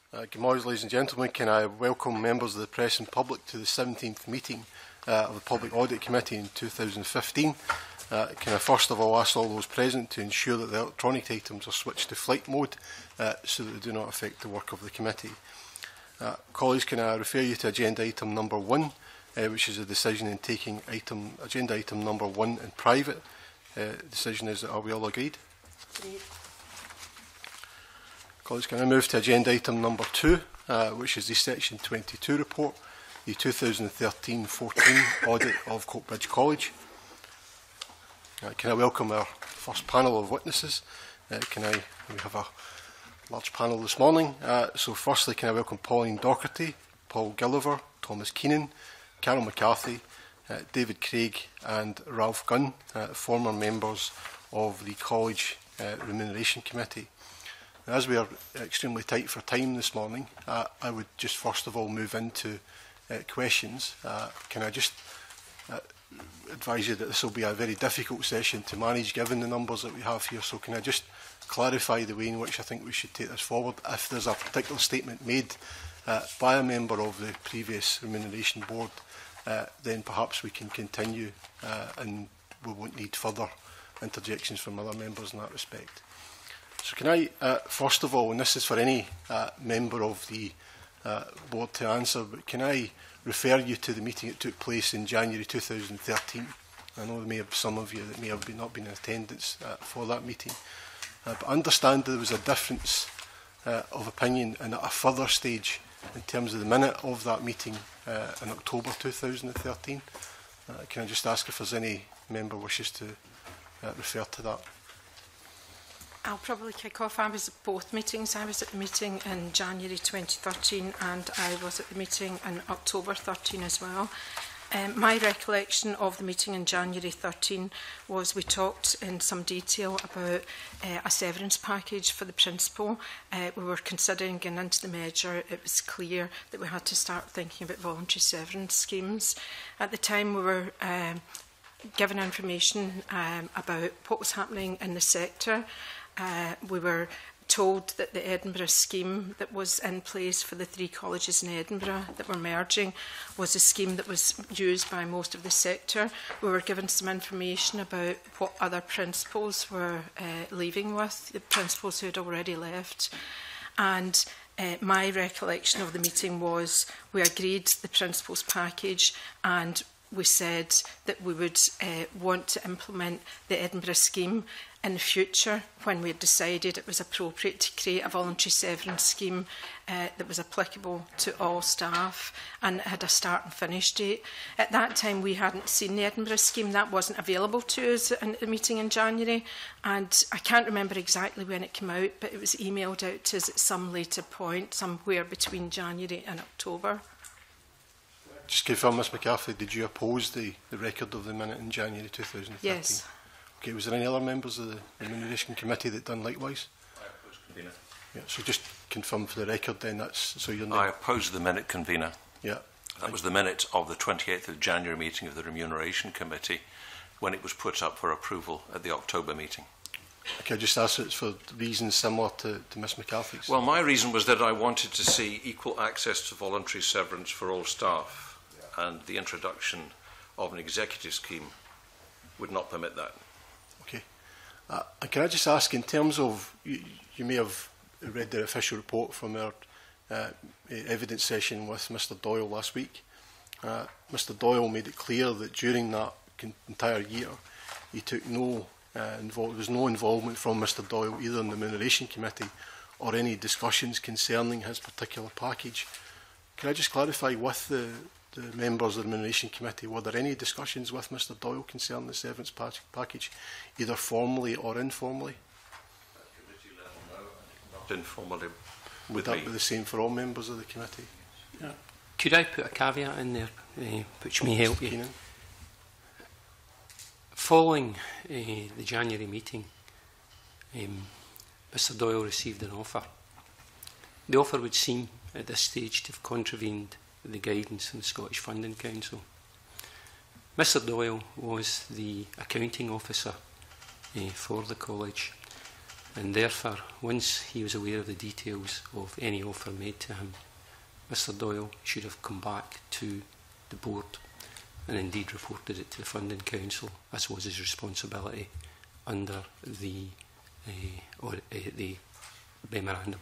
Good morning, ladies and gentlemen. Can I welcome members of the press and public to the 17th meeting of the Public Audit Committee in 2015. Can I first of all ask all those present to ensure that the electronic items are switched to flight mode so that they do not affect the work of the committee. Colleagues, can I refer you to agenda item number 1, which is a decision in taking agenda item number 1 in private. The decision is, are we all agreed? Agreed. Colleagues, can I move to agenda item number 2, which is the section 22 report, the 2013-14 audit of Coatbridge College. Can I welcome our first panel of witnesses? We have a large panel this morning. So firstly, can I welcome Pauline Docherty, Paul Gilliver, Thomas Keenan, Carole McCarthy, David Craig and Ralph Gunn, former members of the College Remuneration Committee. As we are extremely tight for time this morning, I would just first of all move into questions. Can I just advise you that this will be a very difficult session to manage given the numbers that we have here, so can I just clarify the way in which I think we should take this forward? If there's a particular statement made by a member of the previous Remuneration Board, then perhaps we can continue and we won't need further interjections from other members in that respect. So can I, first of all, and this is for any member of the board to answer, but can I refer you to the meeting that took place in January 2013? I know there may have some of you that may have not been in attendance for that meeting. But I understand there was a difference of opinion and at a further stage in terms of the minute of that meeting in October 2013. Can I just ask if there's any member wishes to refer to that? I'll probably kick off. I was at both meetings. I was at the meeting in January 2013 and I was at the meeting in October 13 as well. My recollection of the meeting in January 13 was we talked in some detail about a severance package for the principal. We were considering getting into the measure. It was clear that we had to start thinking about voluntary severance schemes. At the time we were given information about what was happening in the sector. We were told that the Edinburgh scheme that was in place for the 3 colleges in Edinburgh that were merging was a scheme that was used by most of the sector. We were given some information about what other principals were leaving with, the principals who had already left. And my recollection of the meeting was we agreed the principals package and we said that we would want to implement the Edinburgh scheme in the future when we had decided it was appropriate to create a voluntary severance scheme that was applicable to all staff and it had a start and finish date. At that time we hadn't seen the Edinburgh scheme. That wasn't available to us in the meeting in January, and I can't remember exactly when it came out, but it was emailed out to us at some later point, somewhere between January and October. Just confirm, Ms McCarthy, did you oppose the record of the minute in January 2013? Yes. Okay, was there any other members of the Remuneration Committee that done likewise? I oppose convener. Yeah, so just confirm for the record then, that's so you're I oppose the minute, convener. Yeah. That was the minute of the 28th of January meeting of the Remuneration Committee when it was put up for approval at the October meeting. Okay, I just asked it for reasons similar to Ms McCarthy's. Well, my reason was that I wanted to see equal access to voluntary severance for all staff, and the introduction of an executive scheme would not permit that. Okay. And can I just ask, in terms of, you may have read the official report from our evidence session with Mr Doyle last week. Mr Doyle made it clear that during that entire year he took there was no involvement from Mr Doyle either in the Remuneration Committee or any discussions concerning his particular package. Can I just clarify with the members of the Remuneration Committee, were there any discussions with Mr Doyle concerning the severance package, either formally or informally? At committee level, no, not informally. Would that be the same for all members of the committee? Yeah. Could I put a caveat in there, which may help you? Keenan? Following the January meeting, Mr Doyle received an offer. The offer would seem at this stage to have contravened the guidance of the Scottish Funding Council. Mr Doyle was the accounting officer for the college. and therefore, once he was aware of the details of any offer made to him, Mr Doyle should have come back to the board and indeed reported it to the Funding Council, as was his responsibility under the memorandum.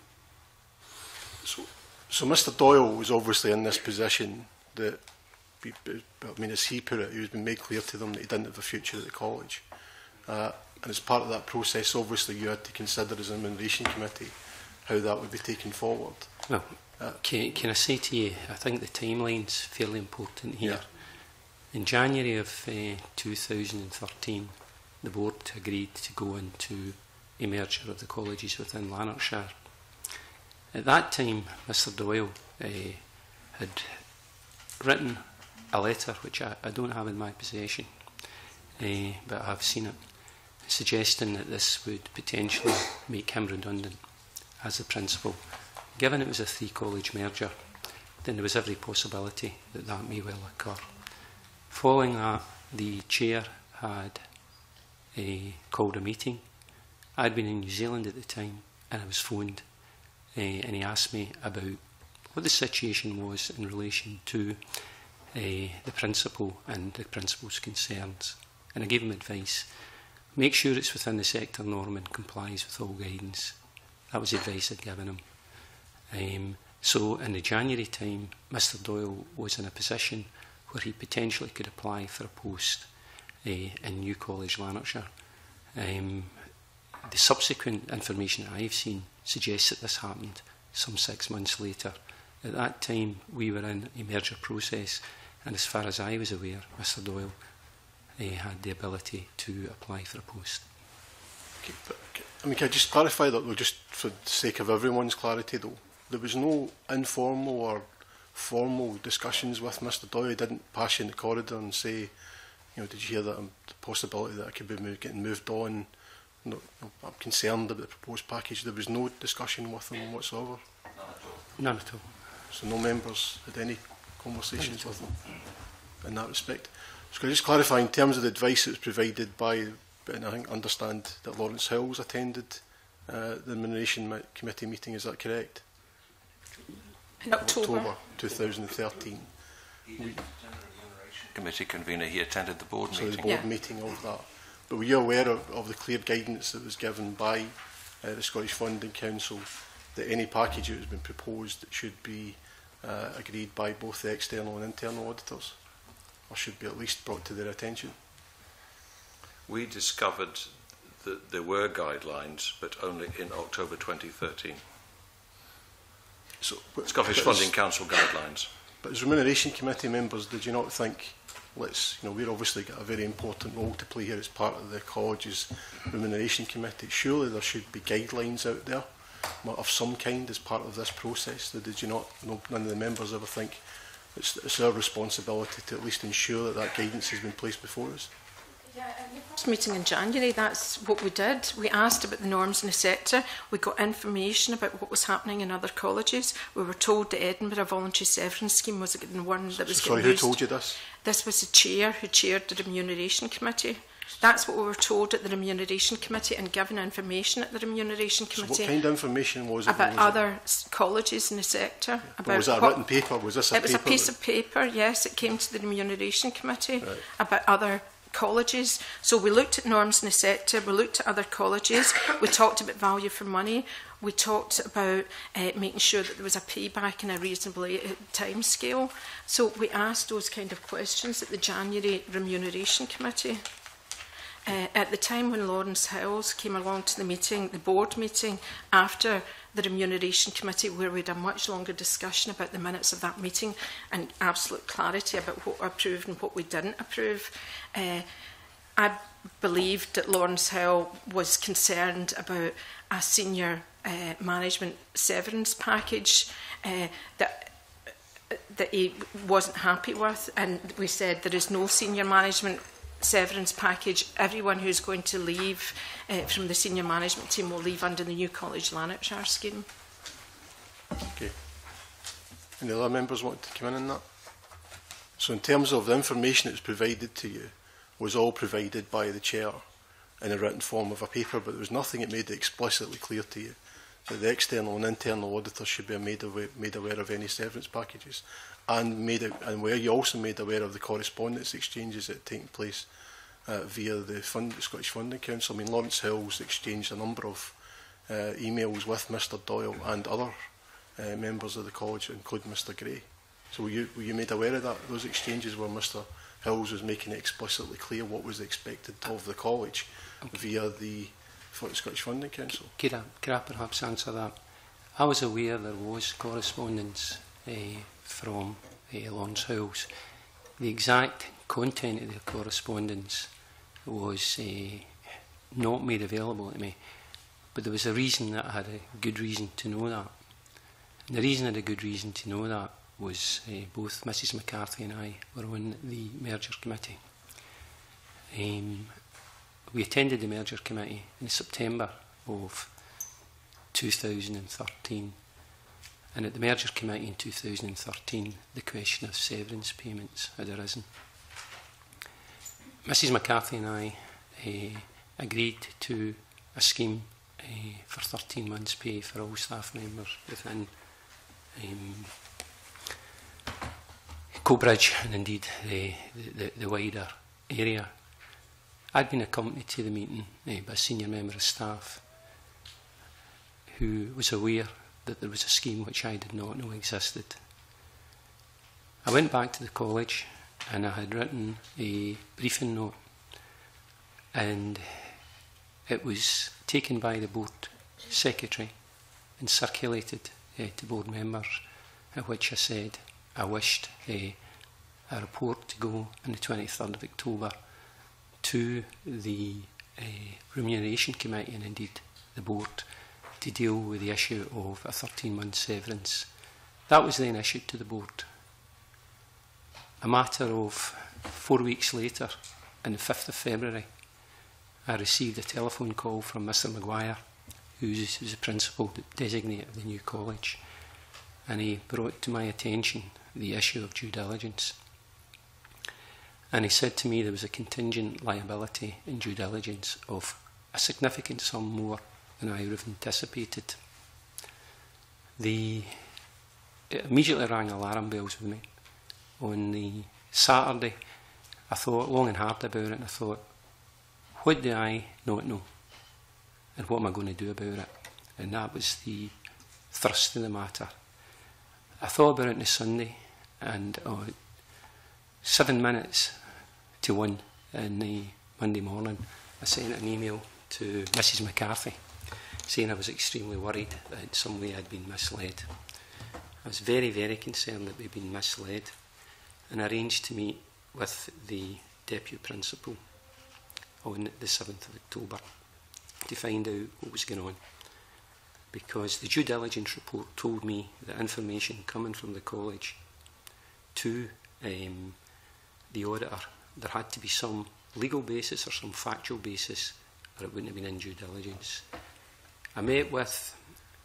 So Mr Doyle was obviously in this position that, I mean, as he put it, it was been made clear to them that he didn't have a future at the college. And as part of that process, obviously you had to consider as a Remuneration Committee how that would be taken forward. Well, can I say to you, I think the timeline's fairly important here. Yeah. In January of 2013, the board agreed to go into a merger of the colleges within Lanarkshire. At that time, Mr Doyle had written a letter, which I don't have in my possession, but I have seen it, suggesting that this would potentially make him redundant as the principal. Given it was a three-college merger, then there was every possibility that that may well occur. Following that, the chair had called a meeting. I'd been in New Zealand at the time, and I was phoned, and he asked me about what the situation was in relation to the principal and the principal's concerns. And I gave him advice. Make sure it's within the sector norm and complies with all guidance. That was the advice I'd given him. So in the January time, Mr Doyle was in a position where he potentially could apply for a post in New College, Lanarkshire. The subsequent information that I've seen suggests that this happened some 6 months later. At that time, we were in a merger process, and as far as I was aware, Mr Doyle had the ability to apply for a post. Okay, but, I mean, can I just clarify that, though, just for the sake of everyone's clarity, though? There was no informal or formal discussions with Mr Doyle. He didn't pass you in the corridor and say, you know, did you hear that the possibility that I could be getting moved on? No, I'm concerned about the proposed package. There was no discussion with him whatsoever? None at all. So no members had any conversations with him in that respect? So can I just clarify, in terms of the advice that was provided by, and I think understand that Lawrence Hills attended the Remuneration Committee meeting, is that correct? In October 2013. Committee convener, he attended the board meeting. So the board meeting of that. But were you aware of the clear guidance that was given by the Scottish Funding Council that any package that has been proposed should be agreed by both the external and internal auditors, or should be at least brought to their attention? We discovered that there were guidelines, but only in October 2013. So, Scottish Funding Council guidelines. But as Remuneration Committee members, did you not think, we've obviously got a very important role to play here as part of the college's Remuneration Committee. Surely there should be guidelines out there of some kind as part of this process. Did you not, none of the members ever think it's our responsibility to at least ensure that that guidance has been placed before us? Yeah, in the first meeting in January, that's what we did. We asked about the norms in the sector. We got information about what was happening in other colleges. We were told the Edinburgh voluntary severance scheme was the one that was getting used. Who told you this? This was the chair who chaired the Remuneration Committee. That's what we were told at the Remuneration Committee and given information at the Remuneration Committee. So what kind of information was it? About other colleges in the sector. Yeah. About was that a written paper? Was this a paper? It was a piece of paper, yes. It came to the Remuneration Committee about other colleges. So we looked at norms in the sector, we looked at other colleges, we talked about value for money, we talked about making sure that there was a payback in a reasonable time scale. So we asked those kind of questions at the January Remuneration Committee. At the time when Lawrence Hills came along to the meeting, the board meeting, after the Remuneration Committee, where we had a much longer discussion about the minutes of that meeting and absolute clarity about what we approved and what we didn't approve, I believed that Lawrence Hill was concerned about a senior management severance package that he wasn't happy with, and we said there is no senior management severance package. Everyone who's going to leave from the senior management team will leave under the New College Lanarkshire scheme. Okay. Any other members want to come in on that? So in terms of the information that was provided to you, was all provided by the chair in a written form of a paper, but there was nothing that made it explicitly clear to you that the external and internal auditors should be made aware of any severance packages, and where you also made aware of the correspondence exchanges that had taken place via the Scottish Funding Council. I mean, Lawrence Hill's exchanged a number of emails with Mr Doyle and other members of the college, including Mr Gray. So were you made aware of that, those exchanges where Mr Hills was making it explicitly clear what was expected of the college via the Scottish Funding Council? Could I perhaps answer that? I was aware there was correspondence from Lawrence Hills. The exact content of the correspondence was not made available to me, but there was a reason that I had a good reason to know that. And the reason I had a good reason to know that was both Mrs McCarthy and I were on the merger committee. We attended the merger committee in September of 2013, and at the merger committee in 2013 the question of severance payments had arisen. Mrs McCarthy and I agreed to a scheme for 13 months pay for all staff members within Coatbridge and indeed the wider area. I'd been accompanied to the meeting by a senior member of staff who was aware that there was a scheme which I did not know existed. I went back to the college and I had written a briefing note, and it was taken by the board secretary and circulated to board members, in which I said I wished a report to go on the 23rd of October to the Remuneration Committee and indeed the board to deal with the issue of a 13-month severance. That was then issued to the board. A matter of 4 weeks later, on the 5th of February, I received a telephone call from Mr Maguire, who was the principal designate of the new college, and he brought to my attention the issue of due diligence. And he said to me there was a contingent liability in due diligence of a significant sum more than I would have anticipated. It immediately rang alarm bells with me. On the Saturday, I thought long and hard about it, and I thought, what do I not know? And what am I going to do about it? And that was the thrust of the matter. I thought about it on a Sunday, and 7 minutes to 1 in the Monday morning, I sent an email to Mrs McCarthy saying I was extremely worried that in some way I'd been misled. I was very, very concerned that we'd been misled, and arranged to meet with the deputy principal on the 7th of October to find out what was going on, because the due diligence report told me that information coming from the college to the auditor, there had to be some legal basis or some factual basis, or it wouldn't have been in due diligence. I met with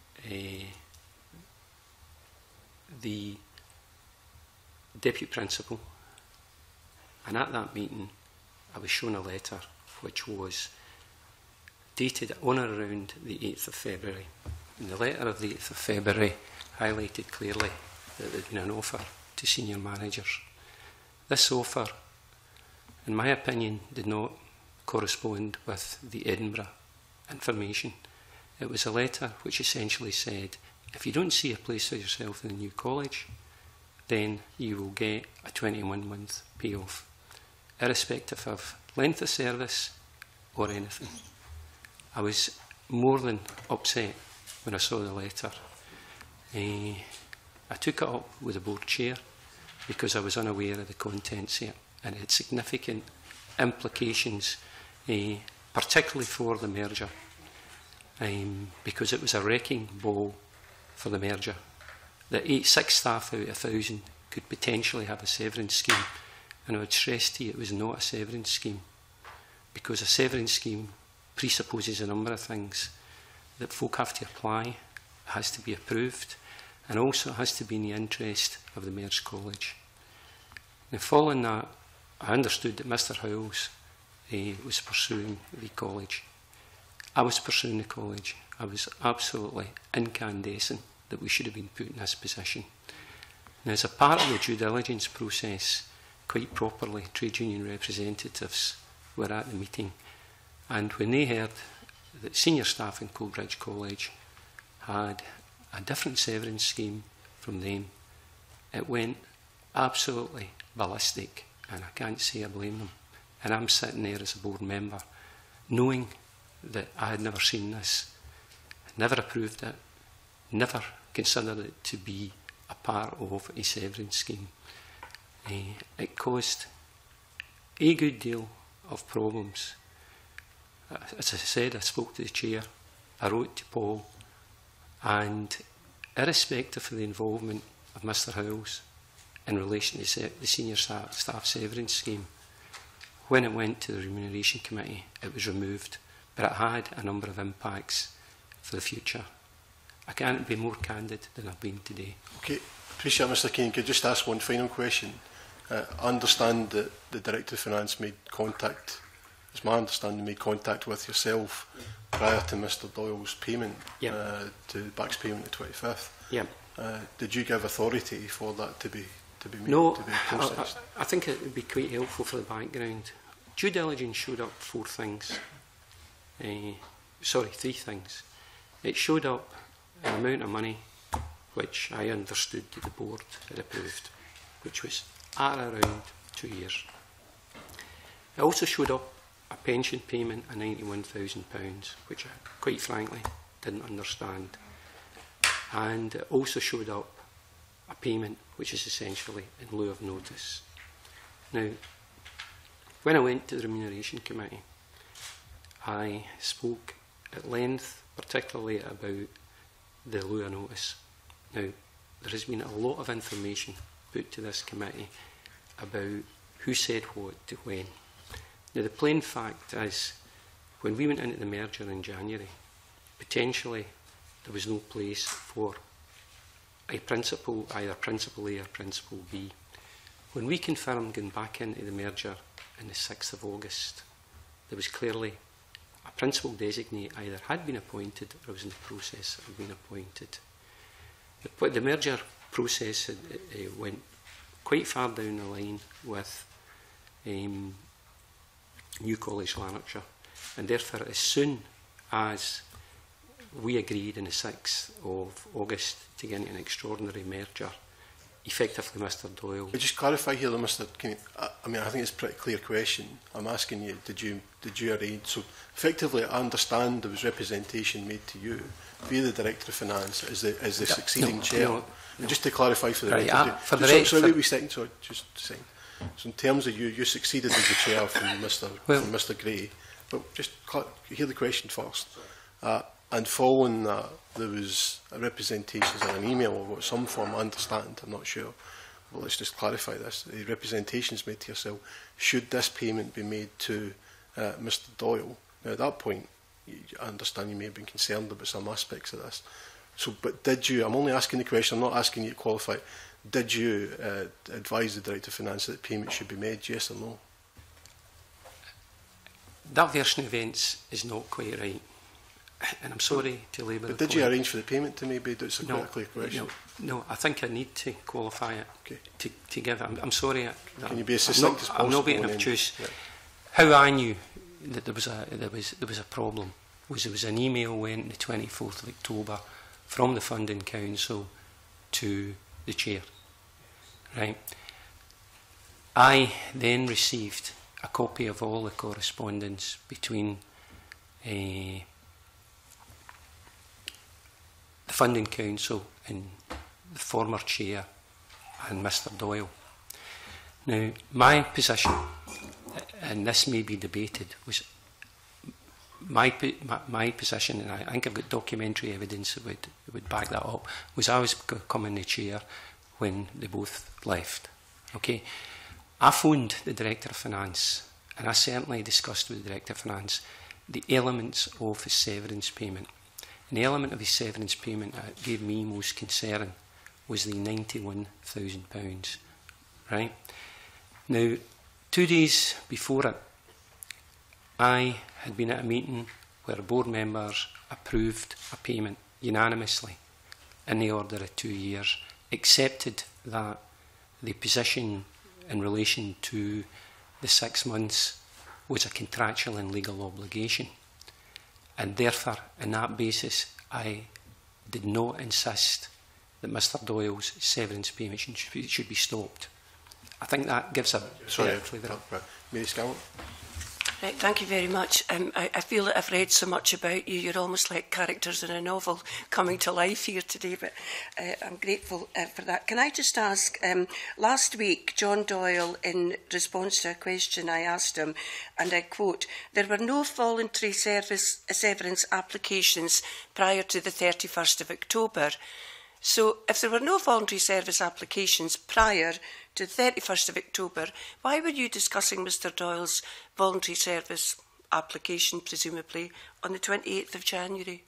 the deputy principal, and at that meeting I was shown a letter which was dated on or around the 8th of February. And the letter of the 8th of February highlighted clearly that there had been an offer to senior managers. This offer, in my opinion, did not correspond with the Edinburgh information. It was a letter which essentially said, if you don't see a place for yourself in the new college, then you will get a 21-month payoff, irrespective of length of service or anything. I was more than upset when I saw the letter. I took it up with the board chair because I was unaware of the contents here, and it had significant implications, particularly for the merger, because it was a wrecking ball for the merger. That 6 staff out of 1,000 could potentially have a severance scheme, and I would stress to you it was not a severance scheme, because a severance scheme presupposes a number of things that folk have to apply, it has to be approved, and also has to be in the interest of the merged college. Now, following that, I understood that Mr Howells was pursuing the college. I was pursuing the college. I was absolutely incandescent that we should have been put in this position. Now, as a part of the due diligence process, quite properly, trade union representatives were at the meeting, and when they heard that senior staff in Coatbridge College had a different severance scheme from them, it went absolutely ballistic, and I can't say I blame them. And I'm sitting there as a board member, knowing that I had never seen this, never approved it, never considered it to be a part of a severance scheme. It caused a good deal of problems. As I said, I spoke to the chair, I wrote to Paul, and irrespective of the involvement of Mr Howells in relation to the senior staff severance scheme, when it went to the Remuneration Committee, it was removed, but it had a number of impacts for the future. I can't be more candid than I've been today. Okay, appreciate Mr Keenan. Could I just ask one final question? I understand that the Director of Finance made contact, it's my understanding, made contact with yourself prior to Mr Doyle's payment, to Back's payment the 25th. Yeah. Did you give authority for that to be made, no, to be processed? I think it would be quite helpful for the background. Due diligence showed up three things. It showed up an amount of money which I understood that the board had approved, which was at around 2 years. It also showed up a pension payment of £91,000, which I, quite frankly, didn't understand. And it also showed up a payment which is essentially in lieu of notice. Now, when I went to the Remuneration Committee, I spoke at length, particularly about the lieu of notice. Now, there has been a lot of information put to this committee about who said what to when. Now, the plain fact is, when we went into the merger in January, potentially there was no place for a principal, either Principal A or Principal B. When we confirmed going back into the merger on the 6th of August, there was clearly a principal designate either had been appointed or was in the process of being appointed. The merger process went quite far down the line with New College Lanarkshire, and therefore as soon as we agreed on the 6th of August to get into an extraordinary merger, effectively Mr Doyle... Could you just clarify here, Mr Keenan? I mean, I think it's a pretty clear question. I'm asking you, did you arrange... So, effectively, I understand there was representation made to you via the Director of Finance as the succeeding chair. No. Just to clarify for the record... Just saying. So, in terms of you succeeded as the chair from Mr Gray. But just hear the question first. And following that, there was a representation in an email or some form, I understand, I'm not sure. But let's just clarify this. The representations made to yourself, should this payment be made to Mr Doyle? Now, at that point, I understand you may have been concerned about some aspects of this. So, but did you, I'm only asking the question, I'm not asking you to qualify, did you advise the Director of Finance that the payment should be made, yes or no? That version of events is not quite right. And I'm sorry to labour the point. But did you arrange for the payment to maybe? It's a quite clear question. No, I think I need to qualify it to give it. I'm sorry. Can you be as succinct as possible? I'm not being obtuse. Yeah. How I knew that there was a problem was there was an email went on the 24th of October from the Funding Council to the chair. Right. I then received a copy of all the correspondence between the Funding Council and the former chair and Mr Doyle. Now, my position, and this may be debated, was my position, and I think I've got documentary evidence that would back that up, was I was becoming the chair when they both left. Okay, I phoned the Director of Finance, and I certainly discussed with the Director of Finance the elements of his severance payment. And the element of his severance payment that gave me most concern was the £91,000. Right? Now, 2 days before it, I had been at a meeting where board members approved a payment unanimously in the order of 2 years, accepted that the position in relation to the 6 months was a contractual and legal obligation. And therefore, on that basis, I did not insist that Mr Doyle's severance payment should be stopped. I think that gives a better flavour. Mary Scanlon. Right, thank you very much. I feel that I've read so much about you. You're almost like characters in a novel coming to life here today, but I'm grateful for that. Can I just ask, last week, John Doyle, in response to a question I asked him, and I quote, "There were no voluntary severance applications prior to the 31st of October. So if there were no voluntary service applications prior to the 31st of October, why were you discussing Mr Doyle's voluntary service application, presumably, on the 28th of January?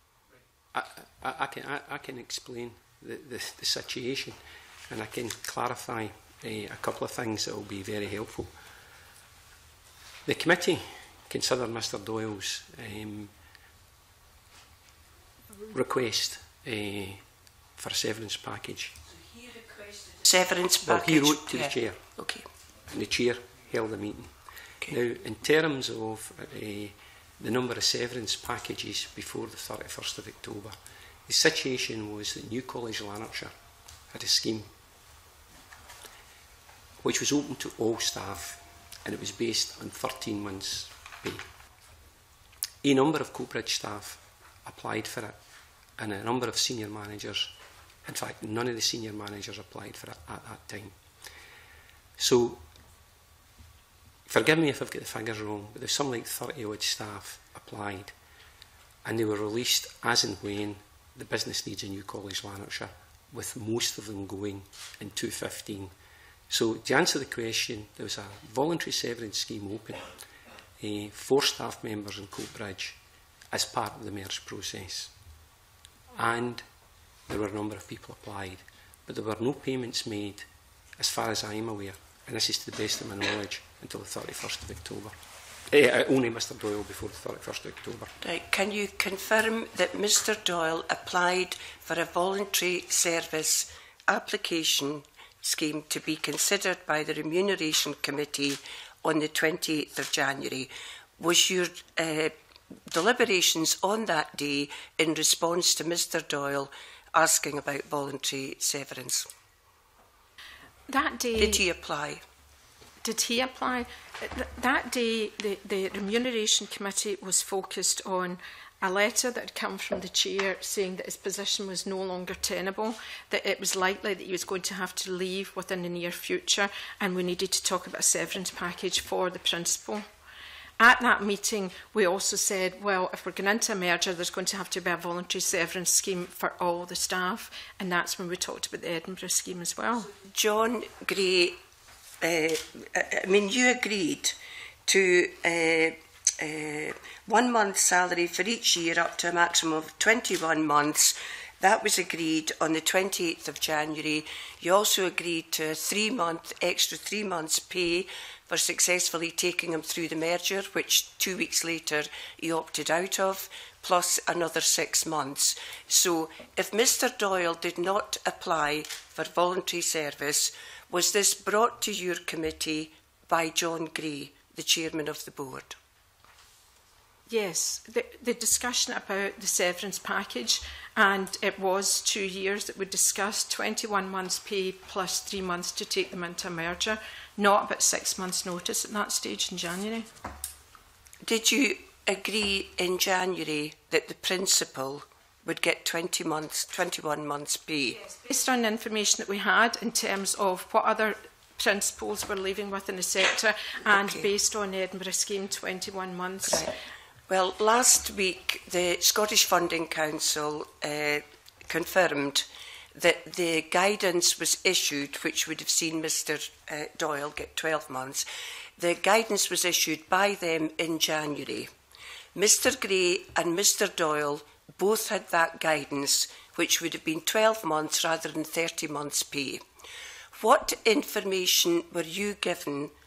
I can explain the situation, and I can clarify a couple of things that will be very helpful. The committee considered Mr Doyle's request for a severance package. So he requested a severance package? Well, he wrote to the chair. Okay. And the chair held a meeting. Okay. Now, in terms of the number of severance packages before the 31st of October, the situation was that New College Lanarkshire had a scheme which was open to all staff, and it was based on 13 months' pay. A number of Coatbridge staff applied for it, and a number of senior managers, in fact, none of the senior managers applied for it at that time. So, forgive me if I've got the figures wrong, but there's something like 30 odd staff applied, and they were released as and when the business needs a New College Lanarkshire, with most of them going in 2015. So, to answer the question, there was a voluntary severance scheme open for staff members in Coatbridge as part of the merge process. And there were a number of people applied, but there were no payments made, as far as I am aware, and this is to the best of my knowledge, until the 31st of October. Only Mr Doyle before the 31st of October. Right. Can you confirm that Mr Doyle applied for a voluntary service application scheme to be considered by the Remuneration Committee on the 28th of January? Was your deliberations on that day in response to Mr Doyle asking about voluntary severance? That day... Did he apply? Did he apply? That day, the Remuneration Committee was focused on a letter that had come from the chair saying that his position was no longer tenable, that it was likely that he was going to have to leave within the near future, and we needed to talk about a severance package for the principal. At that meeting, we also said, well, if we're going into a merger, there's going to have to be a voluntary severance scheme for all the staff, and that's when we talked about the Edinburgh scheme as well. John Gray, you agreed to 1 month's salary for each year up to a maximum of 21 months. That was agreed on the 28th of January. You also agreed to a extra 3 months pay for successfully taking him through the merger, which 2 weeks later he opted out of, plus another 6 months. So if Mr Doyle did not apply for voluntary service, was this brought to your committee by John Gray, the chairman of the board? Yes, the discussion about the severance package, and it was 2 years that we discussed, 21 months pay plus 3 months to take them into a merger, not about 6 months' notice at that stage in January. Did you agree in January that the principal would get 21 months pay? Yes, based on the information that we had in terms of what other principals were leaving within the sector, and Okay. based on the Edinburgh scheme, 21 months. Right. Well, last week the Scottish Funding Council confirmed that the guidance was issued, which would have seen Mr Doyle get 12 months. The guidance was issued by them in January. Mr Gray and Mr Doyle both had that guidance, which would have been 12 months rather than 30 months pay. What information were you given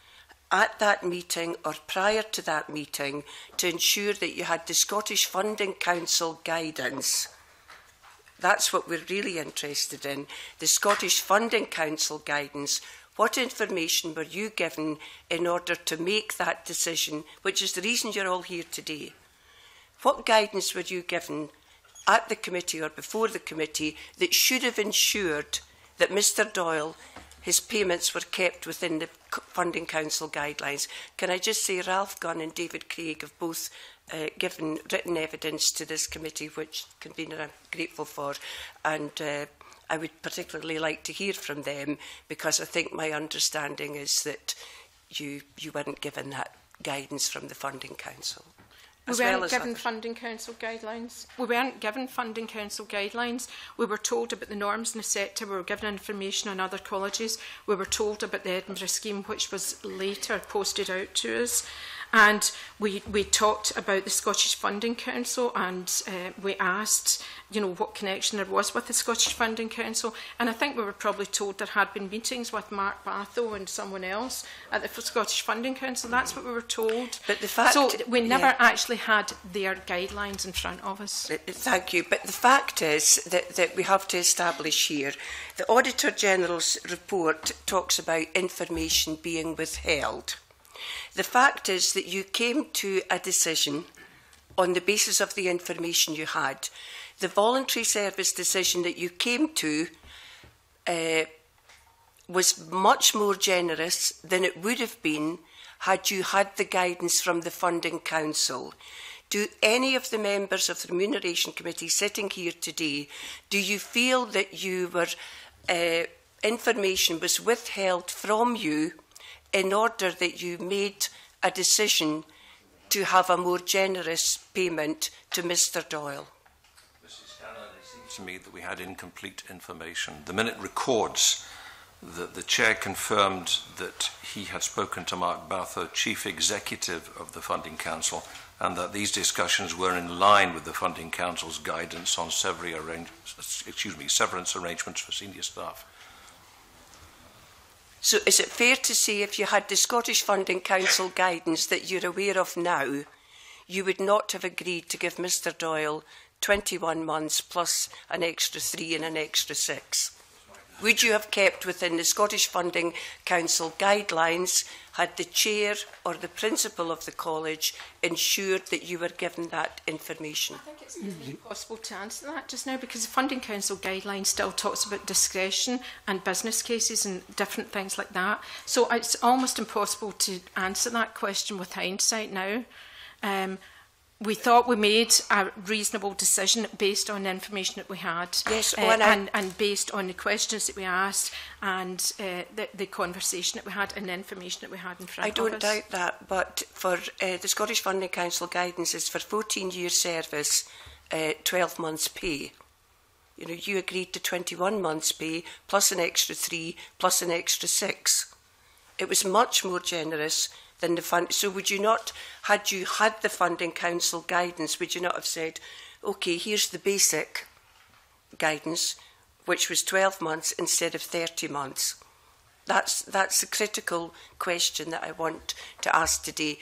at that meeting or prior to that meeting to ensure that you had the Scottish Funding Council guidance? That's what we're really interested in, the Scottish Funding Council guidance. What information were you given in order to make that decision, which is the reason you're all here today? What guidance were you given at the committee or before the committee that should have ensured that Mr Doyle, his payments were kept within the Funding Council guidelines? Can I just say Ralph Gunn and David Craig have both given written evidence to this committee, which, convener, I'm grateful for, and I would particularly like to hear from them, because I think my understanding is that you weren't given that guidance from the Funding Council. We weren't given Funding Council guidelines. We weren't given Funding Council guidelines. We were told about the norms in the sector. We were given information on other colleges. We were told about the Edinburgh scheme, which was later posted out to us. And we talked about the Scottish Funding Council, and we asked, you know, what connection there was with the Scottish Funding Council. And I think we were probably told there had been meetings with Mark Batho and someone else at the Scottish Funding Council. That's what we were told. But the fact, so we never actually had their guidelines in front of us. Thank you. But the fact is that we have to establish here, the Auditor General's report talks about information being withheld. The fact is that you came to a decision on the basis of the information you had. The voluntary service decision that you came to was much more generous than it would have been had you had the guidance from the Funding Council. Do any of the members of the Remuneration Committee sitting here today, do you feel that you were information was withheld from you in order that you made a decision to have a more generous payment to Mr Doyle? Mrs. Caroline, it seems to me that we had incomplete information. The minute records that the Chair confirmed that he had spoken to Mark Batho, Chief Executive of the Funding Council, and that these discussions were in line with the Funding Council's guidance on severance arrangements for senior staff. So is it fair to say if you had the Scottish Funding Council guidance that you're aware of now, you would not have agreed to give Mr Doyle 21 months plus an extra 3 and an extra 6? Would you have kept within the Scottish Funding Council guidelines had the chair or the principal of the college ensured that you were given that information? I think it's impossible to answer that just now, because the Funding Council guideline still talks about discretion and business cases and different things like that. So it's almost impossible to answer that question with hindsight now. We thought we made a reasonable decision based on the information that we had, yes, and based on the questions that we asked and the conversation that we had and the information that we had in front of us. I don't doubt that, but for the Scottish Funding Council guidance is for 14-year service, 12 months pay. You know, you agreed to 21 months pay plus an extra 3 plus an extra 6. It was much more generous than the fund. So would you not, had you had the Funding Council guidance, would you not have said, OK, here's the basic guidance, which was 12 months instead of 30 months? That's the critical question that I want to ask today.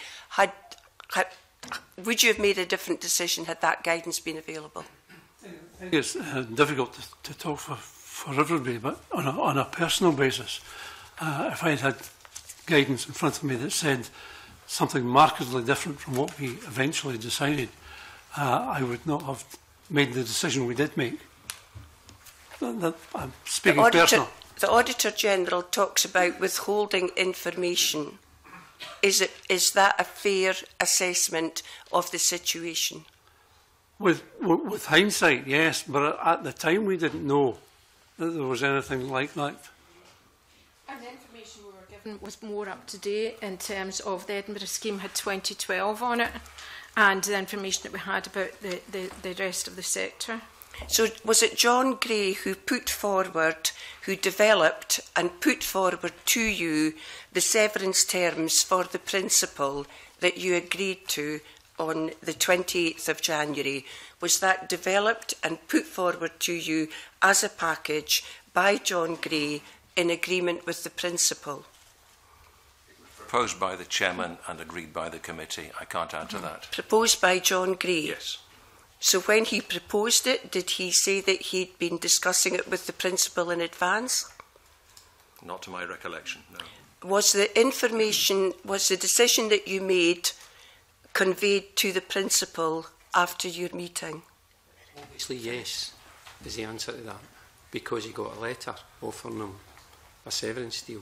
Would you have made a different decision had that guidance been available? I think it's difficult to talk for everybody, but on a personal basis, if I had guidance in front of me that said something markedly different from what we eventually decided, I would not have made the decision we did make. I'm speaking personal. The Auditor General talks about withholding information. Is that a fair assessment of the situation? With hindsight, yes, but at the time we didn't know that there was anything like that. And the information we were given was more up to date in terms of the Edinburgh scheme had 2012 on it, and the information that we had about the rest of the sector. So was it John Gray who developed and put forward to you the severance terms for the principal that you agreed to on the 28th of January? Was that developed and put forward to you as a package by John Gray in agreement with the principal? proposed by the chairman and agreed by the committee. I can't add to that. Proposed by John Gray? Yes. So when he proposed it, did he say that he'd been discussing it with the principal in advance? Not to my recollection, no. Was the decision that you made conveyed to the principal after your meeting? Obviously, yes, is the answer to that, because he got a letter offering him a severance deal.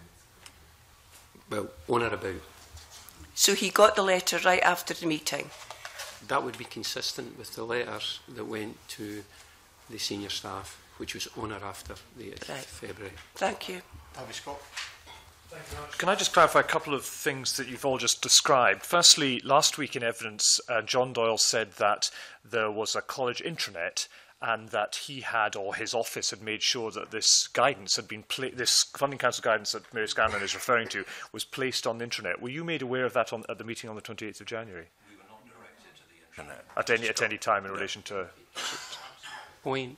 Well, on or about. So he got the letter right after the meeting? That would be consistent with the letter that went to the senior staff, which was on or after the 8th of February. Thank you. Scott. Can I just clarify a couple of things that you've all just described? Firstly, last week in evidence, John Doyle said that there was a college intranet and that he had, or his office had made sure that this guidance had been, this funding council guidance that Mary Scanlon is referring to, was placed on the intranet. Were you made aware of that at the meeting on the 28th of January? We were not directed to the internet. At any time in relation to... Point.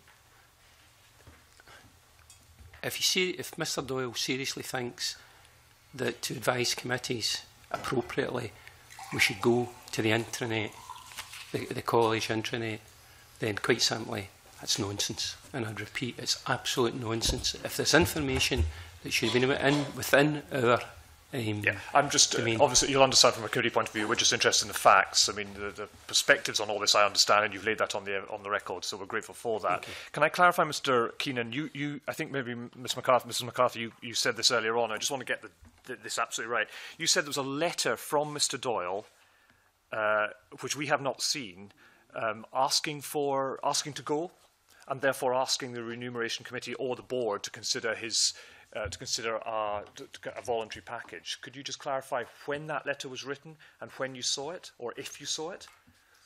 If Mr Doyle seriously thinks that to advise committees appropriately we should go to the intranet, the college intranet, then quite simply that's nonsense. And I'd repeat, it's absolute nonsense. If there's information that should have been within our I'm just, obviously you'll understand from a committee point of view, we're just interested in the facts. I mean, the perspectives on all this I understand, and you've laid that on the record, so we're grateful for that. Okay. Can I clarify, Mr Keenan, you I think maybe Mrs McCarthy, you said this earlier on, I just want to get this absolutely right. You said there was a letter from Mr Doyle, which we have not seen, asking to go, and therefore asking the Remuneration Committee or the board to consider his a voluntary package. Could you just clarify when that letter was written and when you saw it, or if you saw it?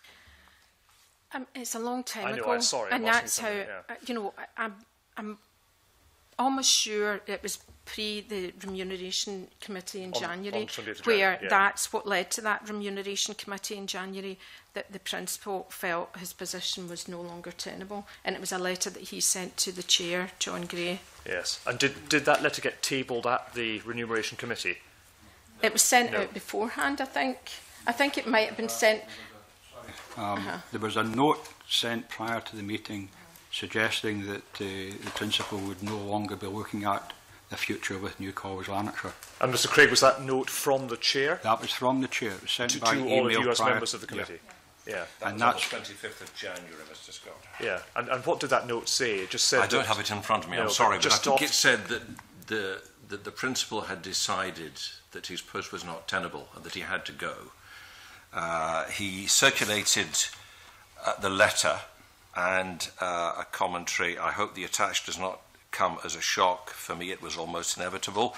It's a long time ago. I'm sorry. And that's how, I'm almost sure it was pre the Remuneration Committee in January, where that's what led to that Remuneration Committee in January, that the principal felt his position was no longer tenable, and it was a letter that he sent to the chair, John Gray. Yes, and did that letter get tabled at the Remuneration Committee? It was sent out beforehand, I think. I think it might have been sent... There was a note sent prior to the meeting suggesting that the principal would no longer be looking at the future with New College Lanarkshire. And Mr Craig, was that note from the chair? That was from the chair. It was sent by email all of you as members of the committee? Yeah. That was on the 25th of January, Mr Scott. Yeah, and what did that note say? It just said... I don't have it in front of me, I'm sorry, but I think it said that the principal had decided that his post was not tenable and that he had to go. He circulated the letter and a commentary. I hope the attached does not come as a shock. For me, it was almost inevitable.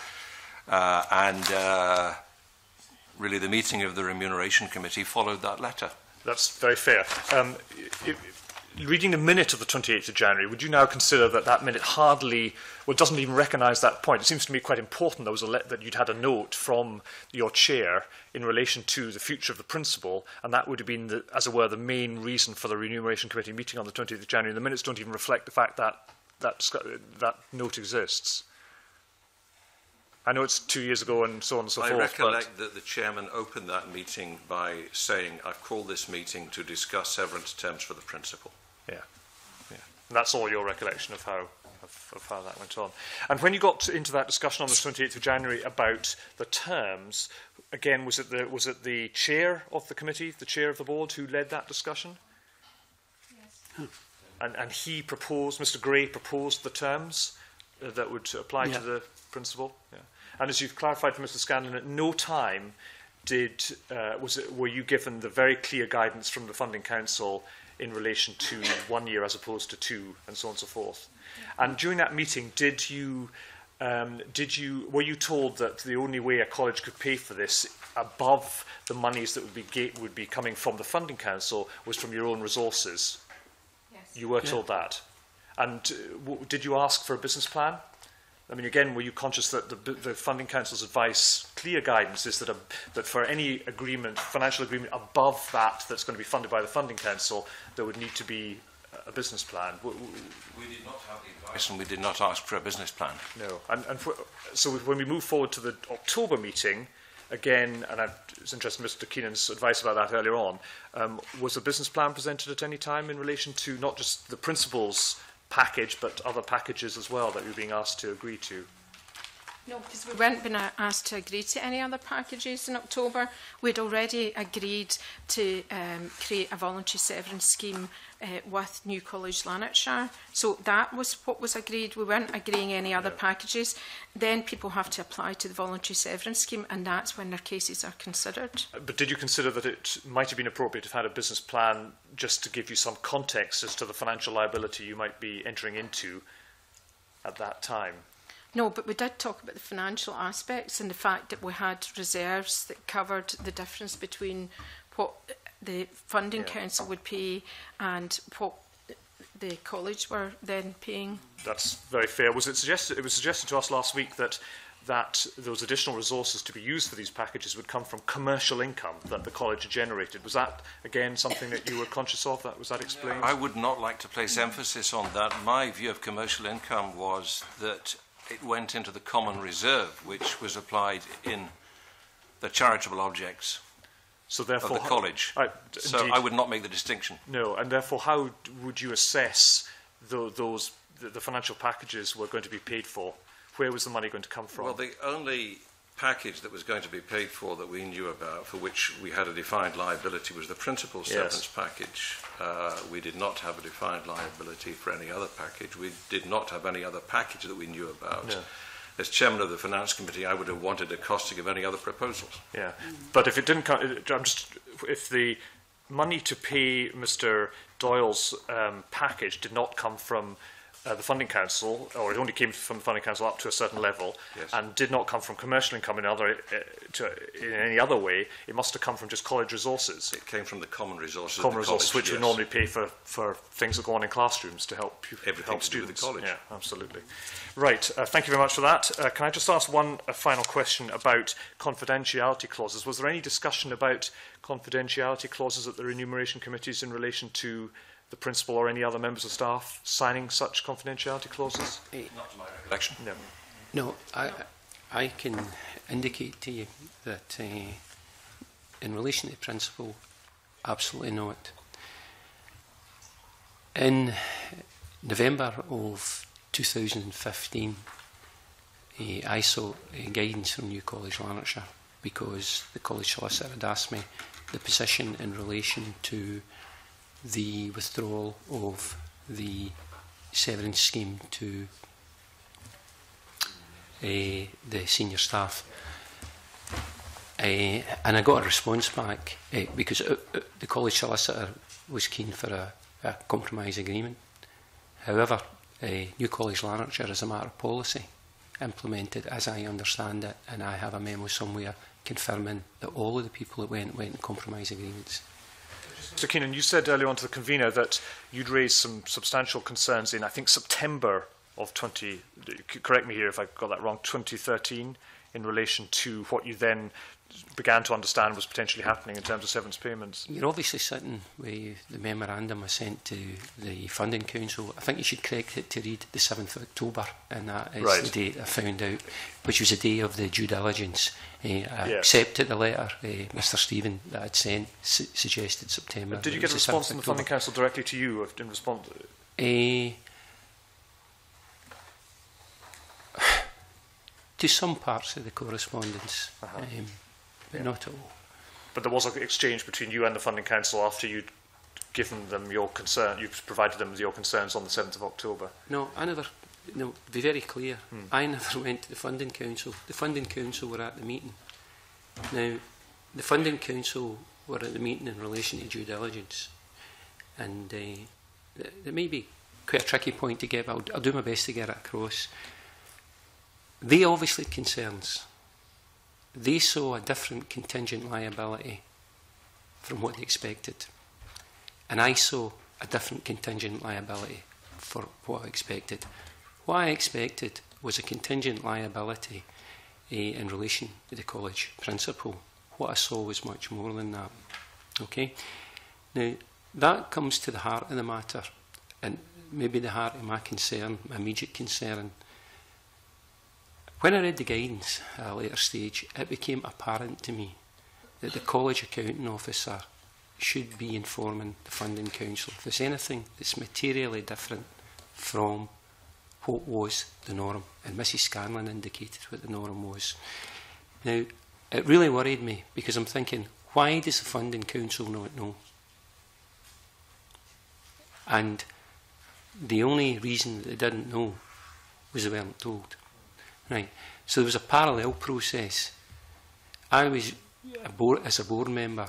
Really, the meeting of the Remuneration Committee followed that letter. That's very fair. Reading the minute of the 28th of January, would you now consider that minute hardly, well, doesn't even recognise that point? It seems to me quite important there was that you'd had a note from your chair in relation to the future of the principal, and that would have been, as it were, the main reason for the Remuneration Committee meeting on the 20th of January. The minutes don't even reflect the fact that note exists. I know it's 2 years ago and so on and so forth. I recollect that the chairman opened that meeting by saying, I've called this meeting to discuss severance terms for the principal. Yeah. And that's all your recollection of how that went on. And when you got into that discussion on the 28th of January about the terms, again, was it the chair of the committee, the chair of the board, who led that discussion? Yes. And he proposed, Mr Gray proposed the terms that would apply to the principal? Yeah. And as you've clarified for Mr Scanlon, at no time were you given the very clear guidance from the Funding Council in relation to 1 year as opposed to 2, and so on and so forth. And during that meeting, were you told that the only way a college could pay for this, above the monies that would be coming from the Funding Council, was from your own resources? Yes. You were told that. And did you ask for a business plan? I mean, again, were you conscious that the Funding Council's advice, clear guidance, is that for any agreement, financial agreement above that's going to be funded by the Funding Council, there would need to be a business plan? We did not have the advice and we did not ask for a business plan. No. So when we move forward to the October meeting, again, and I was interested in Mr. Keenan's advice about that earlier on, was a business plan presented at any time in relation to not just the principal's package, but other packages as well that you're being asked to agree to? No, because we weren't been asked to agree to any other packages in October. We'd already agreed to create a voluntary severance scheme with New College Lanarkshire. So that was what was agreed. We weren't agreeing any other packages. Then people have to apply to the voluntary severance scheme, and that's when their cases are considered. But did you consider that it might have been appropriate to have had a business plan just to give you some context as to the financial liability you might be entering into at that time? No, but we did talk about the financial aspects and the fact that we had reserves that covered the difference between what the funding council would pay and what the college were then paying. That's very fair. Was it suggested? It was suggested to us last week that those additional resources to be used for these packages would come from commercial income that the college had generated. Was that again something that you were conscious of? Was that explained? I would not like to place emphasis on that. My view of commercial income was that it went into the common reserve, which was applied in the charitable objects of the college. So I would not make the distinction. No, and therefore how would you assess the financial packages were going to be paid for? Where was the money going to come from? Well, the only package that was going to be paid for that we knew about, for which we had a defined liability, was the principal severance package. We did not have a defined liability for any other package. We did not have any other package that we knew about. No. As chairman of the Finance Committee, I would have wanted a costing of any other proposals. Yeah, but if it didn't come, if the money to pay Mr. Doyle's package did not come from the Funding Council, or it only came from the Funding Council up to a certain level, and did not come from commercial income in any other way, it must have come from just college resources. It came from the common resources. Common resources, which we normally pay for things that go on in classrooms to help everything students. To do with the college. Yeah, absolutely. Right. Thank you very much for that. Can I just ask one final question about confidentiality clauses? Was there any discussion about confidentiality clauses at the remuneration committees in relation to the principal or any other members of staff signing such confidentiality clauses? Not to my recollection. No. No, I can indicate to you that in relation to the principal, absolutely not. In November of 2015, I sought guidance from New College Lanarkshire because the college solicitor had asked me the position in relation to the withdrawal of the severance scheme to the senior staff. And I got a response back because the college solicitor was keen for a compromise agreement. However, New College Lanarkshire, as a matter of policy, implemented, as I understand it, and I have a memo somewhere confirming that all of the people that went in compromise agreements. So Keenan, you said earlier on to the convener that you'd raised some substantial concerns in, I think, September of correct me here if I got that wrong, 2013, in relation to what you then began to understand was potentially happening in terms of severance payments. You're obviously sitting with the memorandum I sent to the Funding Council. I think you should correct it to read the 7th of October, and that is the date I found out, which was the day of the due diligence. I accepted the letter Mr. Stephen that I'd sent, suggested September. Did you get a response from the Funding Council directly to you in response? To some parts of the correspondence, but not at all. But there was an exchange between you and the Funding Council after you'd given them your concern, you provided them with your concerns on the 7th of October? No, I never. No, to be very clear, I never went to the Funding Council. The Funding Council were at the meeting. Now, the Funding Council were at the meeting in relation to due diligence, and it may be quite a tricky point to get, but I'll do my best to get it across. They obviously had concerns. They saw a different contingent liability from what they expected, and I saw a different contingent liability for what I expected. What I expected was a contingent liability in relation to the college principal. What I saw was much more than that. Okay? Now, that comes to the heart of the matter, and maybe the heart of my concern, my immediate concern. When I read the guidance at a later stage, it became apparent to me that the college accounting officer should be informing the funding council if there's anything that's materially different from what was the norm. And Mrs Scanlon indicated what the norm was. Now, it really worried me because I'm thinking, why does the funding council not know? And the only reason that they didn't know was they weren't told. Right. So there was a parallel process. I was, as a board member,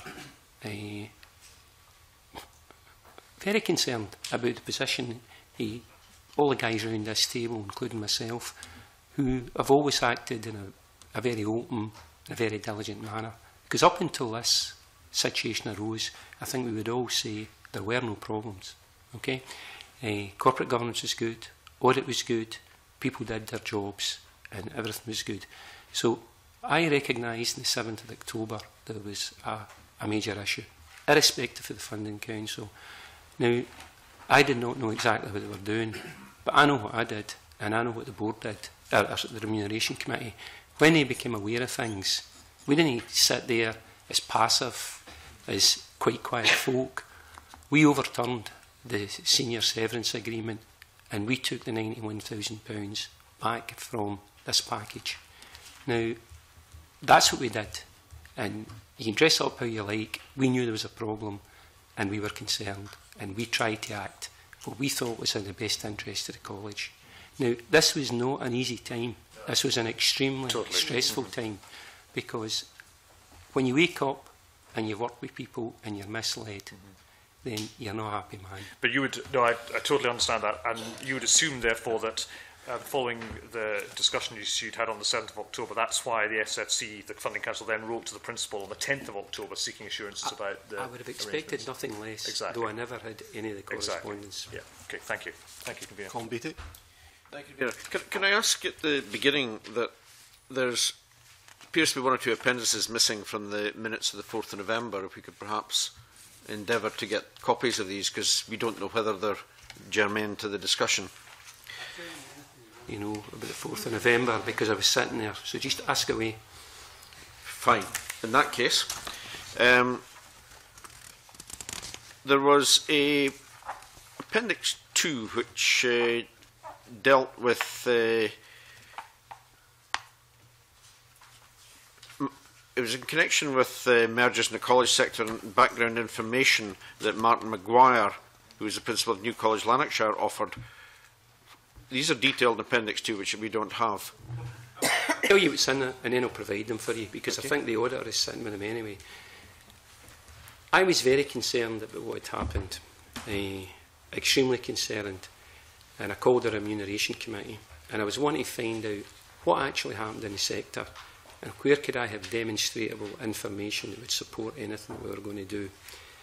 very concerned about the position all the guys around this table, including myself, who have always acted in a very open, a very diligent manner. Because up until this situation arose, I think we would all say there were no problems. Okay, corporate governance was good, audit was good, people did their jobs, and everything was good. So I recognised on the 7th of October there was a major issue, irrespective of the funding council. Now, I did not know exactly what they were doing, but I know what I did, and I know what the board did, the Remuneration Committee. When they became aware of things, we didn't sit there as passive, as quite quiet folk. We overturned the senior severance agreement, and we took the £91,000 back from this package. Now, that's what we did, and you can dress up how you like. We knew there was a problem, and we were concerned, and we tried to act what we thought was in the best interest of the college. Now, this was not an easy time. This was an extremely stressful time, because when you wake up and you work with people and you're misled, then you're not a happy man. But you would, no, I totally understand that, and you would assume, therefore, that following the discussion you'd had on the 7th of October, that's why the SFC, the Funding Council, then wrote to the principal on the 10th of October seeking assurances about the I would have expected nothing less, exactly. Though I never had any of the correspondence. Exactly. Yeah. Okay, thank you. Thank you, Convener. Colin Beattie. Thank you, Convener. Can I ask at the beginning that there's appears to be one or two appendices missing from the minutes of the 4th of November, if we could perhaps endeavour to get copies of these, because we don't know whether they're germane to the discussion. You know, about the 4th of November, because I was sitting there, so just ask away. Fine. In that case, there was a Appendix 2 which dealt with it was in connection with mergers in the college sector and background information that Martin Maguire, who was the principal of New College, Lanarkshire, offered. These are detailed in Appendix 2, which we don't have. I'll tell you what's in it, and then I'll provide them for you, because I think the auditor is sitting with them anyway. I was very concerned about what had happened, extremely concerned, and I called the Remuneration Committee, and I was wanting to find out what actually happened in the sector, and where could I have demonstrable information that would support anything we were going to do.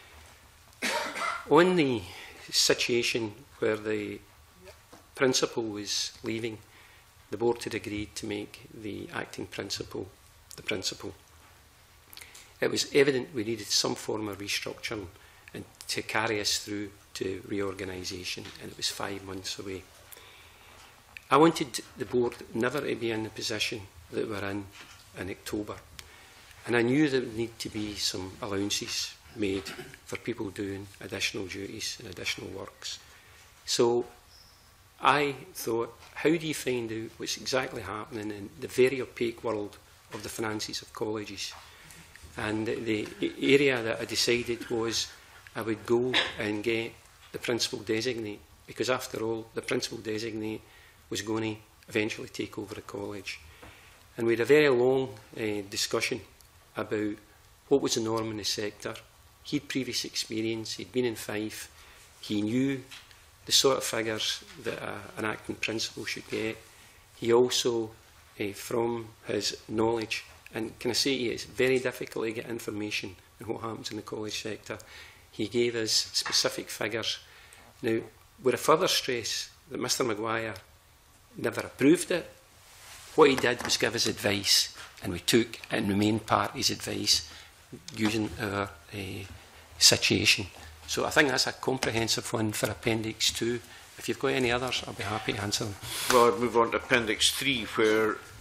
On the situation where the principal was leaving, the board had agreed to make the acting principal the principal. It was evident we needed some form of restructuring and to carry us through to reorganisation, and it was 5 months away. I wanted the board never to be in the position that we're in October, and I knew there would need to be some allowances made for people doing additional duties and additional works. So I thought, how do you find out what's exactly happening in the very opaque world of the finances of colleges? And the area that I decided was I would go and get the principal designate, because after all, the principal designate was going to eventually take over the college. And we had a very long discussion about what was the norm in the sector. He had previous experience, he'd been in Fife, he knew the sort of figures that an acting principal should get. He also, from his knowledge, and can I say to you, it's very difficult to get information on what happens in the college sector, he gave us specific figures. Now, with a further stress that Mr Maguire never approved it, what he did was give us advice, and we took and remained part of his advice using our situation. So I think that's a comprehensive one for Appendix 2. If you've got any others, I'll be happy to answer them. Well, I'd move on to Appendix 3, where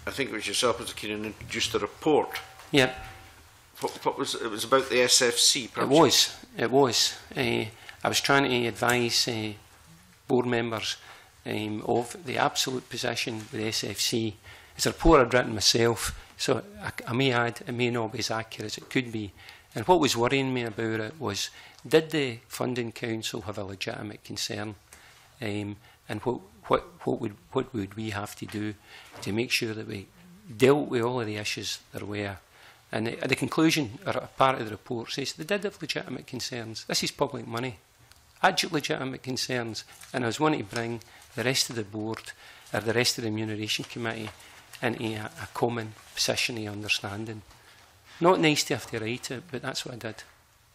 I think it was yourself, Mr. Keenan, introduced a report. Yeah. What was it? Was about the SFC, perhaps? It was. I was trying to advise board members of the absolute position with the SFC. It's a report I'd written myself, so I may add, it may not be as accurate as it could be. And what was worrying me about it was, did the Funding Council have a legitimate concern? And what would we have to do to make sure that we dealt with all of the issues there were? And the conclusion, or a part of the report, says they did have legitimate concerns. This is public money. Legitimate concerns. And I was wanting to bring the rest of the board, or the rest of the Remuneration Committee, into a common position of understanding. Not nice to have to write it, but that's what I did.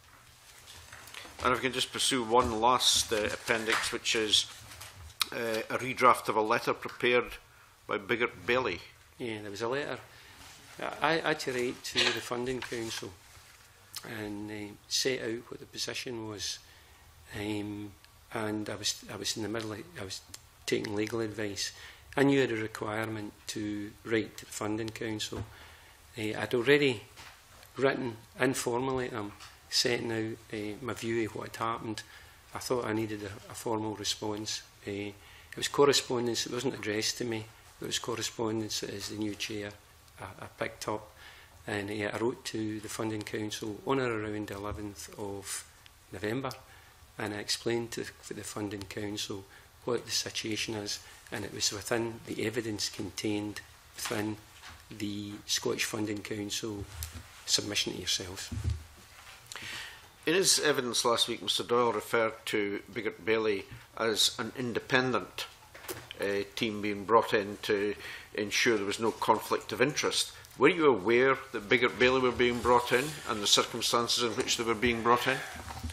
And if we can just pursue one last appendix, which is a redraft of a letter prepared by Biggert Bailey. Yeah, there was a letter. I had to write to the Funding Council and set out what the position was. And I was in the middle. I was taking legal advice. I knew I had a requirement to write to the Funding Council. I'd already written informally to them, setting out my view of what had happened. I thought I needed a formal response. It was correspondence that wasn't addressed to me. It was correspondence that, as the new chair, I picked up. And I wrote to the Funding Council on or around the 11th of November, and I explained to the Funding Council what the situation is, and it was within the evidence contained within the Scottish Funding Council submission to yourselves. In his evidence last week, Mr Doyle referred to Biggert Bailey as an independent team being brought in to ensure there was no conflict of interest. Were you aware that Biggert Bailey were being brought in and the circumstances in which they were being brought in?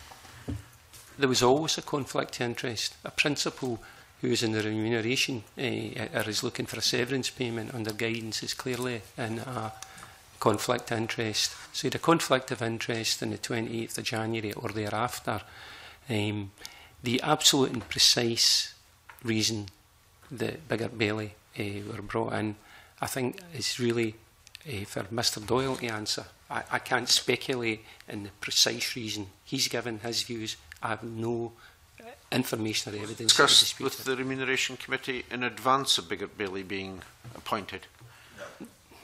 There was always a conflict of interest. A principal who is in the remuneration or is looking for a severance payment under guidance is clearly in a conflict of interest. So he had a conflict of interest on the 28th of January or thereafter. The absolute and precise reason that Biggert Bailey were brought in, I think, is really for Mr Doyle to answer. I can't speculate in the precise reason. He's given his views. I have no information or evidence. Discussed with the Remuneration Committee in advance of Biggert Bailey being appointed? No.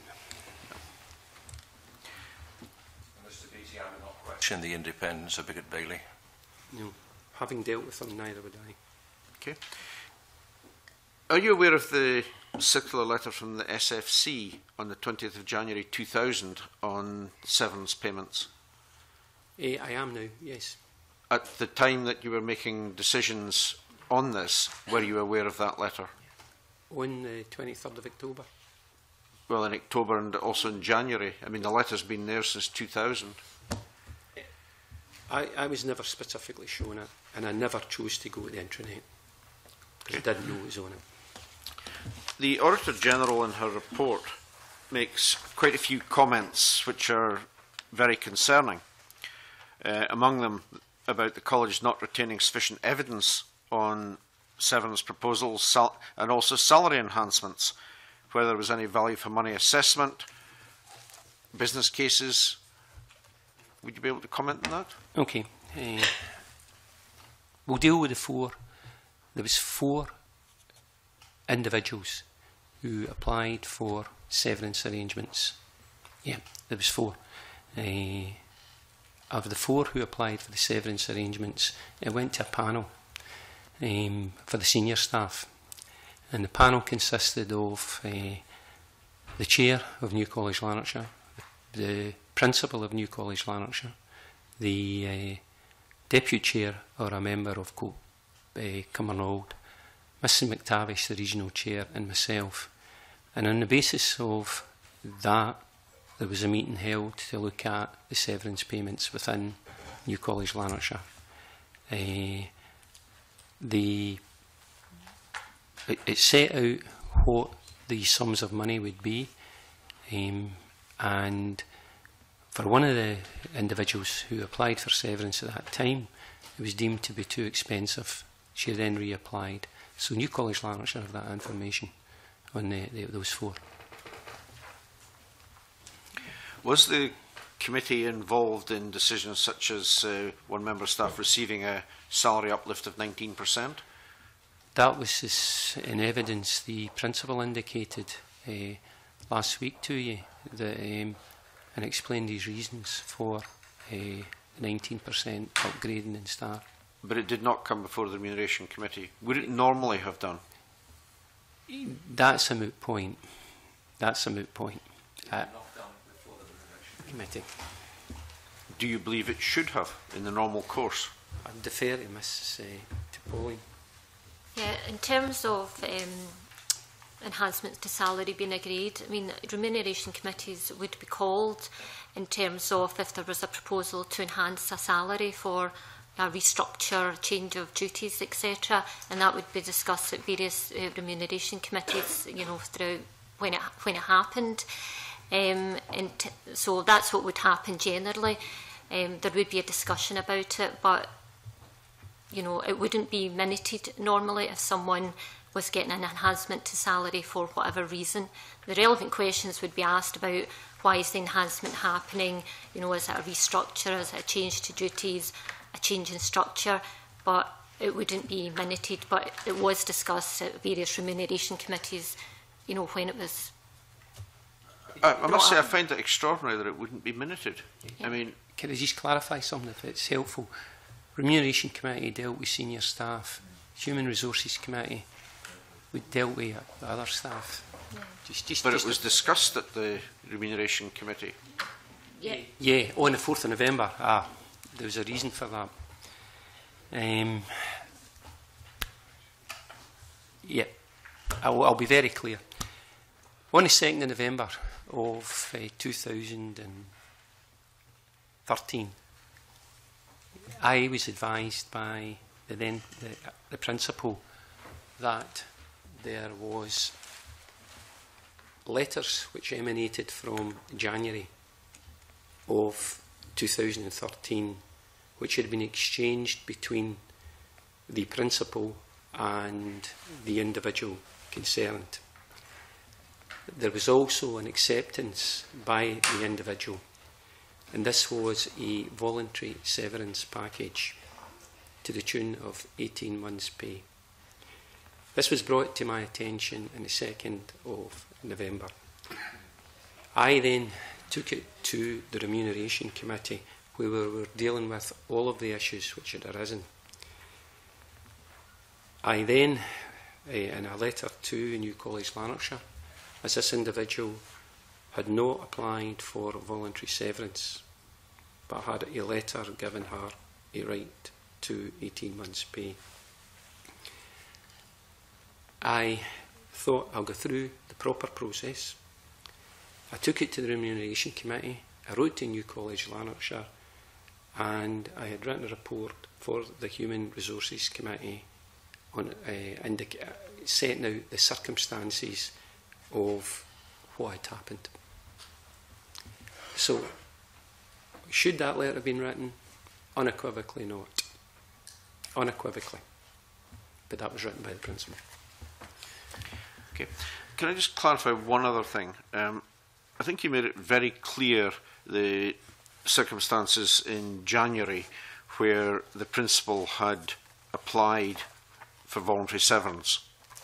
Mr Beattie, I would not question the independence of Biggert Bailey. No. Having dealt with him, neither would I. Okay. Are you aware of the circular letter from the SFC on the 20th of January 2000 on severance payments? I am now, yes. At the time that you were making decisions on this, were you aware of that letter? On the 23rd of October. Well, in October and also in January. I mean, the letter's been there since 2000. I was never specifically shown it, and I never chose to go to the intranet, because I didn't know it was on it. The Auditor General in her report makes quite a few comments which are very concerning. Among them, about the college not retaining sufficient evidence on severance proposals and also salary enhancements, whether there was any value for money assessment, business cases. Would you be able to comment on that? Okay. We'll deal with the four. There was 4 individuals who applied for severance arrangements. Yeah, there was 4. Of the 4 who applied for the severance arrangements, it went to a panel for the senior staff. And the panel consisted of the chair of New College Lanarkshire, the principal of New College Lanarkshire, the deputy chair or a member of Cumbernauld, Mrs McTavish, the regional chair, and myself. And on the basis of that, there was a meeting held to look at the severance payments within New College Lanarkshire. It set out what the sums of money would be, and for one of the individuals who applied for severance at that time, it was deemed to be too expensive. She then reapplied. So New College Lanarkshire have that information on those 4. Was the committee involved in decisions such as one member of staff receiving a salary uplift of 19%? That was in evidence the principal indicated last week to you, that, and explained his reasons for 19% upgrading in staff. But it did not come before the Remuneration Committee. Would it normally have done? That's a moot point. That's a moot point. Committee. Do you believe it should have in the normal course? I'd defer to Miss to Pauline. Yeah, in terms of enhancements to salary being agreed, I mean, remuneration committees would be called in terms of if there was a proposal to enhance a salary for a restructure, change of duties, etc., and that would be discussed at various remuneration committees, you know, throughout when it happened. So that's what would happen generally. There would be a discussion about it, but you know, it wouldn't be minuted normally if someone was getting an enhancement to salary for whatever reason. The relevant questions would be asked about why is the enhancement happening, you know, is it a restructure, is it a change to duties, a change in structure, but it wouldn't be minuted, but it was discussed at various remuneration committees, you know, when it was... I must say I find it extraordinary that it wouldn't be minuted. Yeah. I mean... Can I just clarify something if it's helpful? Remuneration Committee dealt with senior staff. Human Resources Committee we dealt with other staff. Yeah. But it was discussed at the Remuneration Committee. Yeah. Yeah, on the 4th of November. There was a reason for that. Yeah, I'll be very clear. On the 2nd of November of 2013, I was advised by the principal that there was letters which emanated from January of 2013 which had been exchanged between the principal and the individual concerned. There was also an acceptance by the individual, and this was a voluntary severance package to the tune of 18 months' pay. This was brought to my attention on the 2nd of November. I then took it to the Remuneration Committee, where we were dealing with all of the issues which had arisen. I then, in a letter to New College, Lanarkshire, as this individual had not applied for voluntary severance, but had a letter giving her a right to 18 months' pay. I thought I'll go through the proper process. I took it to the Remuneration Committee, I wrote to New College, Lanarkshire, and I had written a report for the Human Resources Committee on setting out the circumstances of what had happened. So, should that letter have been written? Unequivocally not. Unequivocally. But that was written by the principal. Okay. Can I just clarify one other thing? I think you made it very clear the circumstances in January where the principal had applied for voluntary severance.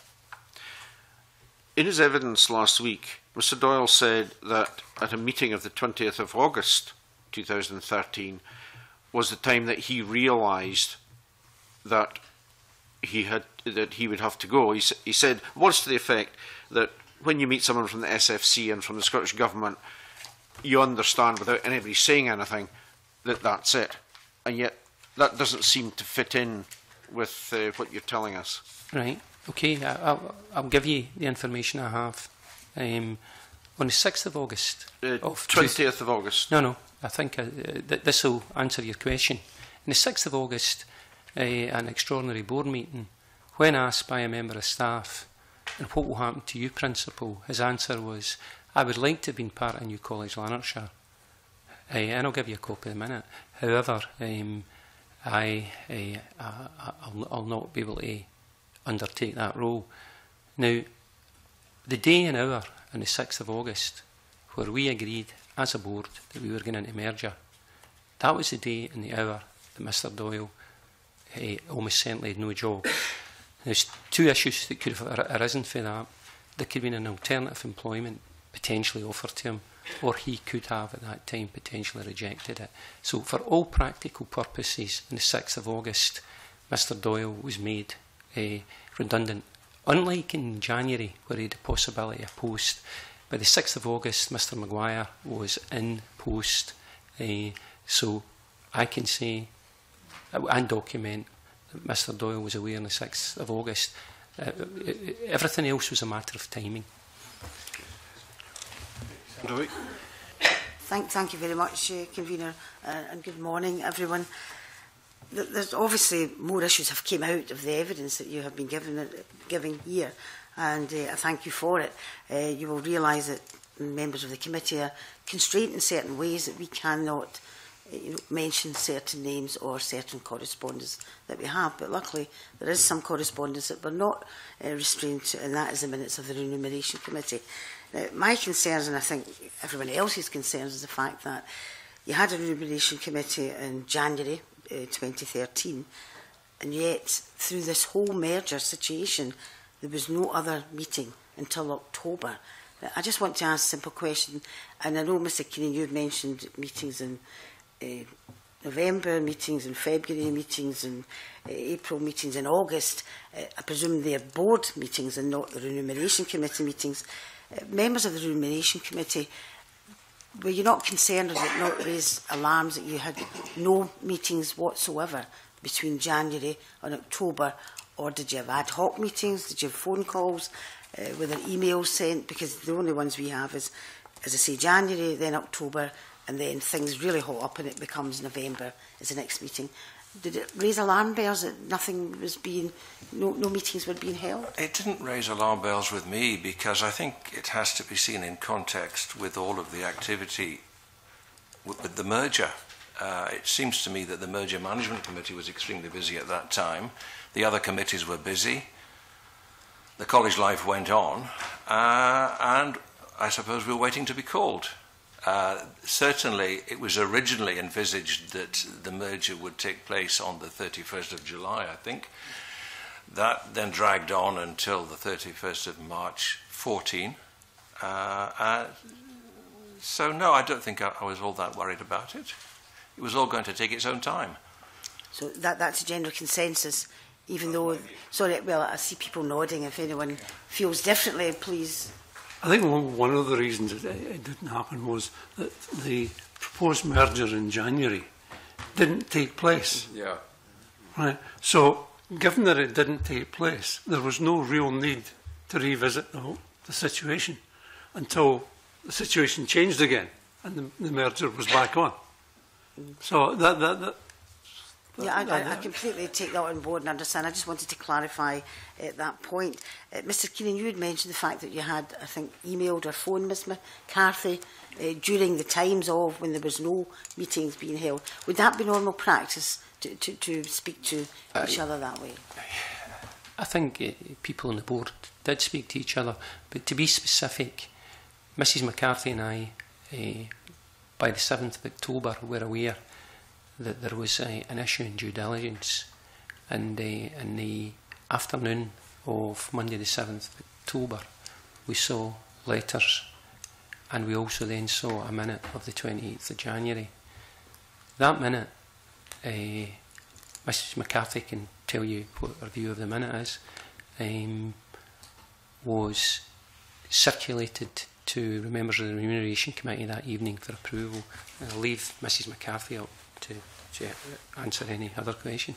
In his evidence last week, Mr Doyle said that at a meeting of the 20th of August 2013 was the time that he realised that he would have to go. He said words to the effect that when you meet someone from the SFC and from the Scottish Government, you understand without anybody saying anything that that's it. And yet that doesn't seem to fit in with what you're telling us. Right. Okay. I'll give you the information I have. On the 6th of August. 20th of August. No. I think this will answer your question. On the 6th of August, an extraordinary board meeting, when asked by a member of staff, and what will happen to you, Principal, his answer was, I would like to have been part of New College, Lanarkshire. And I'll give you a copy in a minute. However, I'll not be able to undertake that role. Now, the day and hour on the 6th of August, where we agreed as a board that we were going into merger, that was the day and the hour that Mr Doyle almost certainly had no job. There's two issues that could have arisen for that. There could have been an alternative employment potentially offered to him, or he could have at that time potentially rejected it. So for all practical purposes, on the 6th of August, Mr Doyle was made redundant. Unlike in January, where he had the possibility of post, by the 6th of August, Mr Maguire was in post. So I can say and document that Mr Doyle was aware on the 6th of August. Everything else was a matter of timing. Thank you very much, Convener, and good morning, everyone. There's obviously more issues have came out of the evidence that you have been giving here, and I thank you for it. You will realise that members of the committee are constrained in certain ways that we cannot mention certain names or certain correspondence that we have, but luckily there is some correspondence that we're not restrained to, and that is the minutes of the Remuneration Committee. Now, my concerns, and I think everyone else's concerns, is the fact that you had a Remuneration Committee in January 2013, and yet through this whole merger situation there was no other meeting until October. I just want to ask a simple question, and I know, Mr Keenan, you had mentioned meetings in November, meetings in February, meetings in April, meetings in August. I presume they are board meetings and not the Remuneration Committee meetings. Members of the Remuneration Committee, were you not concerned, or did it not raise alarms that you had no meetings whatsoever between January and October, or did you have ad hoc meetings, did you have phone calls, were there emails sent? Because the only ones we have is, as I say, January, then October, and then things really hot up and it becomes November as the next meeting. Did it raise alarm bells that nothing was being, no meetings were being held? It didn't raise alarm bells with me, because I think it has to be seen in context with all of the activity with the merger. It seems to me that the Merger Management Committee was extremely busy at that time. The other committees were busy. The college life went on, and I suppose we were waiting to be called. Certainly, it was originally envisaged that the merger would take place on the 31st of July, I think. That then dragged on until the 31st of March 14. So, no, I don't think I was all that worried about it. It was all going to take its own time. So that's a general consensus, even though... Sorry, well, I see people nodding. If anyone feels differently, please... I think one of the reasons it didn't happen was that the proposed merger in January didn't take place. Yeah. Right. So, given that it didn't take place, there was no real need to revisit the situation until the situation changed again and the merger was back on. So I completely take that on board and understand. I just wanted to clarify at that point. Mr Keenan, you had mentioned the fact that you had, I think, emailed or phoned Miss McCarthy during the times of when there was no meetings being held. Would that be normal practice to speak to each other that way? I think people on the board did speak to each other, but to be specific, Mrs McCarthy and I, by the 7th of October, were aware that there was an issue in due diligence, and in the afternoon of Monday the 7th of October we saw letters, and we also then saw a minute of the 28th of January. That minute, Mrs McCarthy can tell you what her view of the minute is, was circulated to members of the Remuneration Committee that evening for approval. I'll leave Mrs McCarthy up to answer any other question.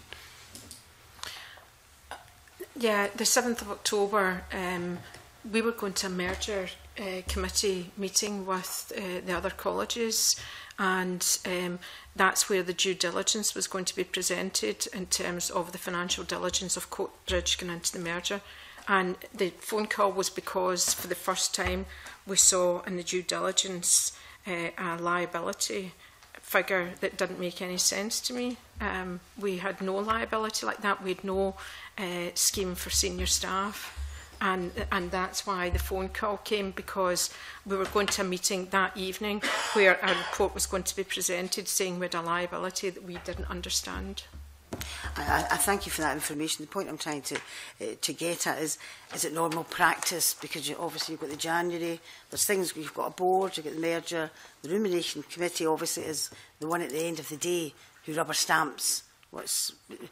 Yeah, the 7th of October, we were going to a merger committee meeting with the other colleges, and that's where the due diligence was going to be presented in terms of the financial diligence of Coatbridge going into the merger. And the phone call was because for the first time we saw in the due diligence a liability figure that didn't make any sense to me. We had no liability like that. We had no scheme for senior staff. And that's why the phone call came, because we were going to a meeting that evening where a report was going to be presented saying we had a liability that we didn't understand. I thank you for that information. The point I'm trying to get at is it normal practice? Because obviously you've got the January, there's things, you've got a board, you've got the merger, the Remuneration Committee obviously is the one at the end of the day who rubber stamps what's...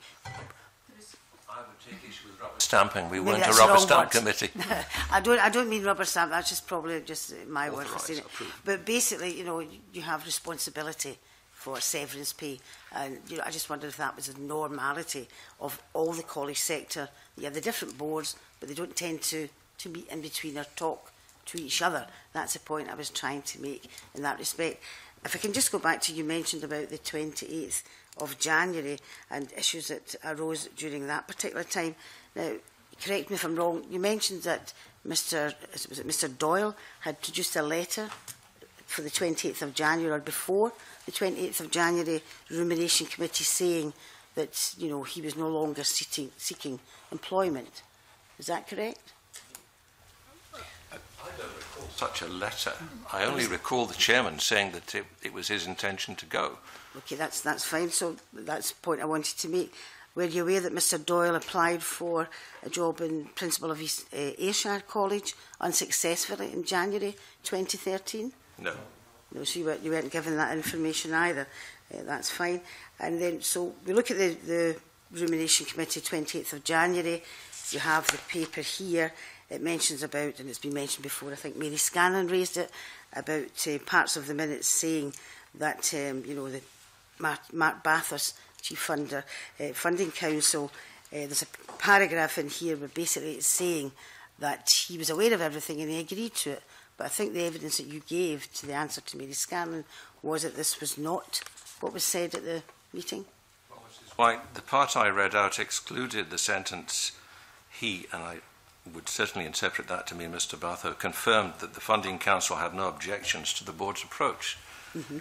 I would take issue with rubber stamping. We weren't a rubber stamp committee. I don't mean rubber stamp. That's just probably just my word for saying it. But basically, you know, you have responsibility for severance pay, and you know, I just wondered if that was a normality of all the college sector. You have the different boards, but they don't tend to meet in between or talk to each other. That's the point I was trying to make in that respect. If I can just go back to, you mentioned about the 28th of January and issues that arose during that particular time. Now, correct me if I'm wrong, you mentioned that Mr Doyle had produced a letter for the 28th of January, or before the 28th of January Remuneration Committee, saying that, you know, he was no longer seeking employment. Is that correct? I don't recall such a letter. I only recall the chairman saying that it was his intention to go. Okay, that's fine. So that's the point I wanted to make. Were you aware that Mr Doyle applied for a job in principal of East Ayrshire College unsuccessfully in January 2013? No. No, so you weren't given that information either. That's fine. And then, so we look at the Remuneration Committee 28th of January. You have the paper here. It mentions about, and it's been mentioned before, I think Mary Scanlon raised it, about parts of the minutes saying that, you know, the Mark Bathurst, Chief Funding Council, there's a paragraph in here where basically it's saying that he was aware of everything and he agreed to it. But I think the evidence that you gave to the answer to Mary Scanlon was that this was not what was said at the meeting. Why, the part I read out excluded the sentence, he, and I would certainly interpret that to mean Mr Bartho, confirmed that the Funding Council had no objections to the board's approach. Mm-hmm.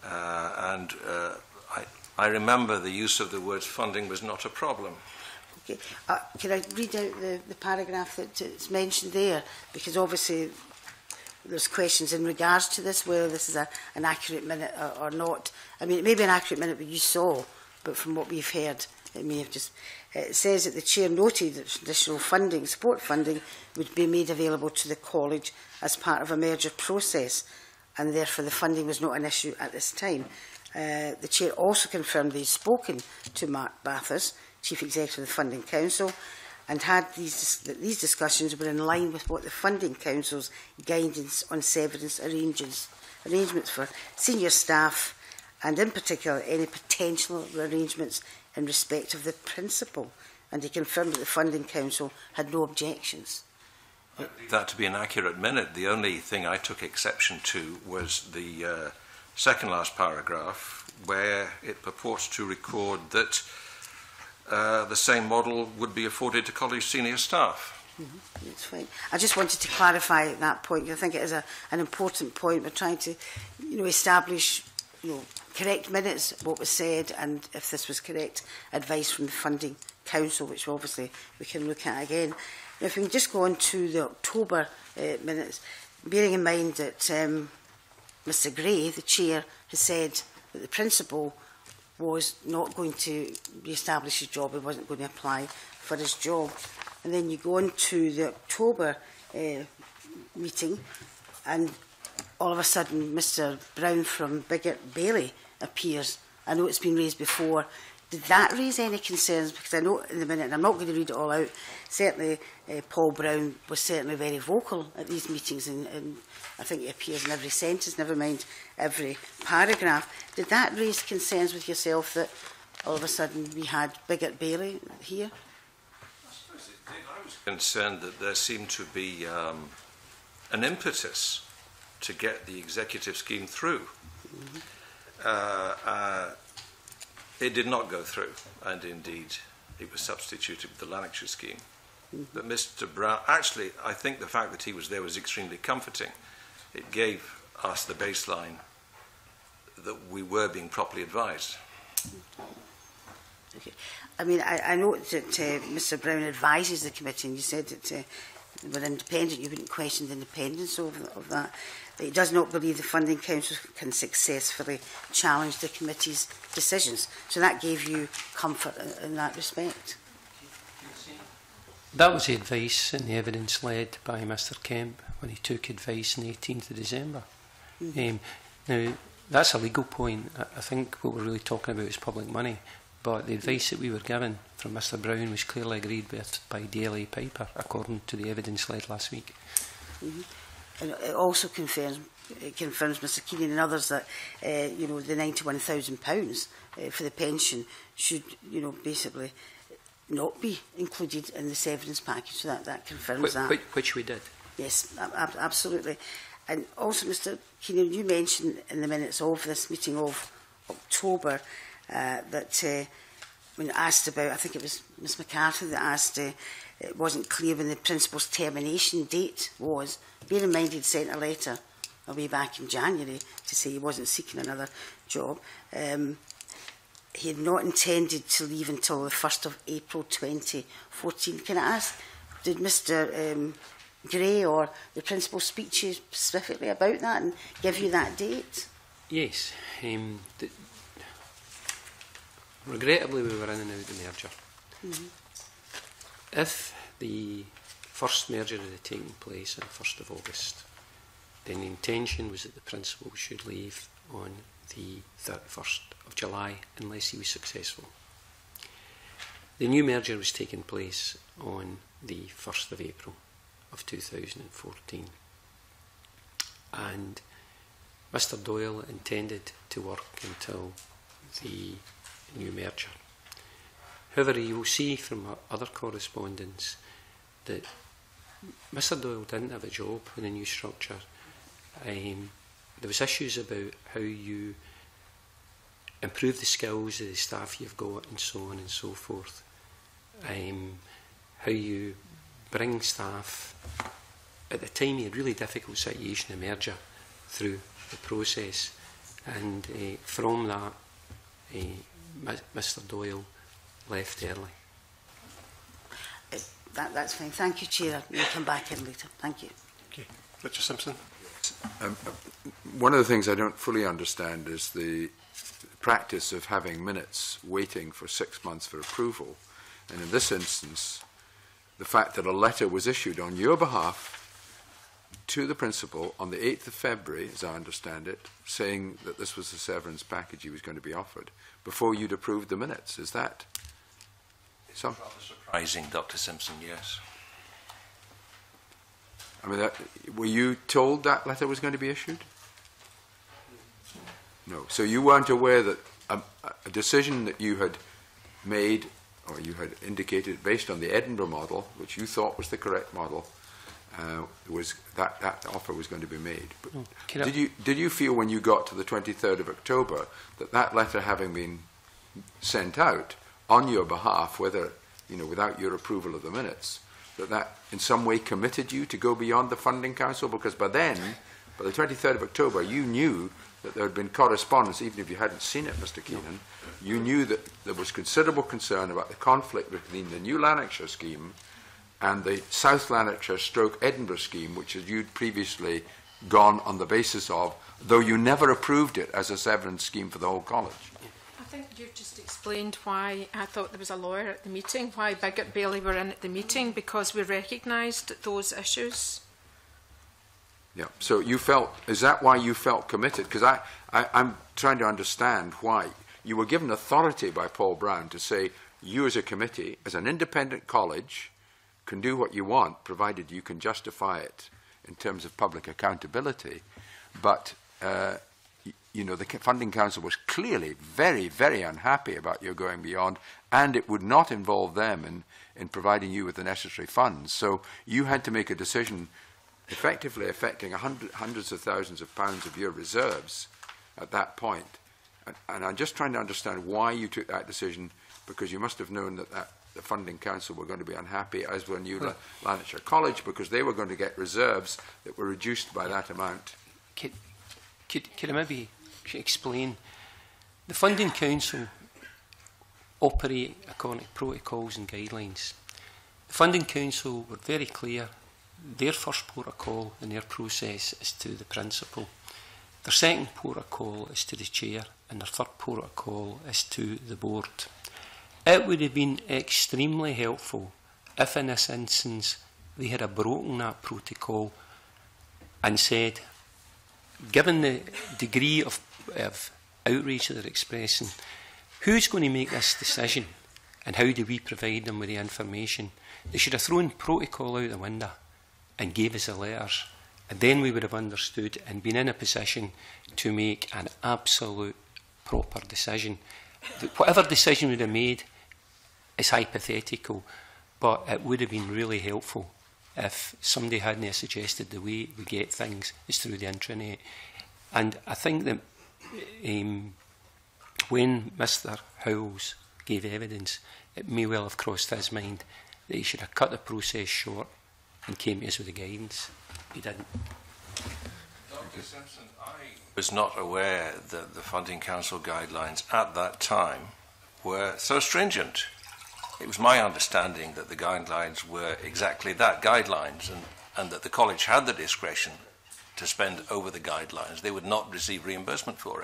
I remember the use of the words funding was not a problem. Okay. Can I read out the paragraph that is mentioned there? Because obviously there's questions in regards to this, whether this is an accurate minute or not. I mean, it may be an accurate minute what you saw, but from what we've heard, it may have just... It says that the Chair noted that additional funding, support funding, would be made available to the college as part of a merger process, and therefore the funding was not an issue at this time. The Chair also confirmed that he'd spoken to Mark Bathurst, Chief Executive of the Funding Council, and had these discussions were in line with what the Funding Council's guidance on severance arrangements for senior staff, and in particular any potential arrangements in respect of the principal. And he confirmed that the Funding Council had no objections. I believe that to be an accurate minute. The only thing I took exception to was the second last paragraph, where it purports to record that the same model would be afforded to college senior staff. Mm-hmm. That's fine. I just wanted to clarify that point. I think it is an important point. We're trying to, you know, establish, you know, correct minutes, what was said, and if this was correct, advice from the Funding Council, which obviously we can look at again. Now, if we can just go on to the October minutes, bearing in mind that Mr Gray, the Chair, has said that the Principal was not going to re-establish his job, he wasn't going to apply for his job. And then you go on to the October meeting, and all of a sudden Mr Brown from Bigot Bailey appears. I know it's been raised before. Did that raise any concerns? Because I know in the minute, and I'm not going to read it all out, certainly Paul Brown was certainly very vocal at these meetings, and I think he appears in every sentence, never mind every paragraph. Did that raise concerns with yourself that all of a sudden we had Bigot Bailey here? I suppose it did. I was concerned that there seemed to be an impetus to get the executive scheme through. Mm-hmm. It did not go through, and indeed it was substituted with the Lanarkshire scheme. Mm-hmm. But Mr Brown, actually, I think the fact that he was there was extremely comforting. It gave us the baseline that we were being properly advised. Okay. I mean, I know that Mr Brown advises the committee, and you said that were independent, you wouldn't question the independence of that. It does not believe the Funding Council can successfully challenge the committee's decisions. So that gave you comfort in that respect. That was the advice and the evidence led by Mr Kemp when he took advice on the 18th of December. Now, that's a legal point. I think what we're really talking about is public money, but the advice that we were given from Mr Brown was clearly agreed with by DLA Piper, according to the evidence led last week. And it also confirms Mr Keenan and others that you know, the £91,000 for the pension should, you know, basically not be included in the severance package. So that confirms that. Which we did. Yes, absolutely. And also, Mr Keenan, you mentioned in the minutes of this meeting of October that when asked about, I think it was Ms McCarthy that asked, it wasn't clear when the principal's termination date was. Bear in mind he'd sent a letter way back in January to say he wasn't seeking another job. He had not intended to leave until the 1st of April 2014. Can I ask, did Mr Gray or the principal speak to you specifically about that and give you that date? Yes. Regrettably, we were in and out the merger. If the first merger had taken place on the 1st of August, then the intention was that the principal should leave on the 31st of July unless he was successful. The new merger was taking place on the 1st of April of 2014, and Mr Doyle intended to work until the new merger. However, you will see from our other correspondence that Mr Doyle didn't have a job in the new structure. There was issues about how you improve the skills of the staff you've got and so on and so forth. How you bring staff, at the time you had a really difficult situation of merger through the process, and from that Mr Doyle left early. That's fine. Thank you, Chair. We'll come back in later. Thank you. Okay. Richard Simpson. One of the things I don't fully understand is the practice of having minutes waiting for 6 months for approval. And in this instance, the fact that a letter was issued on your behalf to the principal on the 8th of February, as I understand it, saying that this was the severance package he was going to be offered, before you'd approved the minutes. Is that something? Rather surprising, Dr. Simpson, yes. I mean, were you told that letter was going to be issued? No. So you weren't aware that a decision that you had made, or you had indicated based on the Edinburgh model, which you thought was the correct model, was that offer was going to be made. But did you feel when you got to the 23rd of October that that letter having been sent out on your behalf, whether, you know, without your approval of the minutes, that in some way committed you to go beyond the Funding Council? Because by then, by the 23rd of October, you knew that there had been correspondence, even if you hadn't seen it, Mr Keenan. You knew that there was considerable concern about the conflict between the new Lanarkshire scheme and the South Lanarkshire / Edinburgh scheme, which you'd previously gone on the basis of, though you never approved it as a severance scheme for the whole college. I think you've just explained why I thought there was a lawyer at the meeting, why Bigot Bailey were in at the meeting, because we recognised those issues. Yeah, so you felt, is that why you felt committed? Because I'm trying to understand why. You were given authority by Paul Brown to say, you as a committee, as an independent college, can do what you want, provided you can justify it in terms of public accountability. But, you know, the Funding Council was clearly very, very unhappy about your going beyond, and it would not involve them in providing you with the necessary funds. So you had to make a decision effectively affecting hundreds of thousands of pounds of your reserves at that point. And I'm just trying to understand why you took that decision, because you must have known that the Funding Council were going to be unhappy, as were New Lanarkshire College, because they were going to get reserves that were reduced by that amount. Could I maybe explain? The Funding Council operate according to protocols and guidelines. The Funding Council were very clear their first port of call in their process is to the principal. Their second port of call is to the chair, and their third port of call is to the board. It would have been extremely helpful if in this instance they had broken that protocol and said, given the degree of outrage that they're expressing, who's going to make this decision and how do we provide them with the information? They should have thrown protocol out the window and gave us the letters, and then we would have understood and been in a position to make an absolute proper decision. Whatever decision we'd have made is hypothetical, but it would have been really helpful if somebody hadn't suggested the way we get things is through the intranet. And I think that when Mr Howells gave evidence, it may well have crossed his mind that he should have cut the process short and came to us with the guidance. He didn't. Dr. Simpson, I was not aware that the Funding Council guidelines at that time were so stringent. It was my understanding that the guidelines were exactly that, guidelines, and that the college had the discretion to spend over the guidelines. They would not receive reimbursement for it.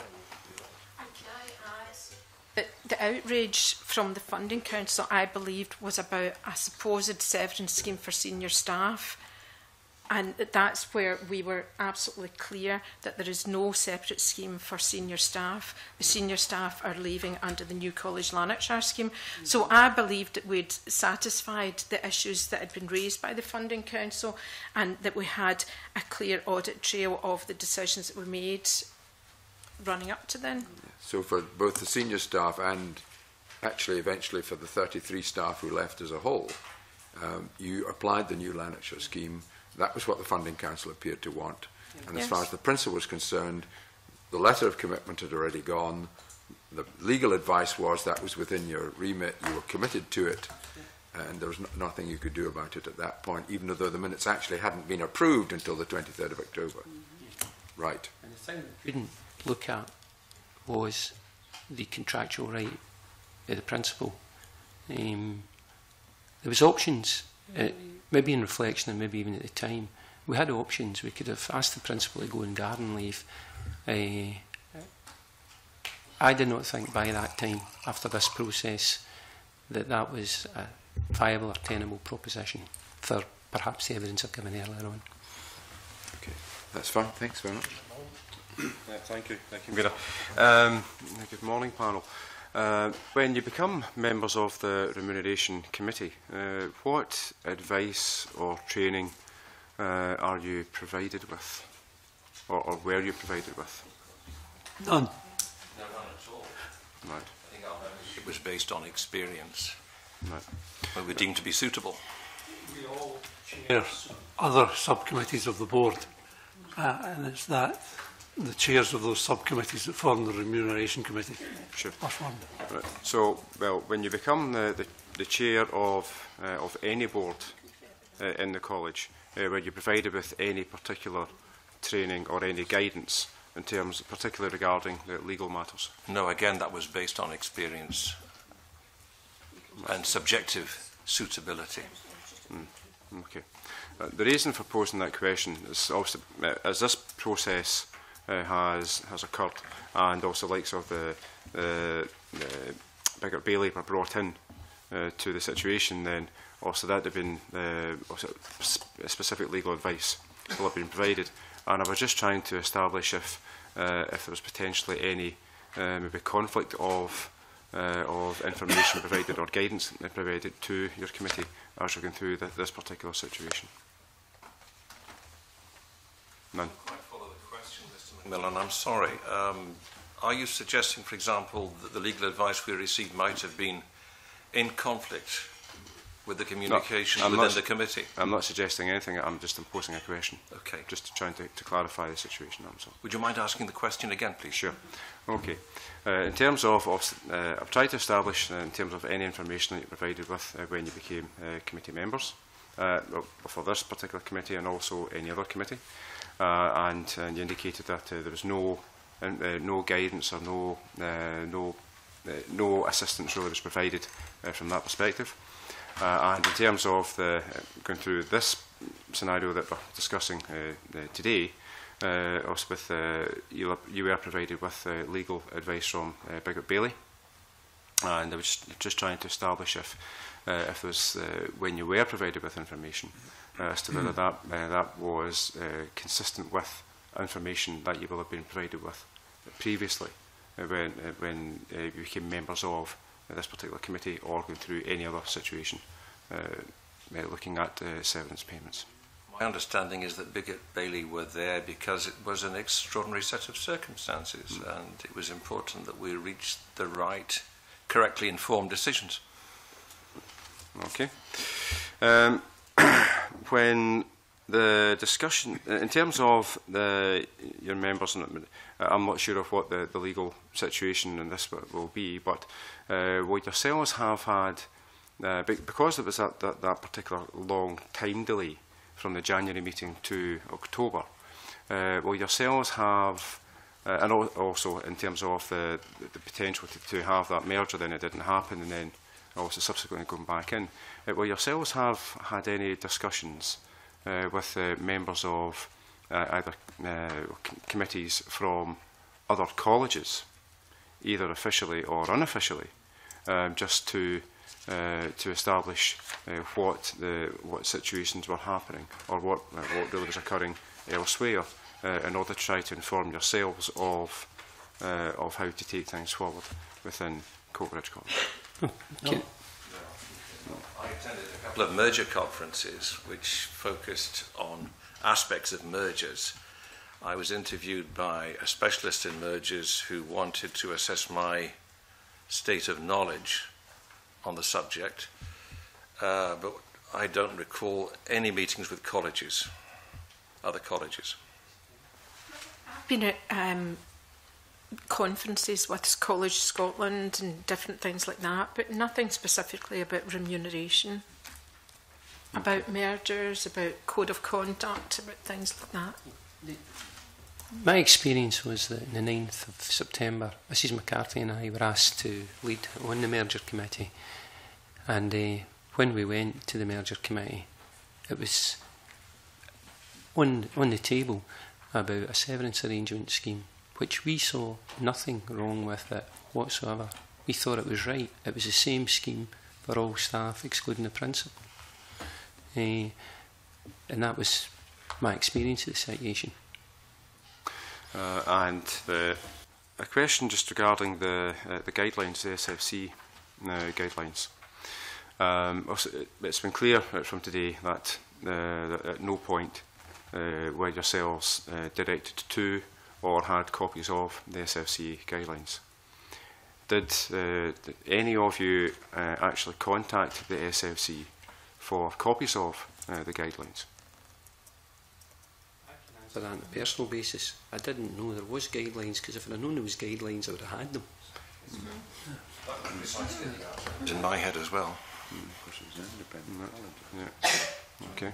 The outrage from the Funding Council, I believed, was about a supposed severance scheme for senior staff. And that's where we were absolutely clear that there is no separate scheme for senior staff. The senior staff are leaving under the new College Lanarkshire scheme. So I believed that we'd satisfied the issues that had been raised by the Funding Council and that we had a clear audit trail of the decisions that were made running up to then. So for both the senior staff and actually eventually for the 33 staff who left as a whole, you applied the new Lanarkshire scheme. That was what the Funding Council appeared to want. And as far as the principal was concerned, the letter of commitment had already gone. The legal advice was that was within your remit. You were committed to it. And there was nothing you could do about it at that point, even though the minutes actually hadn't been approved until the 23rd of October. Right. And the thing we couldn't look at was the contractual right of the principal. There was options. Maybe in reflection and maybe even at the time, we had options. We could have asked the principal to go on garden leave. I did not think by that time, after this process, that that was a viable or tenable proposition for perhaps the evidence I've given earlier on. Okay, that's fine. Thanks very much. Thank you, Vera. Good morning, panel. When you become members of the Remuneration Committee, what advice or training are you provided with, or were you provided with? None. No, none at all. Right. I think our membership was based on experience. Right. We were deemed to be suitable. We all chair other subcommittees of the board, and it's that the chairs of those subcommittees that form the Remuneration Committee. Sure. Are formed. Right. So, well, when you become the chair of any board in the college, were you provided with any particular training or any guidance in terms, particularly regarding the legal matters? No, again, that was based on experience and subjective suitability. Okay. The reason for posing that question is also, as this process has occurred, and also likes of the bigger Bailey were brought in to the situation, then also that had been also specific legal advice will have been provided, and I was just trying to establish if there was potentially any maybe conflict of information provided or guidance provided to your committee as you're going through this particular situation. None. Millen, I'm sorry. Are you suggesting, for example, that the legal advice we received might have been in conflict with the communication within the committee? I'm not suggesting anything. I'm just posing a question. Okay. Just trying to clarify the situation. Would you mind asking the question again, please? Sure. Okay. In terms of I've tried to establish in terms of any information that you provided with when you became committee members for this particular committee and also any other committee. And you indicated that there was no guidance or no assistance really was provided from that perspective. And in terms of going through this scenario that we're discussing today, also with you were provided with legal advice from Bisset Bailey, and I was just trying to establish if there was, when you were provided with information, as to whether that was consistent with information that you will have been provided with previously when you became members of this particular committee, or going through any other situation looking at severance payments. My understanding is that Bisset Bailey were there because it was an extraordinary set of circumstances, and it was important that we reached the right, correctly informed decisions. Okay. When the discussion, in terms of your members, I'm not sure of what the legal situation in this will be, but what yourselves have had, because there was that particular long time delay from the January meeting to October, will yourselves have, and also in terms of the potential to have that merger, then it didn't happen, and then also subsequently going back in, will yourselves have had any discussions with members of either committees from other colleges, either officially or unofficially, just to establish what situations were happening, or what really was occurring elsewhere, in order to try to inform yourselves of how to take things forward within Coatbridge College? I attended a couple of merger conferences which focused on aspects of mergers. I was interviewed by a specialist in mergers who wanted to assess my state of knowledge on the subject, but I don't recall any meetings with colleges, other colleges. I've been at conferences with College Scotland and different things like that, but nothing specifically about remuneration, about mergers, about code of conduct, about things like that. My experience was that on the 9th of September, Mrs McCarthy and I were asked to lead on the merger committee, and when we went to the merger committee, it was on the table about a severance arrangement scheme, which we saw nothing wrong with it whatsoever. We thought it was right. It was the same scheme for all staff, excluding the principal. And that was my experience of the situation. And a question just regarding the guidelines, the SFC guidelines. Also, it's been clear from today that at no point were yourselves directed to or had copies of the SFC guidelines. Did any of you actually contact the SFC for copies of the guidelines? I can answer that on a personal basis. I didn't know there was guidelines, because if I'd known there was guidelines, I would have had them. It's in my head as well. Yeah. Okay.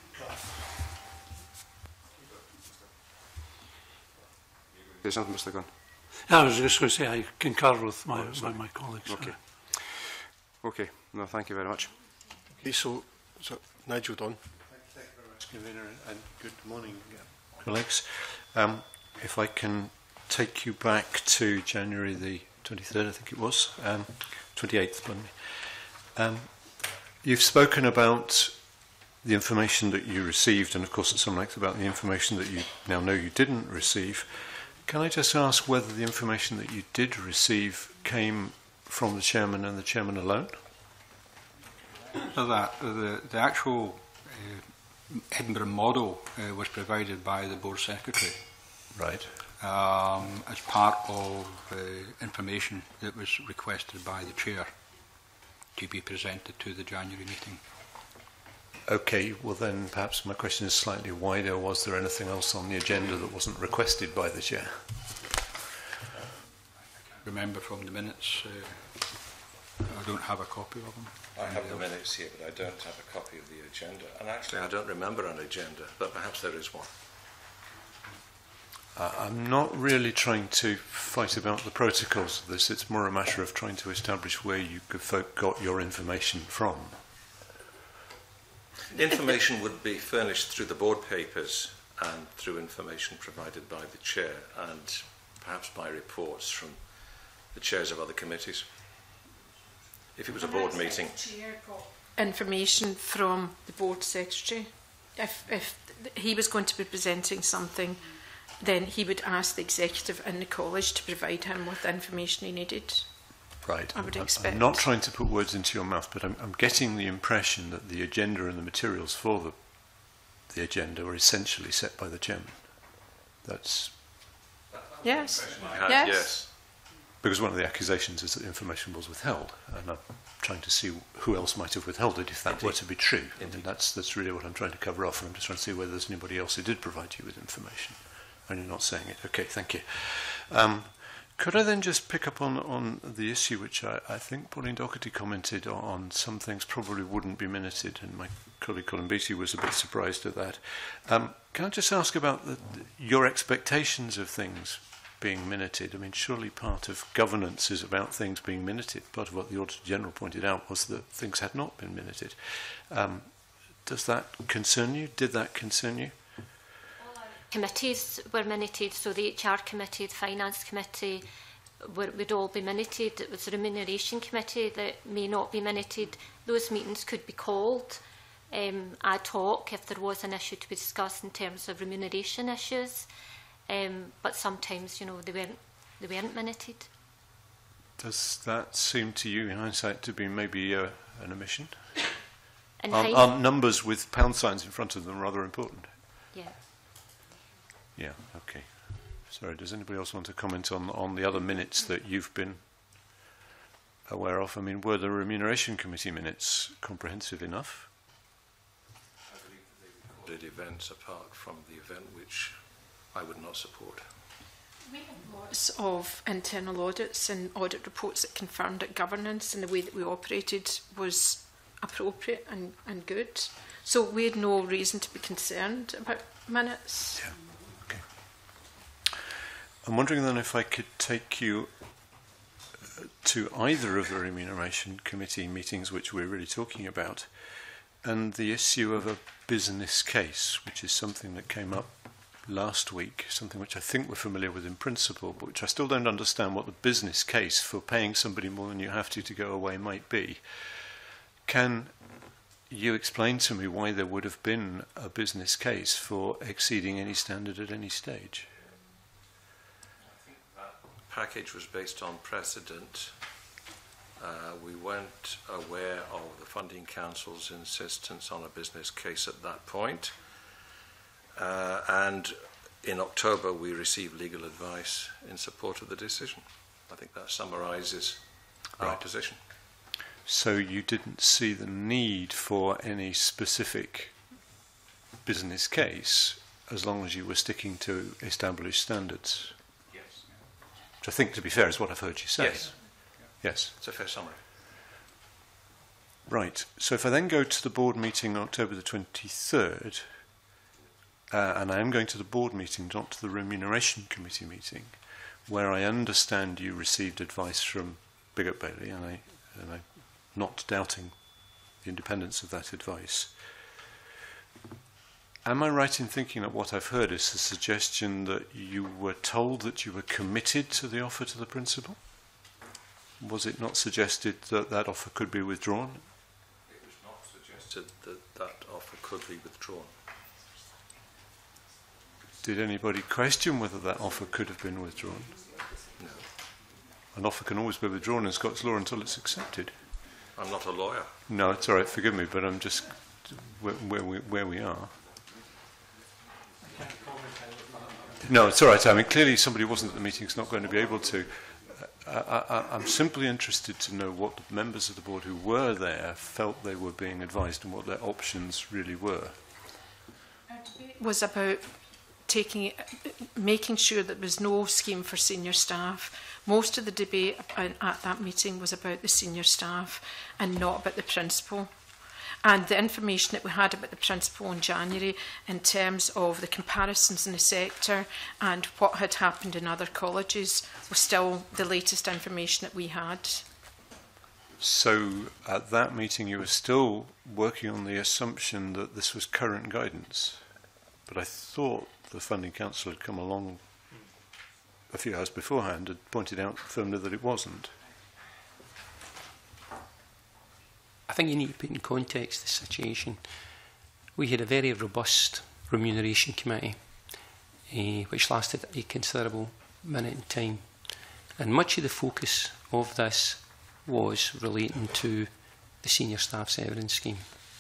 There's something, Mr. Gunn. Yeah, I was just going to say I concur with my colleagues. Okay. Okay. No, thank you very much. Okay, so Nigel Dunn. Thank you very much, Convener, and good morning, colleagues. If I can take you back to January the 23rd, I think it was, 28th, pardon me. You've spoken about the information that you received, and of course at some length about the information that you now know you didn't receive. Can I just ask whether the information that you did receive came from the chairman and the chairman alone? So the actual Edinburgh model was provided by the board secretary. Right. As part of information that was requested by the chair to be presented to the January meeting. Okay, well then perhaps my question is slightly wider. Was there anything else on the agenda that wasn't requested by the chair? I can't remember from the minutes. I don't have a copy of them. I have the minutes here, but I don't have a copy of the agenda. And actually, I don't remember an agenda, but perhaps there is one. I'm not really trying to fight about the protocols of this. It's more a matter of trying to establish where you got your information from. Information would be furnished through the board papers and through information provided by the chair and perhaps by reports from the chairs of other committees. If it was a board meeting. Information from the board secretary. If he was going to be presenting something, then he would ask the executive and the college to provide him with the information he needed. Right. I would expect. I'm not trying to put words into your mouth, but I'm getting the impression that the agenda and the materials for the agenda were essentially set by the chairman. That's... Yes. Yes. Because one of the accusations is that the information was withheld, and I'm trying to see who else might have withheld it if that were to be true. And that's really what I'm trying to cover off, and I'm just trying to see whether there's anybody else who did provide you with information. And you're not saying it. Okay, thank you. Could I then just pick up on the issue which I think Pauline Docherty commented on? Some things probably wouldn't be minuted, and my colleague Colin Beattie was a bit surprised at that. Can I just ask about your expectations of things being minuted? I mean, surely part of governance is about things being minuted. Part of what the Auditor General pointed out was that things had not been minuted. Does that concern you? Did that concern you? Committees were minuted, so the HR committee, the finance committee would all be minuted. It was the remuneration committee that may not be minuted. Those meetings could be called ad hoc if there was an issue to be discussed in terms of remuneration issues, but sometimes, you know, they weren't minuted. Does that seem to you, in hindsight, to be maybe an omission? Are numbers with pound signs in front of them rather important? Yeah. Yeah, okay. Sorry, does anybody else want to comment on the other minutes that you've been aware of? I mean, were the Remuneration Committee minutes comprehensive enough? I believe that they recorded events apart from the event which I would not support. We had lots of internal audits and audit reports that confirmed that governance and the way that we operated was appropriate and good. So we had no reason to be concerned about minutes. Yeah. I'm wondering then if I could take you to either of the Remuneration Committee meetings which we're really talking about, and the issue of a business case, which is something that came up last week, something which I think we're familiar with in principle, but which I still don't understand what the business case for paying somebody more than you have to go away might be. Can you explain to me why there would have been a business case for exceeding any standard at any stage? Package was based on precedent. We weren't aware of the Funding Council's insistence on a business case at that point. And in October, we received legal advice in support of the decision. I think that summarises our position. So you didn't see the need for any specific business case as long as you were sticking to established standards? Which I think, to be fair, is what I've heard you say. Yes. Yes. It's a fair summary. Right. So if I then go to the board meeting on October the 23rd, and I am going to the board meeting, not to the Remuneration Committee meeting, where I understand you received advice from Bigot Bailey, and I'm not doubting the independence of that advice. Am I right in thinking that what I've heard is the suggestion that you were told that you were committed to the offer to the principal? Was it not suggested that that offer could be withdrawn? It was not suggested that that offer could be withdrawn. Did anybody question whether that offer could have been withdrawn? No. An offer can always be withdrawn in Scots law until it's accepted. I'm not a lawyer. No, it's all right, forgive me, but I'm just where we are. No, it's all right. I mean, clearly somebody who wasn't at the meeting is not going to be able to. I'm simply interested to know what the members of the board who were there felt they were being advised and what their options really were. It was about making sure that there was no scheme for senior staff. Most of the debate at that meeting was about the senior staff and not about the principal. And the information that we had about the principal in January in terms of the comparisons in the sector and what had happened in other colleges was still the latest information that we had. So at that meeting you were still working on the assumption that this was current guidance, but I thought the Funding Council had come along a few hours beforehand and pointed out firmly that it wasn't. I think you need to put in context the situation. We had a very robust remuneration committee, which lasted a considerable minute in time. And much of the focus of this was relating to the senior staff severance scheme.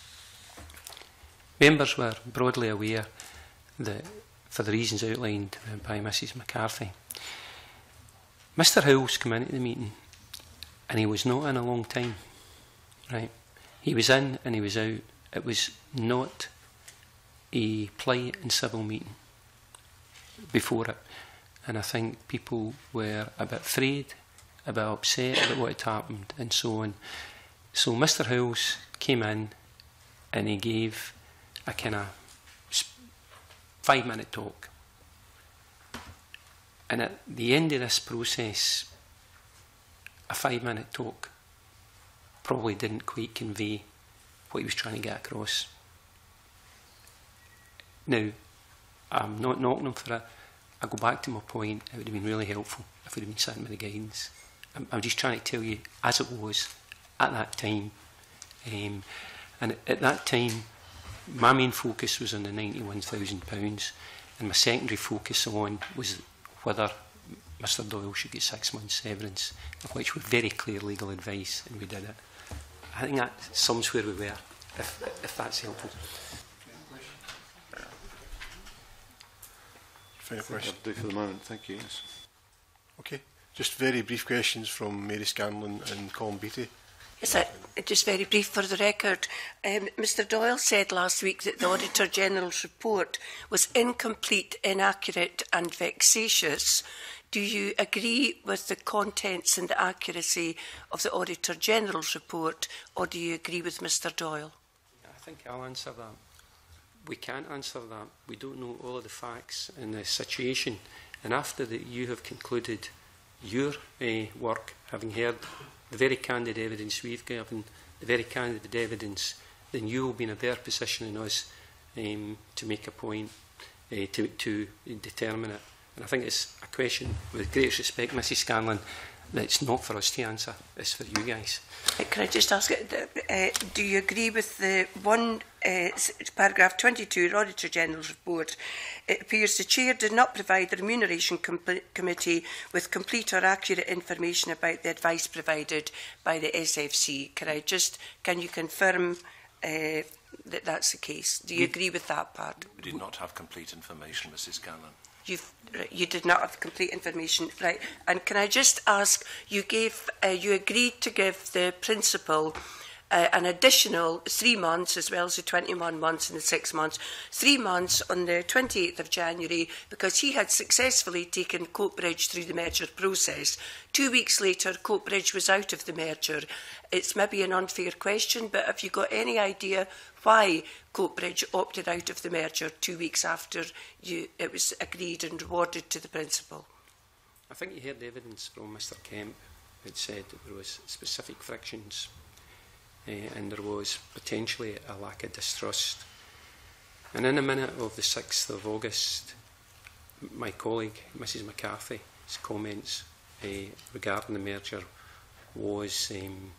Members were broadly aware that, for the reasons outlined by Mrs McCarthy, Mr Howells came into the meeting and he was not in a long time. Right? He was in and he was out. It was not a polite and civil meeting before it. And I think people were a bit afraid, a bit upset about what had happened and so on. So Mr Howells came in and he gave a kind of 5-minute talk. And at the end of this process, a 5-minute talk probably didn't quite convey what he was trying to get across. Now, I'm not knocking him for it. I go back to my point, it would have been really helpful if we'd have been sitting with the guidance. I'm just trying to tell you as it was at that time. And at that time, my main focus was on the £91,000 and my secondary focus on was whether Mr Doyle should get 6 months severance, of which was very clear legal advice, and we did it. I think that sums where we were, if that's helpful. Fair question. I'll do for the moment, thank you. Yes. Okay, just very brief questions from Mary Scanlon and Colin Beattie. Yes, just very brief for the record. Mr Doyle said last week that the Auditor General's report was incomplete, inaccurate and vexatious. Do you agree with the contents and the accuracy of the Auditor General's report, or do you agree with Mr Doyle? I think I'll answer that. We can't answer that. We don't know all of the facts in the situation. And after that you have concluded your work, having heard the very candid evidence we've given, the very candid evidence, then you will be in a better position than us to make a point, to determine it. And I think it's a question, with greatest respect, Mrs Scanlon, that it's not for us to answer, it's for you guys. Can I just ask, do you agree with the paragraph 22, Auditor General's report? It appears the Chair did not provide the Remuneration Committee with complete or accurate information about the advice provided by the SFC. Can you confirm that that's the case? Do you agree with that part? We did not have complete information, Mrs Scanlon. You did not have complete information, right? And can I just ask, you agreed to give the principal an additional 3 months, as well as the 21 months and the 6 months, 3 months on the 28th of January, because he had successfully taken Coatbridge through the merger process. 2 weeks later, Coatbridge was out of the merger. It's maybe an unfair question, but have you got any idea why Coatbridge opted out of the merger 2 weeks after it was agreed and rewarded to the principal? I think you heard the evidence from Mr Kemp. It said that there was specific frictions and there was potentially a lack of distrust. And in a minute of the 6th of August, my colleague, Mrs McCarthy's comments regarding the merger was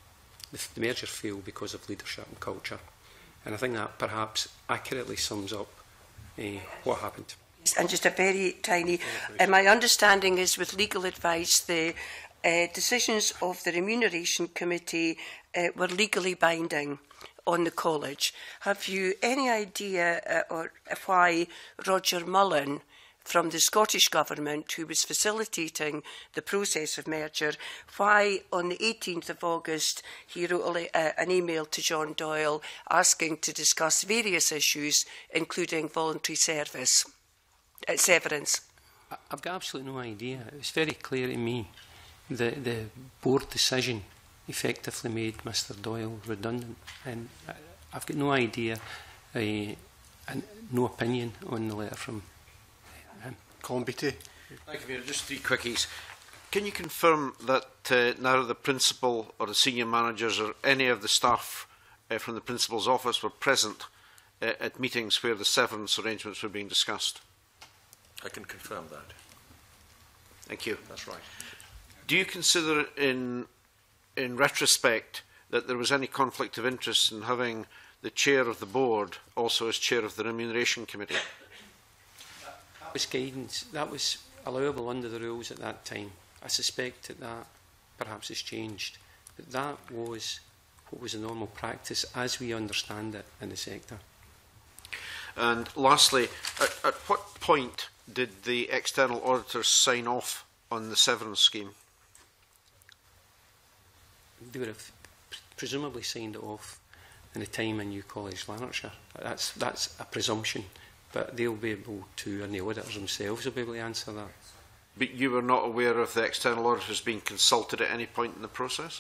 the merger failed because of leadership and culture. And I think that perhaps accurately sums up what happened. And just a very tiny, my understanding is with legal advice, the decisions of the Remuneration Committee were legally binding on the college. Have you any idea or why Roger Mullen from the Scottish Government, who was facilitating the process of merger, why on the 18th of August he wrote an email to John Doyle asking to discuss various issues, including voluntary severance? I've got absolutely no idea. It was very clear to me that the board decision effectively made Mr Doyle redundant, and I've got no idea and no opinion on the letter from him. Colin Beattie. Thank you, just 3 quickies. Can you confirm that neither the principal or the senior managers or any of the staff from the principal's office were present at meetings where the severance arrangements were being discussed? I can confirm that. Thank you. That's right. Do you consider in retrospect that there was any conflict of interest in having the chair of the board also as chair of the Remuneration Committee? That was guidance. That was allowable under the rules at that time. I suspect that perhaps has changed. But that was what was the normal practice as we understand it in the sector. And lastly, at what point did the external auditors sign off on the severance scheme? They would have presumably signed it off in the time in New College, Lanarkshire. That's a presumption, but they'll be able to, and the auditors themselves will be able to answer that. But you were not aware of the external auditors being consulted at any point in the process?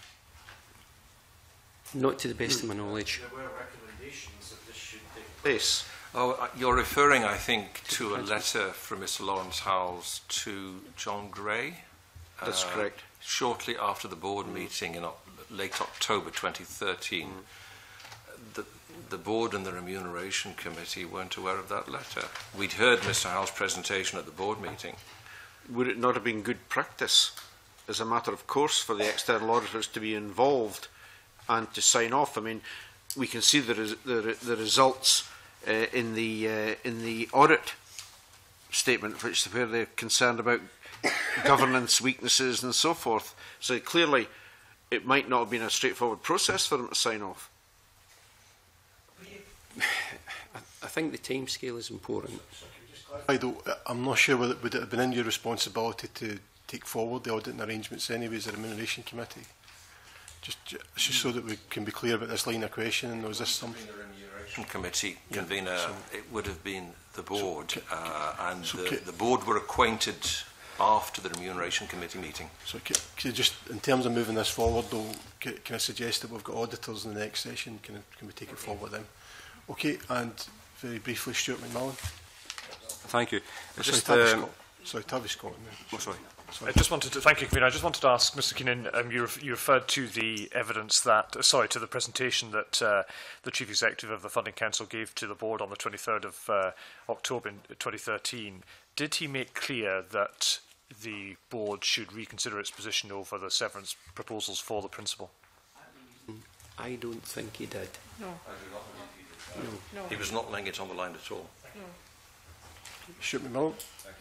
Not to the best of my knowledge. There were recommendations that this should take place. Oh, you're referring, I think, to a letter from Mr. Lawrence Howells to John Gray. That's correct. Shortly after the board meeting in late October 2013, the board and the Remuneration Committee weren't aware of that letter. We'd heard Mr. Howell's presentation at the board meeting. Would it not have been good practice, as a matter of course, for the external auditors to be involved and to sign off? I mean, we can see the results in the audit statement, where they're concerned about governance weaknesses and so forth. So clearly, it might not have been a straightforward process for them to sign off. I think the timescale is important. I'm not sure whether would it have been in your responsibility to take forward the auditing arrangements anyways, the Remuneration Committee? Just so that we can be clear about this line of questioning. Was this something? The Remuneration Committee convener, it would have been the board, and the board were acquainted after the Remuneration Committee meeting. So can you just, in terms of moving this forward though, can I suggest that we've got auditors in the next session? Can we take it forward then? Okay, and very briefly, Stuart McMillan. Thank you. Sorry, Tavi Scott. Oh, sorry. I just wanted to thank you, Convener. I just wanted to ask Mr. Keenan. You referred to the evidence that, to the presentation that the Chief Executive of the Funding Council gave to the board on the 23rd of October 2013. Did he make clear that the board should reconsider its position over the severance proposals for the principal? I don't think he did. No. No. He was not laying it on the line at all. No. Stuart McMillan.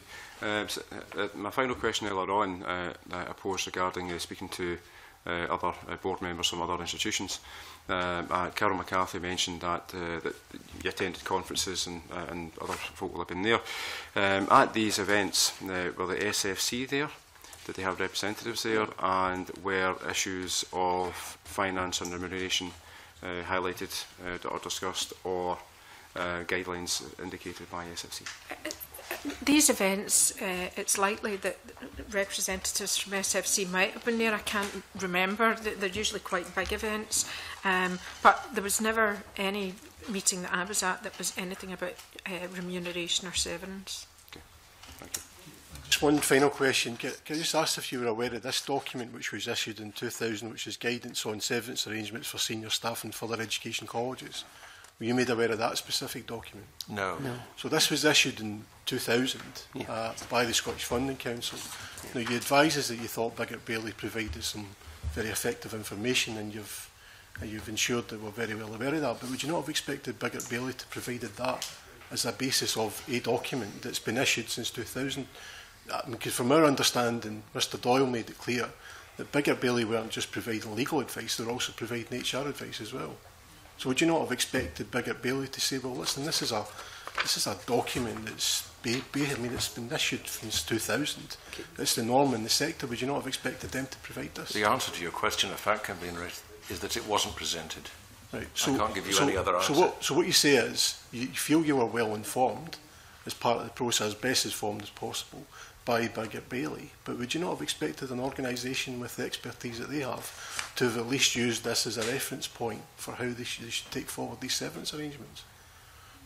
My final question earlier on I posed regarding speaking to other board members from other institutions. Carole McCarthy mentioned that you attended conferences and other folk will have been there. At these events, were the SFC there? Did they have representatives there? And were issues of finance and remuneration highlighted or discussed, or guidelines indicated by SFC? These events, it's likely that representatives from SFC might have been there. I can't remember. They're usually quite big events. But there was never any meeting that I was at that was anything about remuneration or severance. Okay. Thank you. Just one final question. Can I just ask if you were aware of this document which was issued in 2000, which is guidance on severance arrangements for senior staff in further education colleges? Were you made aware of that specific document? No. So this was issued in 2000 by the Scottish Funding Council. Now, you advised us that you thought Bigot Bailey provided some very effective information, and you've ensured that we're very well aware of that. But would you not have expected Bigot Bailey to provided that as a basis of a document that's been issued since 2000? Because from our understanding, Mr Doyle made it clear that Bigot Bailey weren't just providing legal advice, they were also providing HR advice as well. So would you not have expected Bigot Bailey to say, well, listen, this is a document that's it's been issued since 2000. It's the norm in the sector. Would you not have expected them to provide this? The answer to your question, if that can be is that it wasn't presented. Right. I can't give you any other answer. So what you say is, you feel you were well informed as part of the process, best informed as possible, by Bigot Bailey, but would you not have expected an organisation with the expertise that they have to have at least used this as a reference point for how they should take forward these severance arrangements?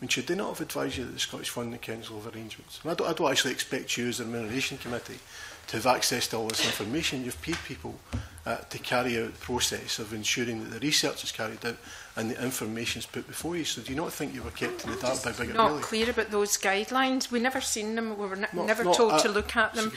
mean, should they not have advised you that the Scottish Funding Council have arrangements? And I don't actually expect you as the Remuneration Committee to have access to all this information. You've paid people to carry out the process of ensuring that the research is carried out and the information is put before you. So do you not think you were kept in the dark by Bigger Bailey? Not clear about those guidelines. We never seen them. We were never told to look at them.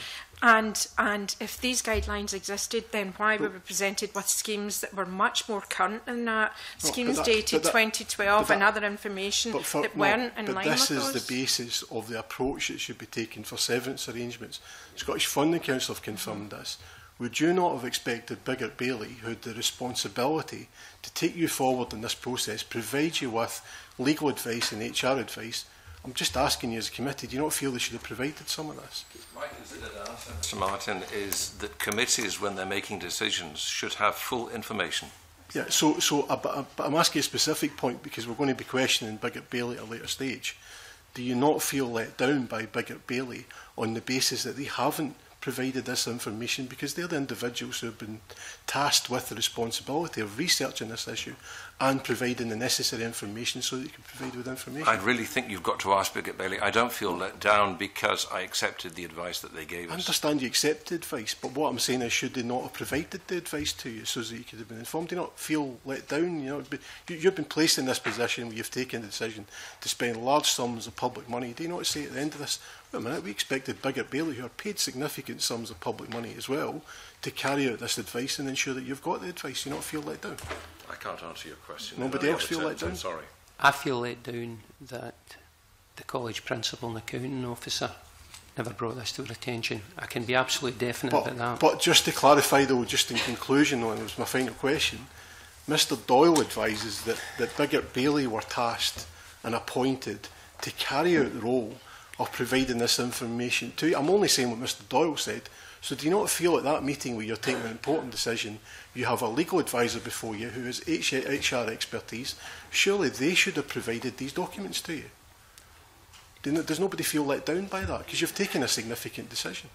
And if these guidelines existed, then why were we presented with schemes that were much more current than that? Schemes dated 2012 and other information that weren't in line with those. But this is the basis of the approach that should be taken for severance arrangements. The Scottish Funding Council have confirmed this. Would you not have expected Bigger Bailey, who had the responsibility to take you forward in this process, provide you with legal advice and HR advice? I'm just asking you as a committee, do you not feel they should have provided some of this? My considered answer, Mr. Martin, is that committees, when they're making decisions, should have full information. Yeah, but I'm asking a specific point because we're going to be questioning Bigger Bailey at a later stage. Do you not feel let down by Bigger Bailey on the basis that they haven't provided this information, because they're the individuals who have been tasked with the responsibility of researching this issue and providing the necessary information so that you can provide with information? I really think you've got to ask Bigger Bailey. I don't feel let down because I accepted the advice that they gave us. I understand you accepted advice, but what I'm saying is, should they not have provided the advice to you so that you could have been informed? Do you not feel let down? You know, you've been placed in this position where you've taken the decision to spend large sums of public money. Do you not say at the end of this, wait a minute, we expected Bigger Bailey, who are paid significant sums of public money as well, to carry out this advice and ensure that you've got the advice? Do you not feel let down? I can't answer your question. Nobody else feel let down? I'm sorry. I feel let down that the college principal and accounting officer never brought this to our attention. I can be absolutely definite about that. But just to clarify though, just in conclusion, and it was my final question, Mr Doyle advises that Bigger Bailey were tasked and appointed to carry out the role of providing this information to you. I'm only saying what Mr Doyle said. So do you not feel at that meeting where you're taking an important decision, you have a legal advisor before you who has HR expertise, surely they should have provided these documents to you? Does nobody feel let down by that? Because you've taken a significant decision.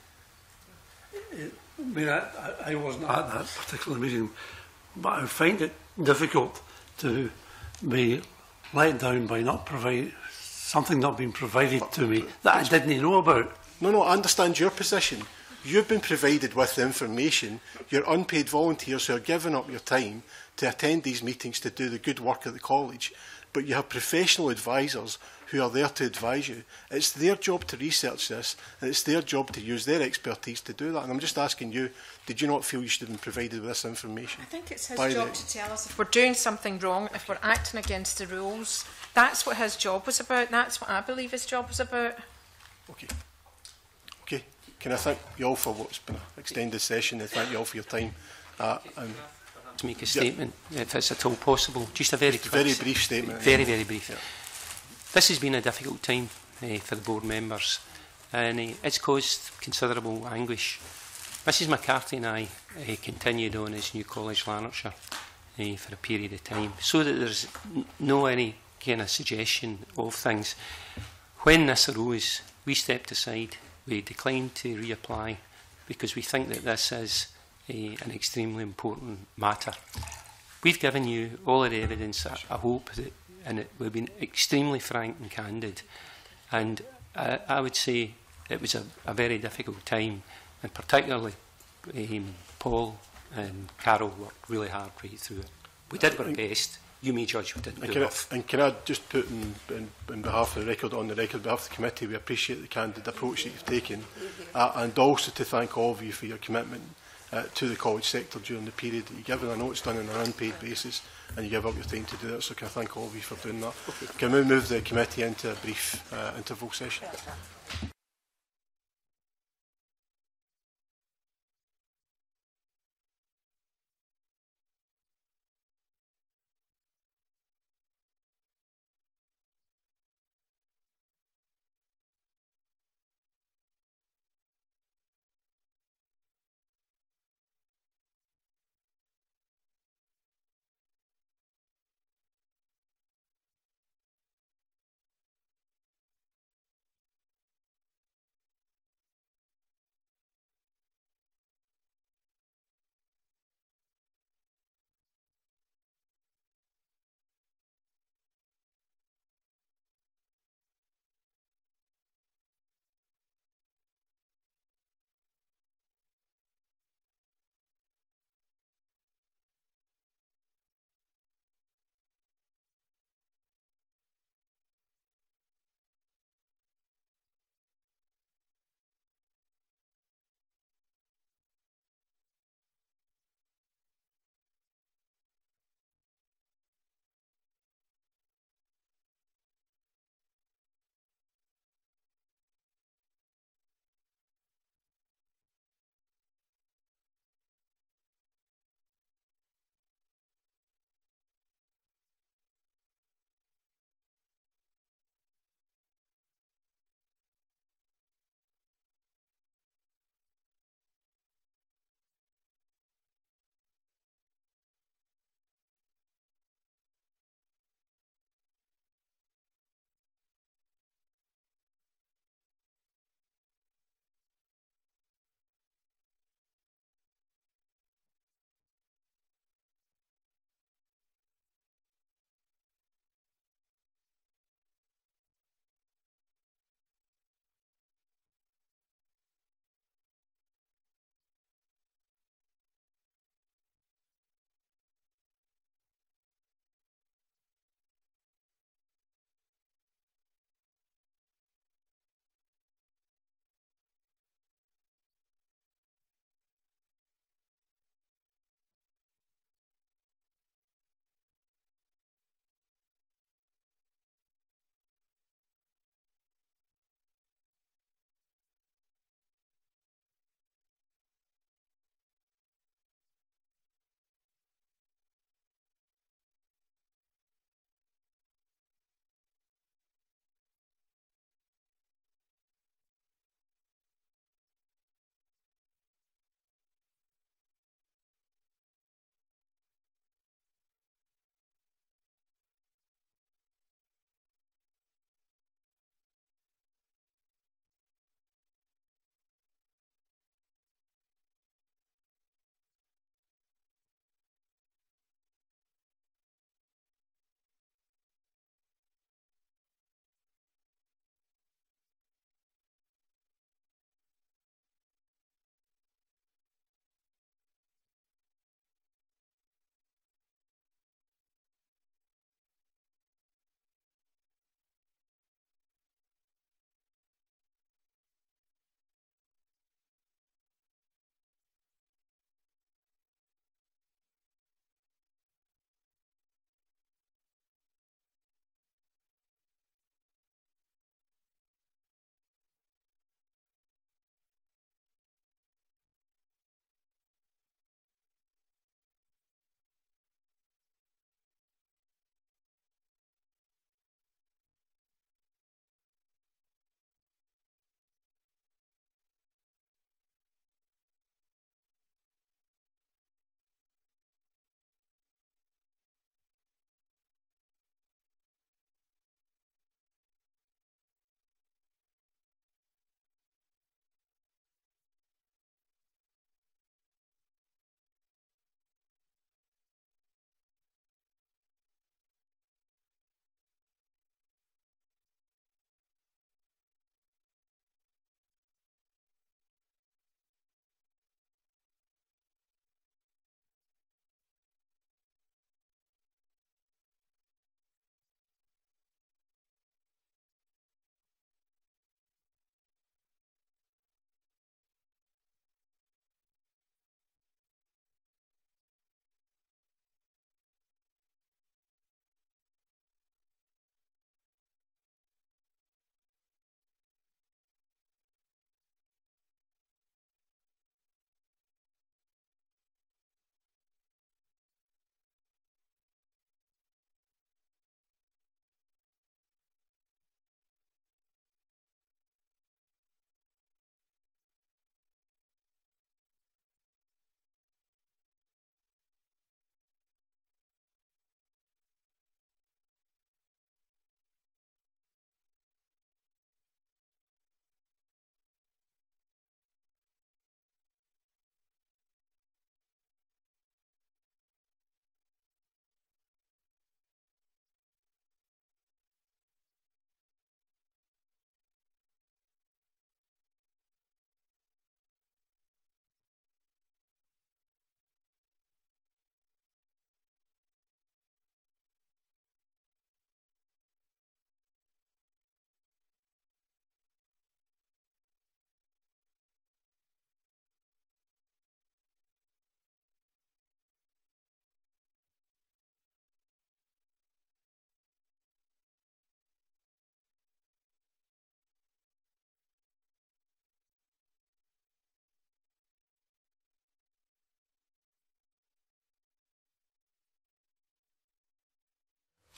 I wasn't at that particular meeting, but I find it difficult to be let down by something not being provided to me that I didn't know about. No, I understand your position. You've been provided with the information. You're unpaid volunteers who are giving up your time to attend these meetings to do the good work at the college. But you have professional advisors who are there to advise you. It's their job to research this, and it's their job to use their expertise to do that. And I'm just asking you, did you not feel you should have been provided with this information? I think it's his job to tell us if we're doing something wrong, if we're acting against the rules. That's what his job was about. That's what I believe his job was about. Okay. Can I thank you all for what's been an extended session, and thank you all for your time. To make a statement, if it's at all possible, just a very brief statement. Very brief. Yeah. This has been a difficult time for the board members, and it's caused considerable anguish. Mrs McCarthy and I continued on as New College Lanarkshire for a period of time, so that there's no any kind of suggestion of things. When this arose, we stepped aside. We declined to reapply because we think that this is an extremely important matter. We've given you all of the evidence. I hope that, and we've been extremely frank and candid. And I would say it was a very difficult time, and particularly Paul and Carole worked really hard right through it. We did our best. You may judge we didn't do enough. And can I just put on behalf of the record, on behalf of the committee, we appreciate the candid approach that you've taken, and also to thank all of you for your commitment to the college sector during the period that you've given. I know it's done on an unpaid basis, and you give up your time to do that, so can I thank all of you for doing that. Can we move the committee into a brief interval session?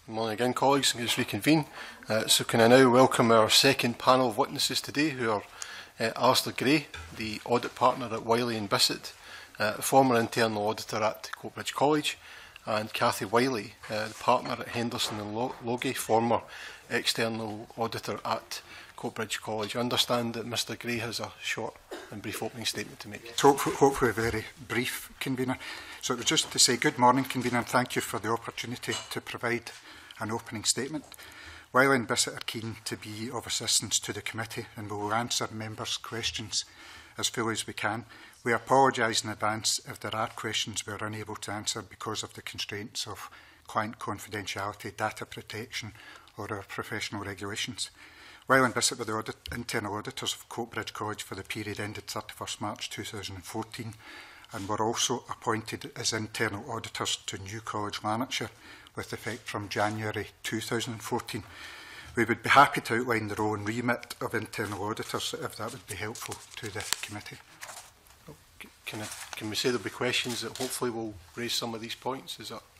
Good morning again, colleagues. I'm going to reconvene. So can I now welcome our second panel of witnesses today, who are Allister Gray, the audit partner at Wylie and Bisset, former internal auditor at Coatbridge College, and Cathie, Wyllie, the partner at Henderson and Loggie, former external auditor at Coatbridge College. I understand that Mr Gray has a short and brief opening statement to make. Hopefully very brief, Convener. So it was just to say good morning, Convener, and thank you for the opportunity to provide an opening statement. Wylie and Bisset are keen to be of assistance to the committee and we will answer members' questions as fully as we can. We apologise in advance if there are questions we are unable to answer because of the constraints of client confidentiality, data protection or our professional regulations. Wylie and Bisset were the internal auditors of Coatbridge College for the period ended 31st March 2014 and were also appointed as internal auditors to New College, Lanarkshire, with effect from January 2014. We would be happy to outline the role and remit of internal auditors if that would be helpful to the committee. Can we say there will be questions that hopefully will raise some of these points?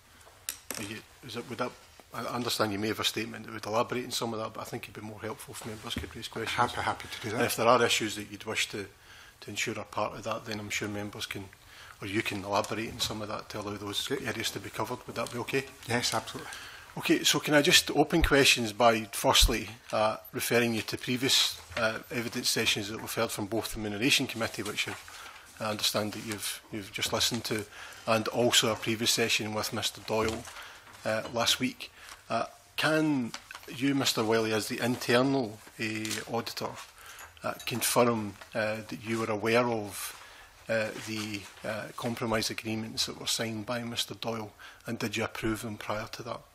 I understand you may have a statement that would elaborate on some of that, but I think it would be more helpful if members could raise questions. Happy to do that. And if there are issues that you'd wish to ensure are part of that, then I'm sure members can, or you can elaborate on some of that to allow those areas to be covered. Would that be okay? Yes, absolutely. Okay, so can I just open questions by firstly referring you to previous evidence sessions that we've heard from both the Remuneration Committee, which I understand that you've just listened to, and also a previous session with Mr Doyle last week. Can you, Mr Wyllie, as the internal auditor, confirm that you were aware of the compromise agreements that were signed by Mr Doyle, and did you approve them prior to that?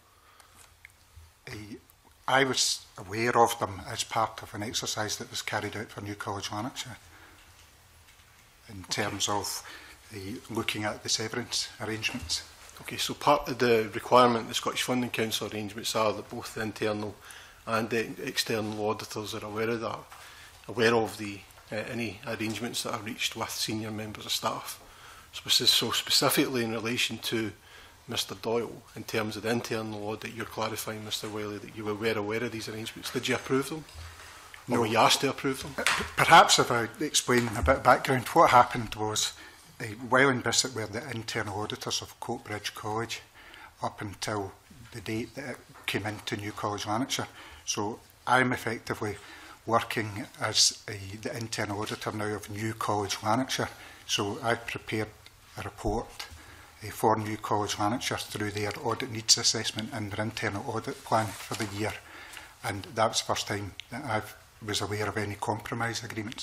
I was aware of them as part of an exercise that was carried out for New College, Lanarkshire, in terms of looking at the severance arrangements. Okay, so part of the requirement the Scottish Funding Council arrangements are that both the internal and the external auditors are aware of that, aware of the any arrangements that are reached with senior members of staff. So specifically in relation to Mr Doyle, in terms of the internal audit, you're clarifying, Mr Wyllie, that you were aware of these arrangements. Did you approve them? Or were you asked to approve them? Perhaps if I explain a bit of background, what happened was Wylie and Bisset were the internal auditors of Coatbridge College up until the date that it came into New College, Lanarkshire. So I'm effectively working as the internal auditor now of New College, Lanarkshire. So I've prepared a report for New College, Lanarkshire through their audit needs assessment and their internal audit plan for the year. And that was the first time that I was aware of any compromise agreements.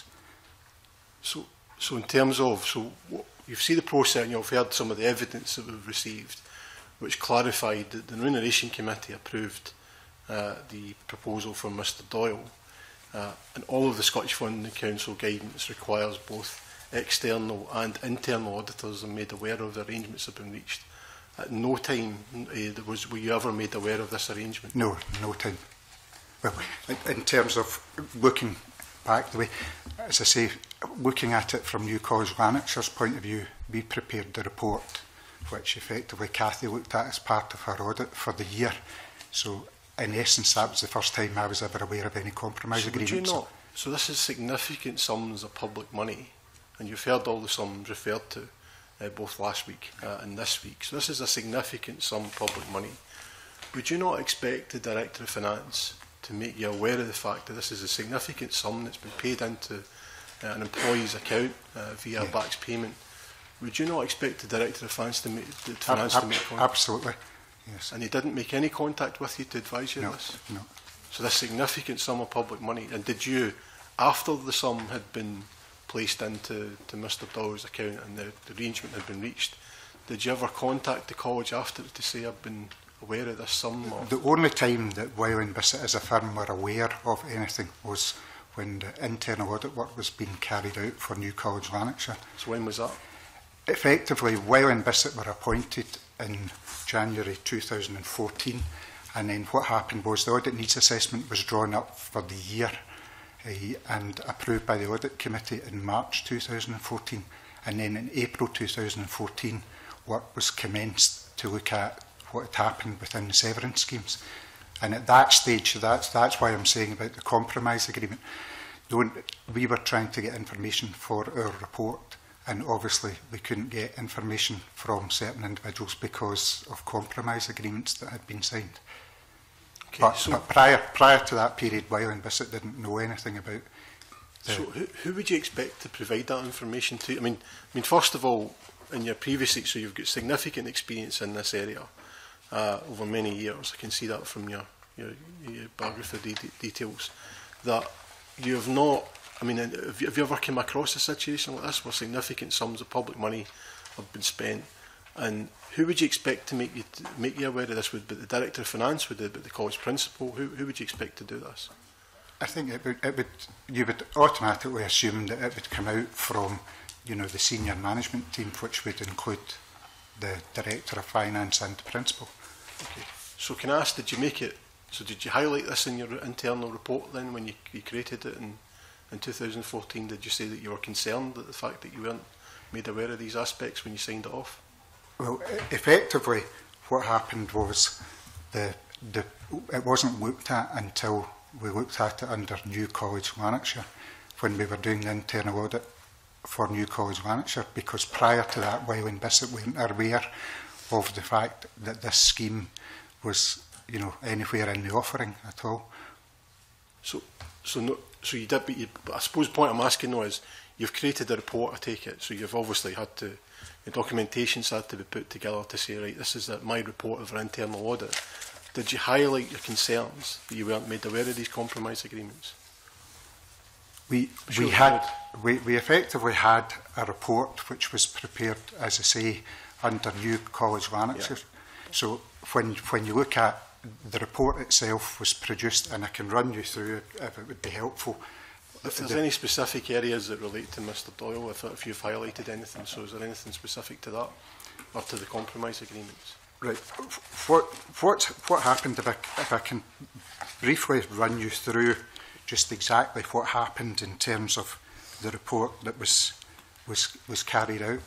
So in terms of, you've seen the process and you've heard some of the evidence that we've received, which clarified that the Remuneration Committee approved the proposal from Mr Doyle, and all of the Scottish Funding Council guidance requires both external and internal auditors are made aware of the arrangements that have been reached. At no time were you ever made aware of this arrangement? No time. Well, in terms of looking back the way, as I say, looking at it from New College Lanarkshire's point of view, we prepared the report, which effectively Cathie looked at as part of her audit for the year. So, in essence, that was the first time I was ever aware of any compromise agreements. So this is significant sums of public money, and you've heard all the sums referred to both last week and this week. So this is a significant sum of public money. Would you not expect the Director of Finance to make you aware of the fact that this is a significant sum that's been paid into an employee's account via a back's payment? Would you not expect the Director of Finance to make contact? Absolutely, yes. And he didn't make any contact with you to advise you of this? No. So this significant sum of public money, and did you, after the sum had been placed into Mr Doyle's account and the arrangement had been reached, did you ever contact the college after to say I've been aware of this sum? Or? The only time that Wylie and Bisset as a firm were aware of anything was when the internal audit work was being carried out for New College, Lanarkshire. So when was that? Effectively, Wylie and Bisset were appointed in January 2014, and then what happened was the audit needs assessment was drawn up for the year and approved by the Audit Committee in March 2014, and then in April 2014 work was commenced to look at what had happened within the severance schemes. And at that stage, that's why I'm saying about the compromise agreement. We were trying to get information for our report, and obviously we couldn't get information from certain individuals because of compromise agreements that had been signed. Okay, but prior to that period, Wylie and Bisset didn't know anything about. So who would you expect to provide that information to? I mean, first of all, in your previous, so you've got significant experience in this area over many years. I can see that from your biography details. That you have not. I mean, have you ever come across a situation like this where significant sums of public money have been spent? And who would you expect to make you aware of this? Would it be the Director of Finance? Would it be the college principal? Who would you expect to do this? I think you would automatically assume that it would come out from, the senior management team, which would include the Director of Finance and the Principal. Okay. So can I ask, did you highlight this in your internal report then when you created it in 2014? Did you say that you were concerned at the fact that you weren't made aware of these aspects when you signed it off? Well, effectively, what happened was it wasn't looked at until we looked at it under New College Lanarkshire, when we were doing the internal audit for New College Lanarkshire, because prior to that, Wylie and Bisset weren't aware of the fact that this scheme was, anywhere in the offering at all. So you did, but I suppose the point I'm asking though is, you've created a report, I take it, so you've obviously had to, the documentation's had to be put together to say, right, this is my report of our internal audit. Did you highlight your concerns that you weren't made aware of these compromise agreements? We effectively had a report which was prepared, as I say, under New College Lanarkshire. Yeah. So when you look at the report itself was produced, and I can run you through it if it would be helpful. If there's any specific areas that relate to Mr Doyle, if you've highlighted anything, so is there anything specific to that, or to the compromise agreements? Right. What happened, if I can briefly run you through just exactly what happened in terms of the report that was carried out.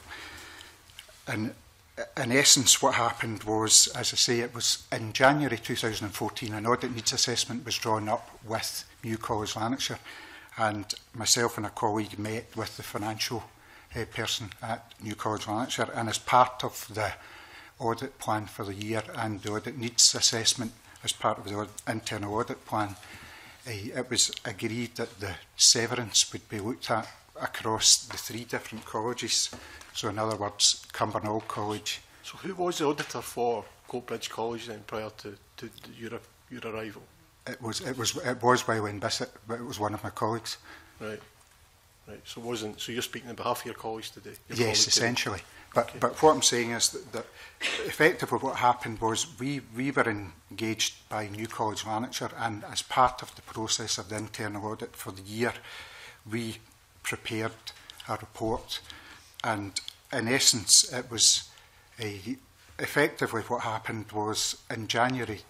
And in essence, what happened was, as I say, it was in January 2014, an audit needs assessment was drawn up with New College Lanarkshire, and myself and a colleague met with the financial person at New College Lanarkshire, and as part of the audit plan for the year and the audit needs assessment as part of the internal audit plan, it was agreed that the severance would be looked at across the 3 different colleges. So in other words, Cumbernauld College. So who was the auditor for Coatbridge College then prior to your arrival? It was Wylie and Bisset, but it was one of my colleagues. Right. So you're speaking on behalf of your college today? Yes, essentially. But what I'm saying is that effectively what happened was we were engaged by New College Lanarkshire, and as part of the process of the internal audit for the year, we prepared a report, and in essence it was effectively what happened was in January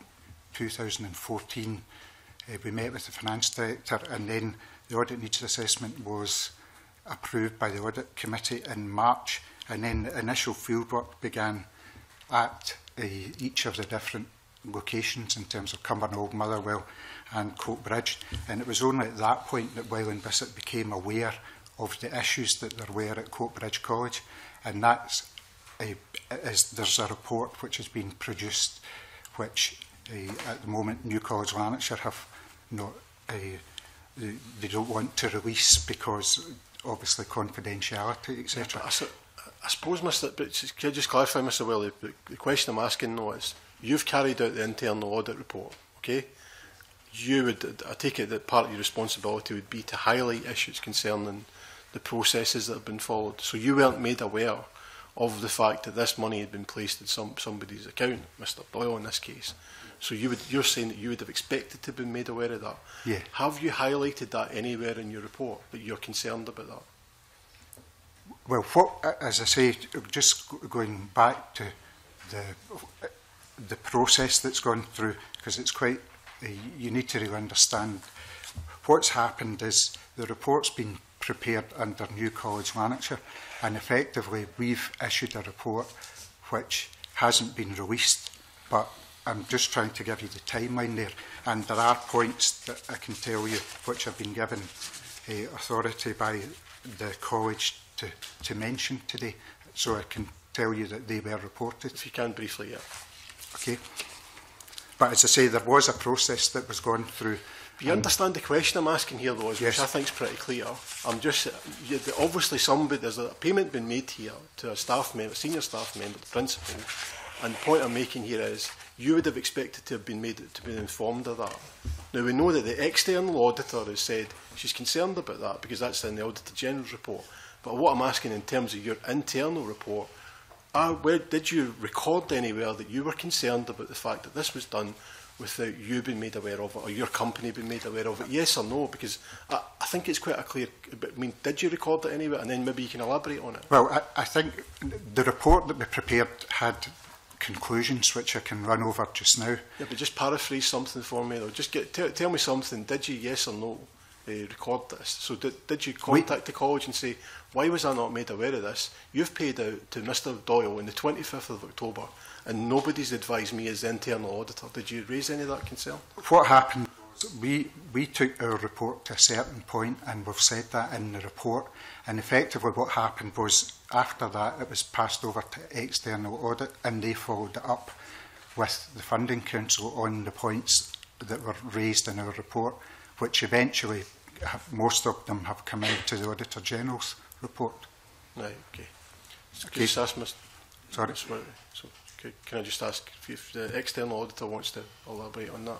2014 we met with the finance director, and then the audit needs assessment was approved by the audit committee in March, and then the initial fieldwork began at each of the different locations in terms of Cumbernauld, Motherwell and Coatbridge, and it was only at that point that Wylie and Bisset became aware of the issues that there were at Coatbridge College, and there's a report which has been produced which at the moment New College Lanarkshire have not they don't want to release because obviously confidentiality, etc. I suppose, but can I just clarify, Mr Wyllie, the question I'm asking though is, you've carried out the internal audit report, okay? I take it that part of your responsibility would be to highlight issues concerning the processes that have been followed. So you weren't made aware of the fact that this money had been placed in somebody's account, Mr Doyle in this case. So you're saying that you would have expected to be made aware of that. Yeah. Have you highlighted that anywhere in your report, that you're concerned about that? Well, as I say, just going back to the process that's gone through, because it's quite, you need to really understand what's happened is the report's been prepared under New College Lanarkshire, and effectively we've issued a report which hasn't been released but I'm just trying to give you the timeline there. And there are points that I can tell you which have been given authority by the college to mention today. So I can tell you that they were reported. If you can briefly, yeah. Okay. But as I say, there was a process that was gone through. You understand the question I'm asking here, though, which I think is pretty clear. I'm just, obviously there's a payment been made here to a staff member, senior staff member, the principal, and the point I'm making here is you would have expected to have been informed of that. Now, we know that the external auditor has said she's concerned about that because that's in the Auditor General's report. But what I'm asking in terms of your internal report, where did you record anywhere that you were concerned about the fact that this was done without you being made aware of it, or your company being made aware of it? Yes or no? Because I think it's quite a clear. I mean, did you record it anywhere? And then maybe you can elaborate on it. Well, I think the report that we prepared had conclusions which I can run over just now. Yeah, but just paraphrase something for me, though. Just tell me something. Did you, yes or no, record this? So did you contact the college and say, why was I not made aware of this? You've paid out to Mr Doyle on the 25th of October, and nobody's advised me as the internal auditor. Did you raise any of that concern? What happened was we took our report to a certain point, and we've said that in the report. And effectively what happened was, after that, it was passed over to external audit, and they followed it up with the Funding Council on the points that were raised in our report, which eventually, most of them have come into the Auditor General's report. Right, okay. Okay. Just ask Mr. Sorry. So, can I just ask if the external auditor wants to elaborate on that?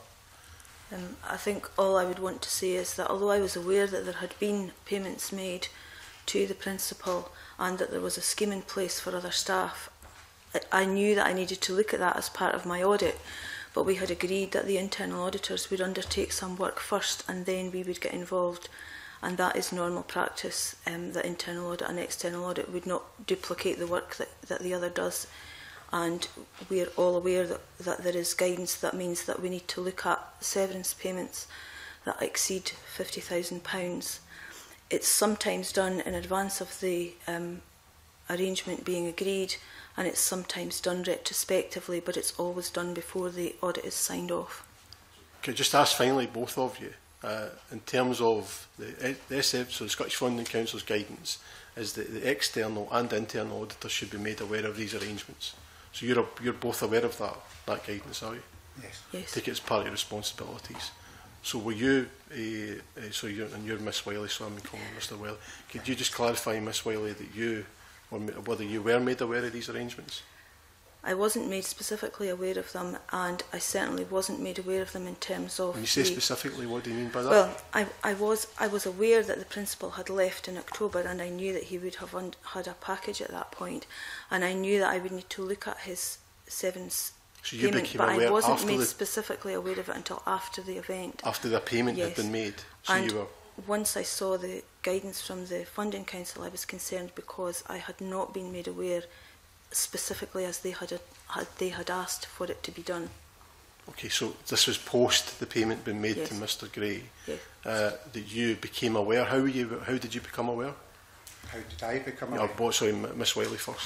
I think all I would want to say is that although I was aware that there had been payments made to the principal and that there was a scheme in place for other staff, I knew that I needed to look at that as part of my audit, but we had agreed that the internal auditors would undertake some work first and then we would get involved, and that is normal practice. That internal audit and external audit would not duplicate the work that the other does, and we are all aware that there is guidance that means that we need to look at severance payments that exceed £50,000. It's sometimes done in advance of the arrangement being agreed, and it's sometimes done retrospectively, but it's always done before the audit is signed off. Could I just ask finally, both of you, in terms of the SF, so the Scottish Funding Council's guidance, is that the external and internal auditors should be made aware of these arrangements. So you're both aware of that guidance, are you? Yes. Yes. Take it as part of your responsibilities. So were you, so you're Miss Wyllie, so I'm calling Mr Wyllie. Could you just clarify, Miss Wyllie, that you, whether you were made aware of these arrangements? I wasn't made specifically aware of them, and I certainly wasn't made aware of them in terms of... When you say specifically, what do you mean by that? Well, I was aware that the principal had left in October, and I knew that he would have had a package at that point, and I knew that I would need to look at his severance payment, but I wasn't made specifically aware of it until after the event. After the payment had been made? So and you were... once I saw the guidance from the Funding Council, I was concerned because I had not been made aware specifically as they had asked for it to be done. Okay, so this was post the payment being made to Mr Gray. Yes. That you became aware. How did you become aware? How did I become aware? Sorry, Miss Wyllie first.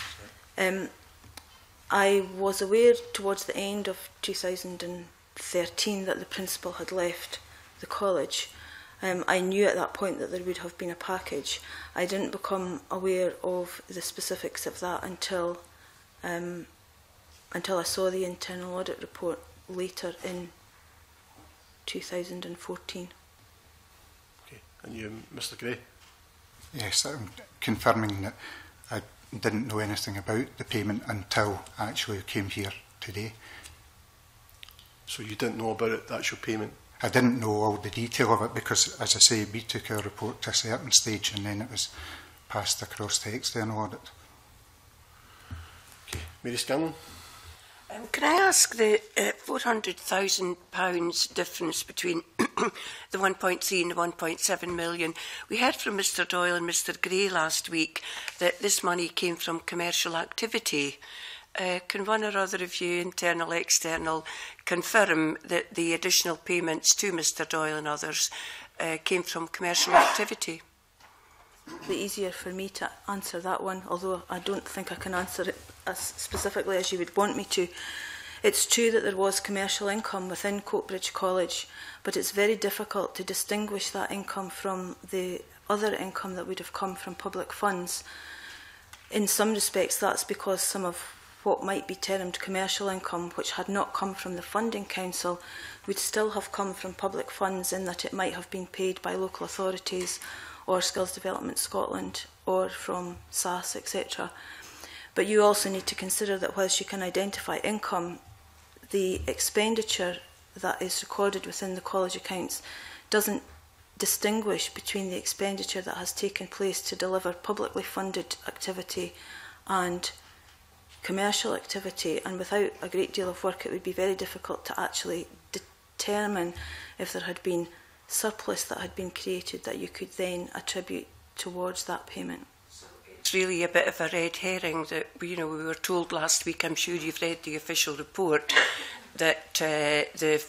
I was aware towards the end of 2013 that the principal had left the college. I knew at that point that there would have been a package. I didn't become aware of the specifics of that until I saw the internal audit report later in 2014. Okay, and you, Mr Gray? Yes, I'm confirming that I didn't know anything about the payment until I actually came here today. So you didn't know about it, the actual payment? I didn't know all the detail of it because, as I say, we took our report to a certain stage and then it was passed across to external audit. Okay, Mary Scanlon? Can I ask the £400,000 difference between the 1.3 and the 1.7 million? We heard from Mr Doyle and Mr Gray last week that this money came from commercial activity. Can one or other of you, internal, external, confirm that the additional payments to Mr Doyle and others came from commercial activity? It'd be easier for me to answer that one, although I don't think I can answer it as specifically as you would want me to. It's true that there was commercial income within Coatbridge College, but it's very difficult to distinguish that income from the other income that would have come from public funds. In some respects, that's because some of what might be termed commercial income, which had not come from the funding council, would still have come from public funds, in that it might have been paid by local authorities or Skills Development Scotland or from SAS, etc. But you also need to consider that whilst you can identify income, the expenditure that is recorded within the college accounts doesn't distinguish between the expenditure that has taken place to deliver publicly funded activity and commercial activity, and without a great deal of work it would be very difficult to actually determine if there had been surplus that had been created that you could then attribute towards that payment. It's really a bit of a red herring that, we were told last week, I'm sure you've read the official report, that the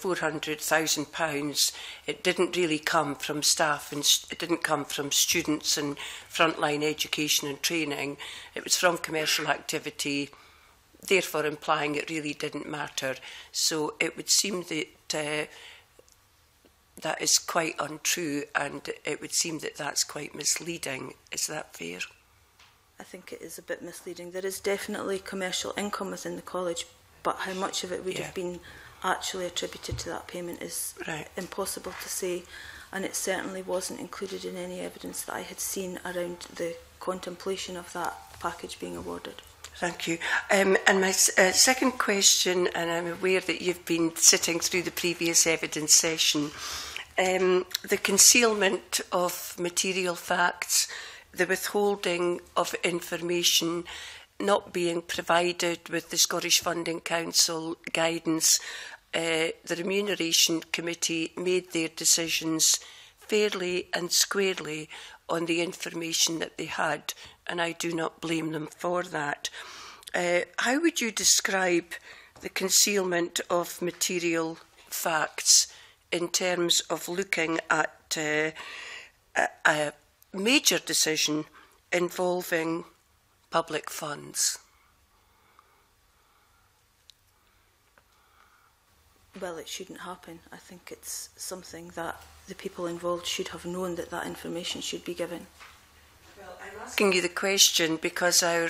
£400,000, it didn't really come from staff and it didn't come from students and frontline education and training. It was from commercial activity, therefore implying it really didn't matter. So it would seem that that is quite untrue, and it would seem that that's quite misleading. Is that fair? I think it is a bit misleading. There is definitely commercial income within the college, but how much of it would have been actually attributed to that payment is impossible to say, and it certainly wasn't included in any evidence that I had seen around the contemplation of that package being awarded. Thank you. And my second question, and I'm aware that you've been sitting through the previous evidence session, the concealment of material facts, the withholding of information, not being provided with the Scottish Funding Council guidance, the Remuneration Committee made their decisions fairly and squarely on the information that they had, and I do not blame them for that. How would you describe the concealment of material facts in terms of looking at a major decision involving public funds? Well, it shouldn't happen. I think it's something that the people involved should have known, that that information should be given. Well, I'm asking you the question because our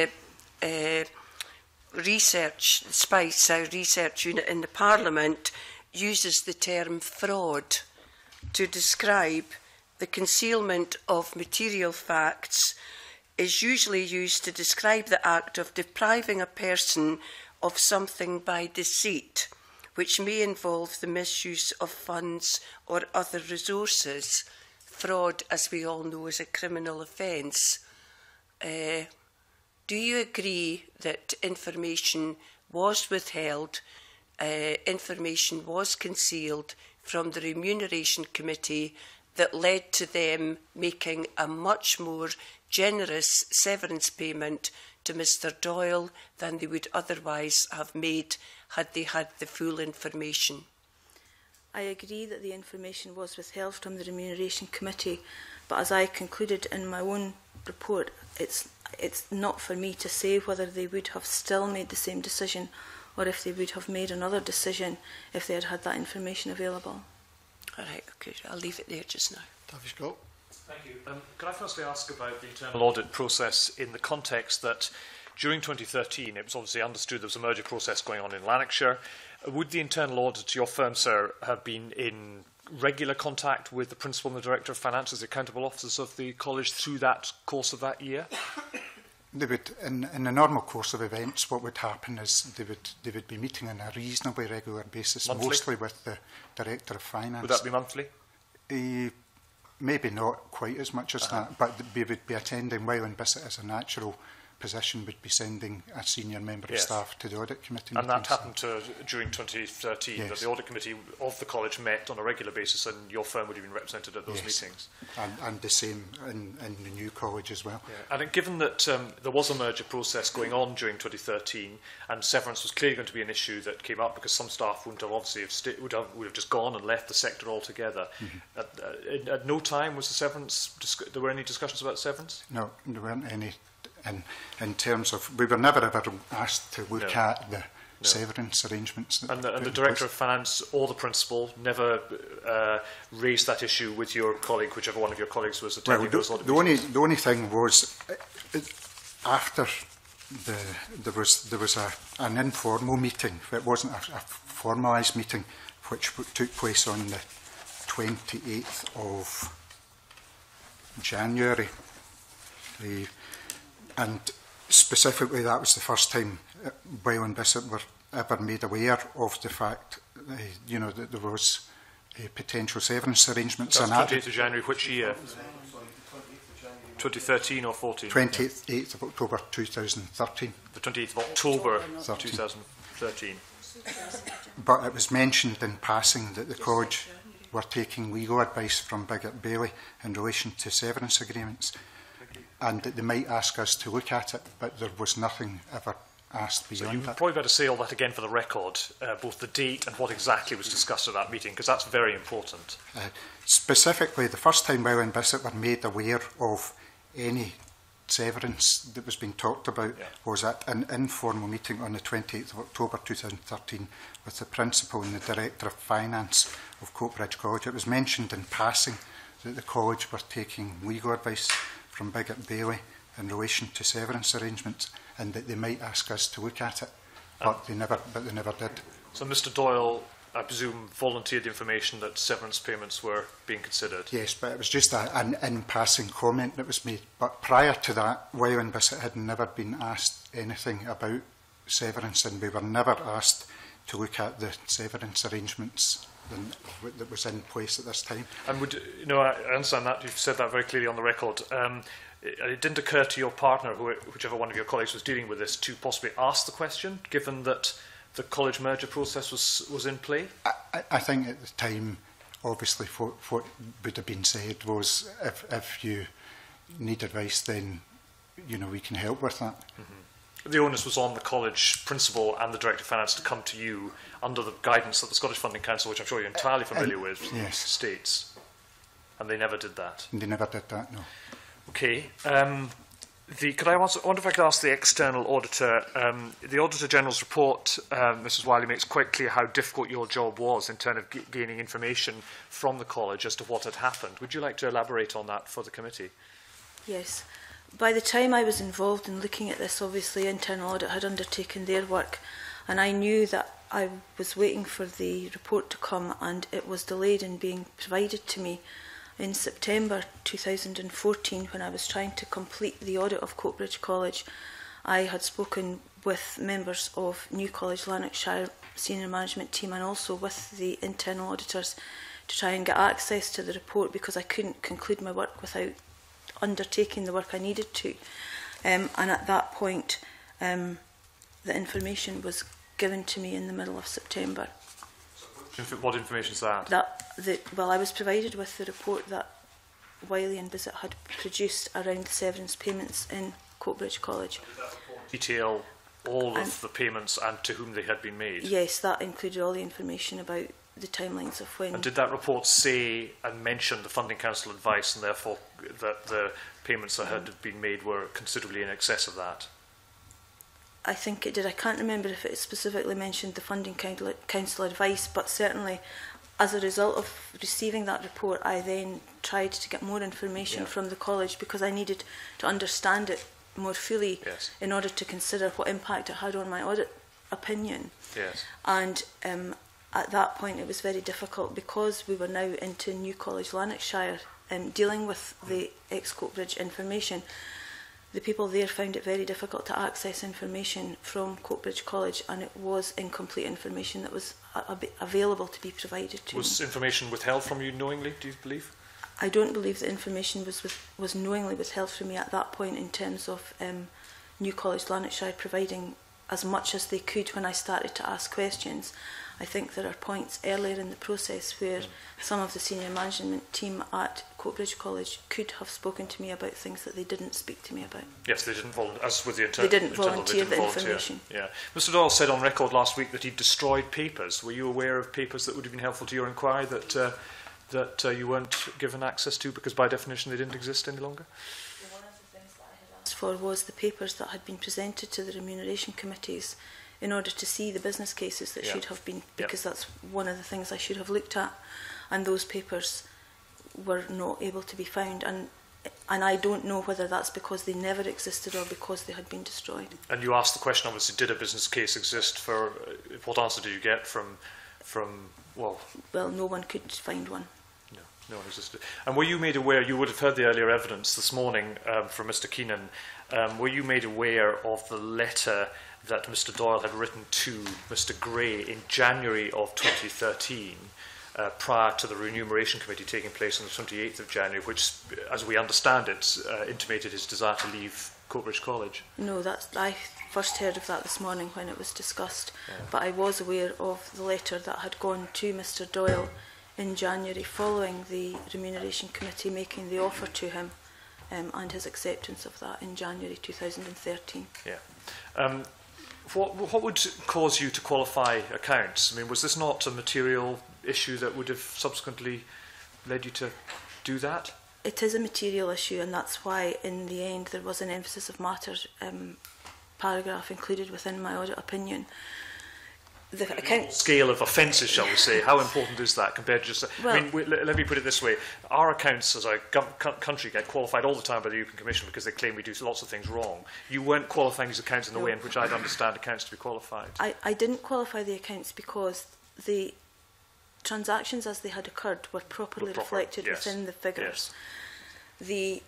research, SPICE, our research unit in the Parliament, uses the term fraud to describe the concealment of material facts, is usually used to describe the act of depriving a person of something by deceit, which may involve the misuse of funds or other resources. Fraud, as we all know, is a criminal offence. Do you agree that information was withheld, information was concealed from the Remuneration Committee that led to them making a much more generous severance payment to Mr Doyle than they would otherwise have made had they had the full information? I agree that the information was withheld from the Remuneration Committee, but as I concluded in my own report, it's not for me to say whether they would have still made the same decision or if they would have made another decision if they had had that information available. All right, okay, I'll leave it there just now. Thank you. Could I firstly ask about the internal audit process in the context that during 2013 it was obviously understood there was a merger process going on in Lanarkshire. Would the internal audit, your firm, sir, have been in regular contact with the Principal and the Director of Finance as the accountable officers of the college through that course of that year? They would, in the normal course of events, what would happen is they would be meeting on a reasonably regular basis, monthly? Mostly with the Director of Finance. Would that be monthly? Maybe not quite as much as that, but we would be attending. Wylie and Bisset, as a natural position, would be sending a senior member of staff to the Audit Committee. And that happened during 2013, that the Audit Committee of the college met on a regular basis and your firm would have been represented at those meetings? And the same in the new college as well. Yeah. And given that there was a merger process going on during 2013 and severance was clearly going to be an issue that came up because some staff wouldn't have obviously would have just gone and left the sector altogether. At no time was the severance, there were any discussions about severance? No, there weren't any. In terms of, we were never ever asked to look at severance arrangements. And the Director of Finance or the Principal never raised that issue with your colleague, whichever one of your colleagues was attending those audit meetings? The only thing was, after there was an informal meeting. It wasn't a formalised meeting, which took place on the 28th of January. And specifically, that was the first time Wylie and Bisset were ever made aware of the fact that there was potential severance arrangements. That's 28th of January, which year? 2013 or 14? 28th of October 2013. The 28th of October 2013. But it was mentioned in passing that the college were taking legal advice from Bisset Bailey in relation to severance agreements, and that they might ask us to look at it, but there was nothing ever asked beyond that. So you probably better say all that again for the record, both the date and what exactly was discussed at that meeting, because that's very important. Specifically, the first time Wylie and Bisset were made aware of any severance that was being talked about was at an informal meeting on the 28th of October 2013 with the Principal and the Director of Finance of Coatbridge College. It was mentioned in passing that the college were taking legal advice from Bisset Bailey in relation to severance arrangements, and that they might ask us to look at it, but they never did. So Mr. Doyle, I presume, volunteered information that severance payments were being considered? Yes, but it was just an in-passing comment that was made. But prior to that, Wylie and Bisset had never been asked anything about severance, and we were never asked to look at the severance arrangements that was in place at this time. And I understand that, you've said that very clearly on the record. It didn't occur to your partner, whichever one of your colleagues was dealing with this, to possibly ask the question, given that the college merger process was in play? I think at the time, obviously, what would have been said was, if you need advice, then we can help with that. Mm-hmm. The onus was on the college principal and the Director of Finance to come to you under the guidance that the Scottish Funding Council, which I'm sure you're entirely familiar with, states. And they never did that. And they never did that, no. Okay. I wonder if I could ask the external auditor. The Auditor General's report, Mrs. Wylie, makes quite clear how difficult your job was in terms of gaining information from the college as to what had happened. Would you like to elaborate on that for the committee? Yes. By the time I was involved in looking at this, obviously internal audit had undertaken their work, and I knew that I was waiting for the report to come, and it was delayed in being provided to me. In September 2014, when I was trying to complete the audit of Coatbridge College, I had spoken with members of New College Lanarkshire senior management team and also with the internal auditors to try and get access to the report, because I couldn't conclude my work without undertaking the work I needed to. And at that point, the information was given to me in the middle of September. What information is that? I was provided with the report that Wylie and Bisset had produced around the severance payments in Coatbridge College. Did that report detail all of the payments and to whom they had been made? Yes, that included all the information about the timelines of when. And did that report say and mention the Funding Council advice, and therefore that the payments that had been made were considerably in excess of that? I think it did. I can't remember if it specifically mentioned the Funding Council advice, but certainly as a result of receiving that report, I then tried to get more information from the college, because I needed to understand it more fully in order to consider what impact it had on my audit opinion. Yes. And at that point it was very difficult, because we were now into New College Lanarkshire dealing with the ex-Coatbridge information. The people there found it very difficult to access information from Coatbridge College, and it was incomplete information that was available to be provided to Was them. Information withheld from you knowingly, do you believe? I don't believe that information was knowingly withheld from me at that point, in terms of New College Lanarkshire providing as much as they could when I started to ask questions. I think there are points earlier in the process where some of the senior management team at Coatbridge College could have spoken to me about things that they didn't speak to me about. Yes, they didn't volunteer, as with the they didn't volunteer the information. Yeah. Mr. Doyle said on record last week that he destroyed papers. Were you aware of papers that would have been helpful to your inquiry that you weren't given access to because by definition they didn't exist any longer? One of the things that I had asked for was the papers that had been presented to the remuneration committees in order to see the business cases that should have been, because that's one of the things I should have looked at, and those papers were not able to be found, and I don't know whether that's because they never existed or because they had been destroyed. And you asked the question, obviously, did a business case exist? For what answer did you get from well, no one could find one. No one existed. And were you made aware, you would have heard the earlier evidence this morning from Mr. Keenan, were you made aware of the letter that Mr. Doyle had written to Mr. Gray in January of 2013, prior to the Remuneration Committee taking place on the 28th of January, which, as we understand it, intimated his desire to leave Coatbridge College? No, I first heard of that this morning when it was discussed, but I was aware of the letter that had gone to Mr. Doyle in January following the Remuneration Committee making the offer to him, and his acceptance of that in January 2013. Yeah. What would cause you to qualify accounts? I mean, was this not a material issue that would have subsequently led you to do that? It is a material issue, and that's why in the end there was an emphasis of matter paragraph included within my audit opinion. The account scale of offences, shall we say, how important is that compared to just... Well, I mean, let me put it this way. Our accounts as a country get qualified all the time by the European Commission because they claim we do lots of things wrong. You weren't qualifying these accounts in the way in which I'd understand accounts to be qualified. I didn't qualify the accounts because the transactions as they had occurred were properly reflected within the figures. Yes. The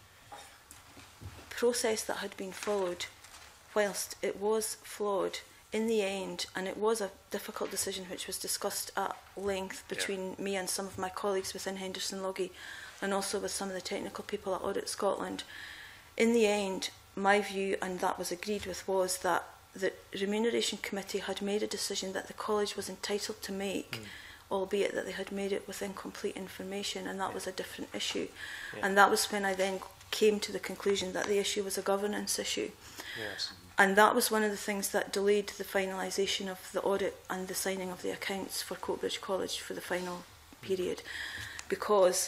process that had been followed, whilst it was flawed, in the end, and it was a difficult decision which was discussed at length between me and some of my colleagues within Henderson Loggie, and also with some of the technical people at Audit Scotland. In the end, my view, and that was agreed with, was that the Remuneration Committee had made a decision that the college was entitled to make, albeit that they had made it with incomplete information, and that was a different issue. And that was when I then came to the conclusion that the issue was a governance issue. Yes. And that was one of the things that delayed the finalisation of the audit and the signing of the accounts for Coatbridge College for the final period, because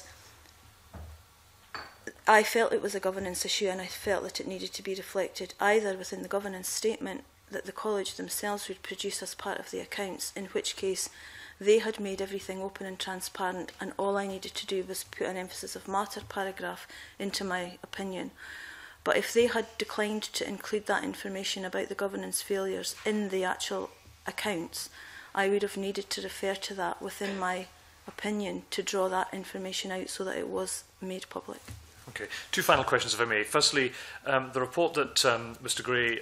I felt it was a governance issue, and I felt that it needed to be reflected either within the governance statement that the college themselves would produce as part of the accounts, in which case they had made everything open and transparent, and all I needed to do was put an emphasis of matter paragraph into my opinion. But if they had declined to include that information about the governance failures in the actual accounts, I would have needed to refer to that within my opinion to draw that information out so that it was made public. Okay, two final questions, if I may. Firstly, the report that Mr. Gray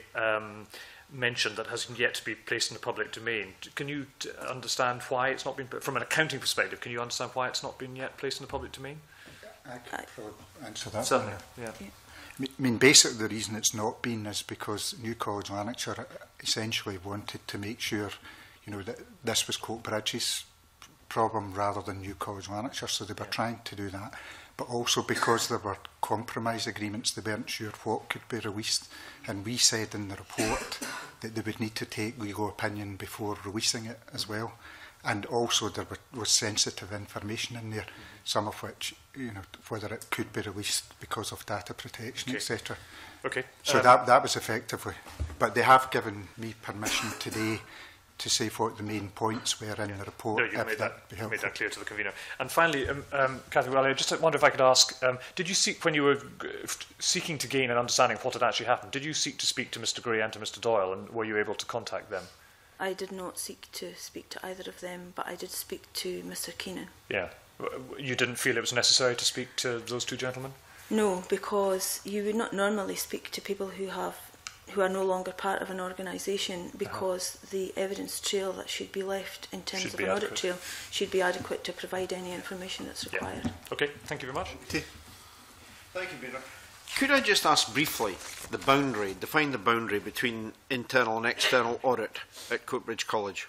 mentioned that has yet to be placed in the public domain, can you understand why it's not been, from an accounting perspective, can you understand why it's not been yet placed in the public domain? I can probably answer that. Certainly, yeah. I mean, basically the reason it's not been is because New College Lanarkshire essentially wanted to make sure, you know, that this was Coatbridge's problem rather than New College Lanarkshire, so they were trying to do that. But also because there were compromise agreements, they weren't sure what could be released. And we said in the report that they would need to take legal opinion before releasing it as well. And also there was sensitive information in there, some of which, you know, whether it could be released because of data protection, etc. Okay. So that was effectively. But they have given me permission today to say what the main points were in the report. No, you made that clear to the convener. And finally, Cathie, Wyllie, I just wonder if I could ask, did you seek, when you were seeking to gain an understanding of what had actually happened, did you seek to speak to Mr. Gray and to Mr. Doyle, and were you able to contact them? I did not seek to speak to either of them, but I did speak to Mr. Keenan. Yeah. You didn't feel it was necessary to speak to those two gentlemen? No, because you would not normally speak to people who are no longer part of an organisation, because the evidence trail that should be left in terms of an audit trail should be adequate to provide any information that's required. Yeah. Okay, thank you very much. Thank you, Peter. Could I just ask briefly define the boundary between internal and external audit at Coatbridge College?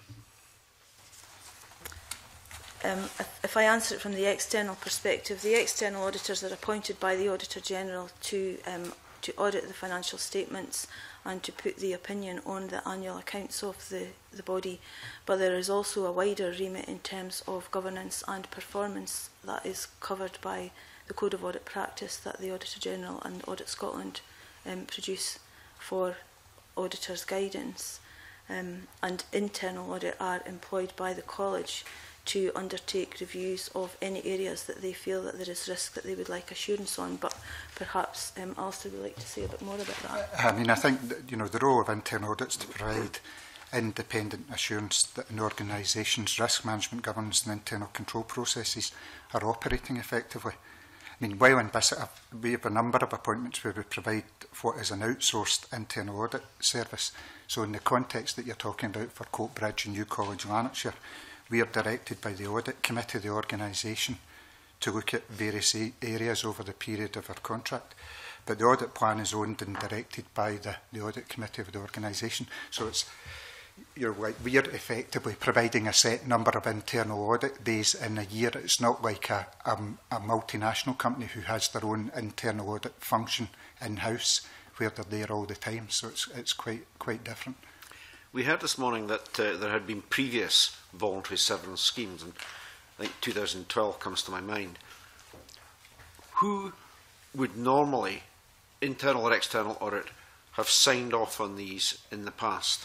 If I answer it from the external perspective, the external auditors are appointed by the Auditor General to audit the financial statements and to put the opinion on the annual accounts of the body. But there is also a wider remit in terms of governance and performance that is covered by the Code of Audit Practice that the Auditor General and Audit Scotland produce for auditors' guidance. and internal audit are employed by the college to undertake reviews of any areas that they feel that there is risk that they would like assurance on. But perhaps Allister would like to say a bit more about that. I mean, I think that, the role of internal audits to provide independent assurance that an organisation's risk management, governance and internal control processes are operating effectively. I mean, Wylie and Bisset, we have a number of appointments where we provide what is an outsourced internal audit service. So in the context that you're talking about for Coatbridge and New College, Lanarkshire, we are directed by the Audit Committee of the organisation to look at various areas over the period of our contract. But the audit plan is owned and directed by the Audit Committee of the organisation. So it's, we are effectively providing a set number of internal audit days in a year. It's not like a multinational company who has their own internal audit function in-house where they're there all the time. So it's quite different. We heard this morning that there had been previous voluntary severance schemes, and I think 2012 comes to my mind. Who would normally, internal or external audit, have signed off on these in the past?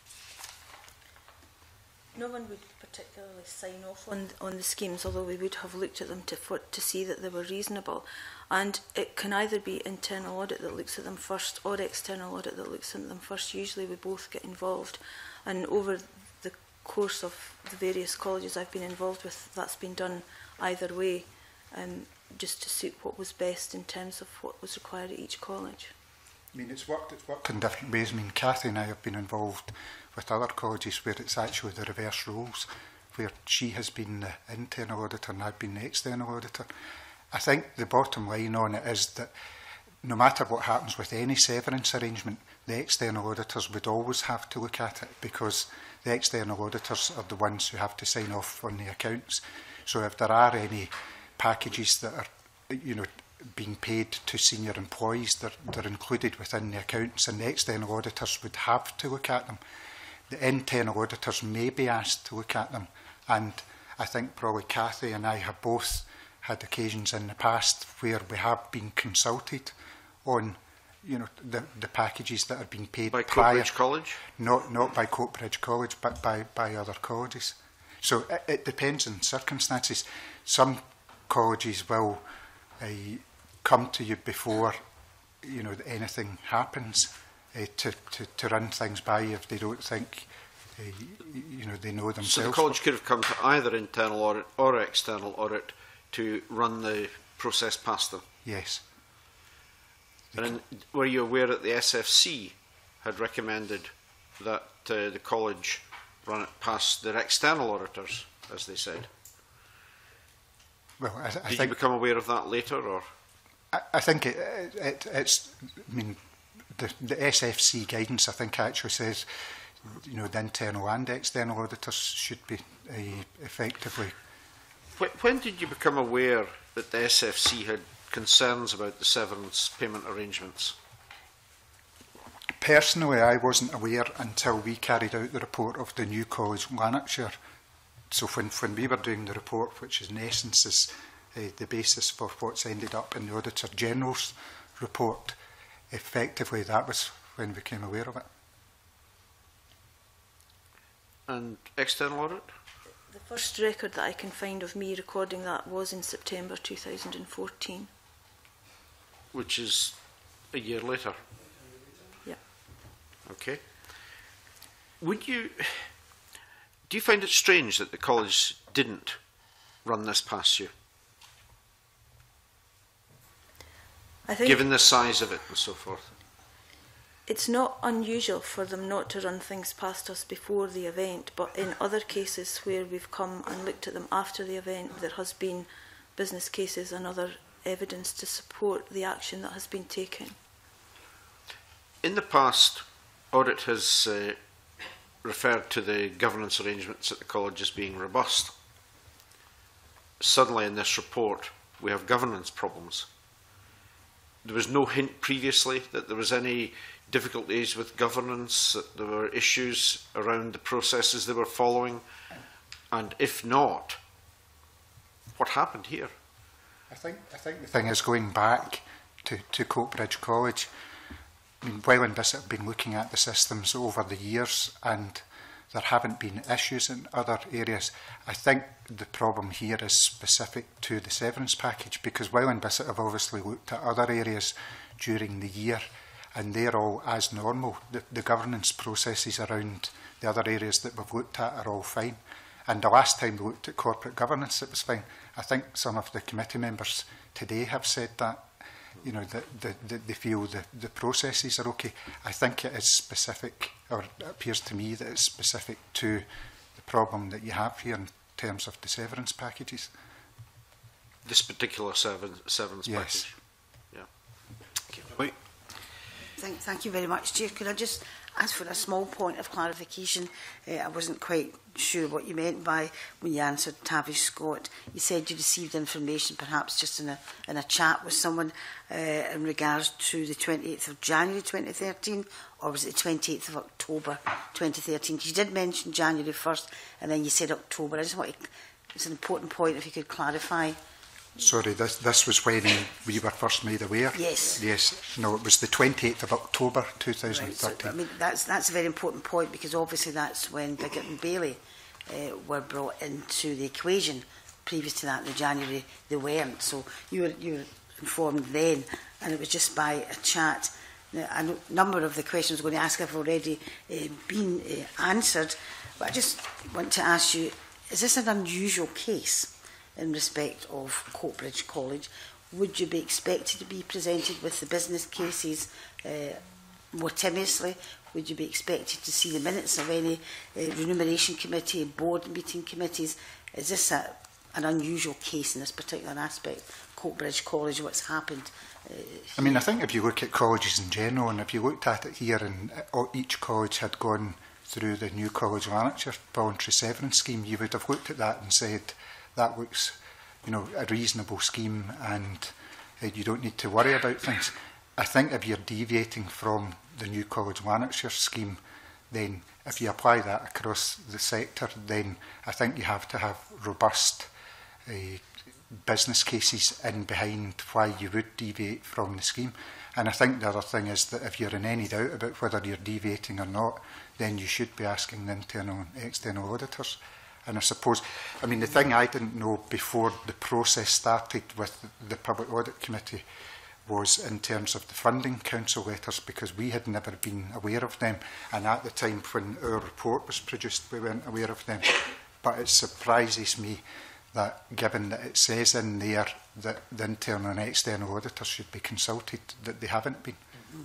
No one would particularly sign off on the schemes, although we would have looked at them to see that they were reasonable. And it can either be internal audit that looks at them first or external audit that looks at them first. Usually we both get involved. And over the course of the various colleges I've been involved with, that's been done either way, just to suit what was best in terms of what was required at each college. I mean, it's worked in different ways. I mean, Cathie and I have been involved with other colleges where it's actually the reverse roles, where she has been the internal auditor and I've been the external auditor. I think the bottom line on it is that no matter what happens with any severance arrangement, the external auditors would always have to look at it, because the external auditors are the ones who have to sign off on the accounts. So if there are any packages that are, being paid to senior employees, they're included within the accounts, and the external auditors would have to look at them. The internal auditors may be asked to look at them, and I think probably Cathie and I have both had occasions in the past where we have been consulted on, the packages that have been paid by prior. Coatbridge College? Not by Coatbridge College, but by other colleges. So it depends on circumstances. Some colleges will come to you before anything happens to run things by if they don't think they know themselves. So the college could have come to either internal audit or external audit to run the process past them? Yes. And were you aware that the SFC had recommended that the college run it past their external auditors, as they said? Well, I Did think you become aware of that later, or? I think it's. I mean, the SFC guidance, I think, actually says, the internal and external auditors should be effectively. When did you become aware that the SFC had concerns about the severance payment arrangements? Personally, I wasn't aware until we carried out the report of the New College, Lanarkshire. So when we were doing the report, which in essence is the basis for what's ended up in the Auditor General's report, effectively that was when we became aware of it. And external audit? The first record that I can find of me recording that was in September 2014. Which is a year later? Yeah. Okay. Do you find it strange that the college didn't run this past you? Given the size of it and so forth. It's not unusual for them not to run things past us before the event, but in other cases where we've come and looked at them after the event, there has been business cases and other evidence to support the action that has been taken. In the past, Audit has referred to the governance arrangements at the college as being robust. Suddenly in this report, we have governance problems. There was no hint previously that there was any difficulties with governance, that there were issues around the processes they were following, and if not, what happened here? I think the thing is, going back to Coatbridge College, I mean, Wylie and Bisset have been looking at the systems over the years, and there haven't been issues in other areas. I think the problem here is specific to the severance package, because Wylie and Bisset have obviously looked at other areas during the year, and they're all as normal. The governance processes around the other areas that we've looked at are all fine. And the last time we looked at corporate governance, it was fine. I think some of the committee members today have said that, you know, that they feel the processes are okay. I think it is specific, or it appears to me that it's specific to the problem that you have here in terms of the severance packages. This particular severance package? Yeah. Okay. Thank you very much, Chair. Could I just ask for a small point of clarification? I wasn't quite sure what you meant by when you answered Tavish Scott. You said you received information, perhaps just in a chat with someone, in regards to the 28th of January 2013, or was it the 28th of October 2013? Because you did mention January 1st, and then you said October. I just want to, it's an important point if you could clarify. Sorry, this was when we were first made aware? Yes. Yes. No, it was the 28th of October 2013. Right, so, I mean, that's a very important point, because obviously that's when Bigot and Bailey were brought into the equation. Previous to that, in January, they weren't. So you were informed then, and it was just by a chat. Now, a number of the questions I was going to ask have already been answered, but I just want to ask you, is this an unusual case in respect of Coatbridge College? Would you be expected to be presented with the business cases more timorously? Would you be expected to see the minutes of any remuneration committee, board meeting committees? Is this an unusual case in this particular aspect, Coatbridge College, what's happened? I mean, I think if you look at colleges in general, and if you looked at it here, and each college had gone through the new College of Lanarkshire voluntary severance scheme, you would have looked at that and said, that looks, you know, a reasonable scheme, and you don't need to worry about things. I think if you're deviating from the new College of Lanarkshire scheme, then if you apply that across the sector, then I think you have to have robust business cases in behind why you would deviate from the scheme. And I think the other thing is that if you're in any doubt about whether you're deviating or not, then you should be asking the internal and external auditors. And I suppose, I mean, the thing I didn't know before the process started with the Public Audit Committee was in terms of the Funding Council letters, because we had never been aware of them. And at the time when our report was produced, we weren't aware of them. But it surprises me that, given that it says in there that the internal and external auditors should be consulted, that they haven't been.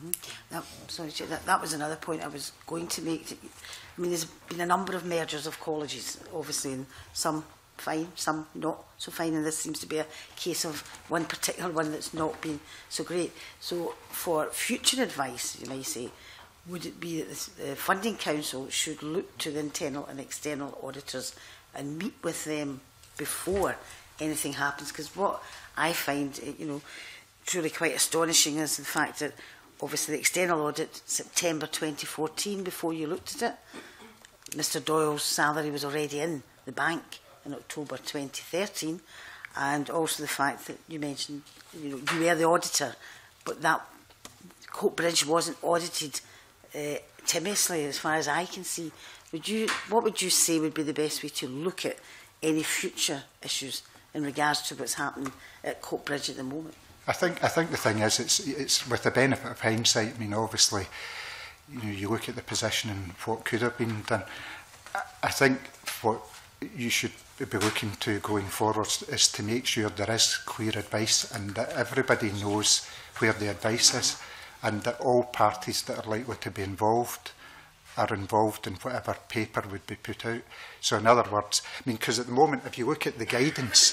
Sorry, that was another point I was going to make. I mean, there's been a number of mergers of colleges, obviously, and some fine, some not so fine, and this seems to be a case of one particular one that's not been so great. So for future advice, you may say, would it be that the Funding Council should look to the internal and external auditors and meet with them before anything happens? Because what I find, you know, truly quite astonishing is the fact that obviously the external audit, September 2014, before you looked at it, Mr Doyle's salary was already in the bank in October 2013, and also the fact that you mentioned, you know, you were the auditor, but that Coatbridge wasn't audited timorously, as far as I can see. What would you say would be the best way to look at any future issues in regards to what's happening at Coatbridge at the moment? I think the thing is, it's with the benefit of hindsight. I mean, obviously, you know, you look at the position and what could have been done. I think what you should be looking to going forward is to make sure there is clear advice, and that everybody knows where the advice is, and that all parties that are likely to be involved are involved in whatever paper would be put out. So in other words, I mean, because at the moment, if you look at the guidance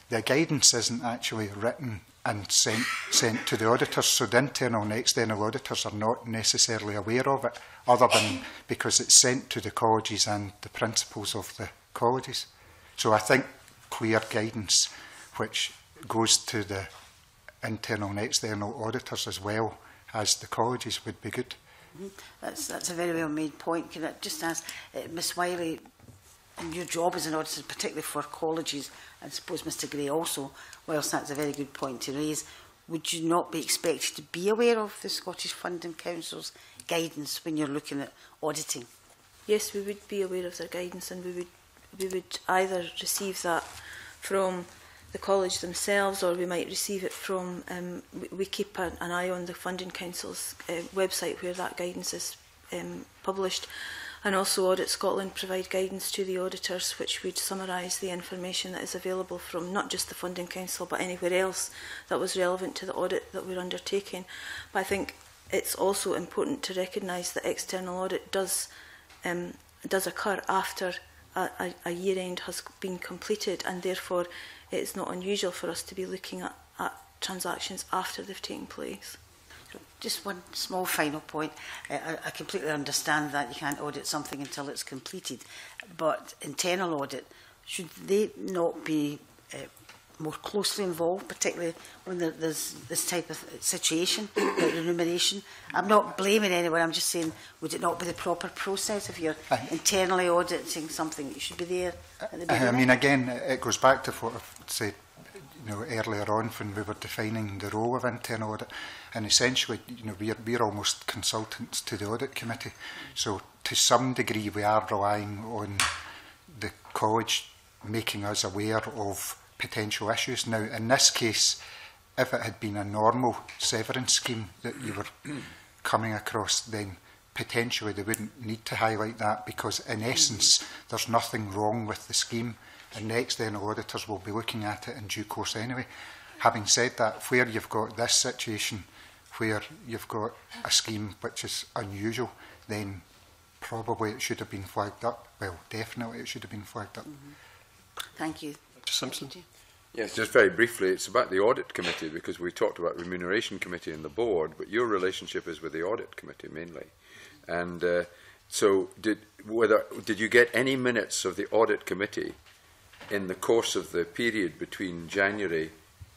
isn't actually written and sent to the auditors, so the internal and external auditors are not necessarily aware of it, other than because it's sent to the colleges and the principals of the colleges. So I think clear guidance which goes to the internal and external auditors as well as the colleges would be good. That's a very well made point. Can I just ask, Miss Wyllie, in your job as an auditor, particularly for colleges, I suppose Mr Gray also, whilst that's a very good point to raise, would you not be expected to be aware of the Scottish Funding Council's guidance when you're looking at auditing? Yes, we would be aware of their guidance, and we would either receive that from the college themselves, or we might receive it from, we keep an eye on the Funding Council's website where that guidance is published, and also Audit Scotland provide guidance to the auditors which would summarise the information that is available from not just the Funding Council but anywhere else that was relevant to the audit that we're undertaking. But I think it's also important to recognise that external audit does occur after a year end has been completed, and therefore it's not unusual for us to be looking at transactions after they've taken place. Just one small final point. I completely understand that you can't audit something until it's completed, but internal audit, should they not be more closely involved, particularly when there's this type of situation, like remuneration? I'm not blaming anyone, I'm just saying, would it not be the proper process if you're internally auditing something? You should be there at the beginning. I mean, again, it goes back to what I've said, you know, earlier on when we were defining the role of internal audit, and essentially, you know, we're almost consultants to the audit committee. So to some degree, we are relying on the college making us aware of potential issues. Now, in this case, if it had been a normal severance scheme that you were coming across, then potentially they wouldn't need to highlight that, because in essence, there's nothing wrong with the scheme, and the external auditors will be looking at it in due course anyway. Having said that, where you've got this situation, where you've got a scheme which is unusual, then probably it should have been flagged up. Well, definitely it should have been flagged up. Thank you. Mr Simpson? Yes, just very briefly, it's about the audit committee, because we talked about remuneration committee and the board, but your relationship is with the audit committee mainly. And so did you get any minutes of the audit committee in the course of the period between January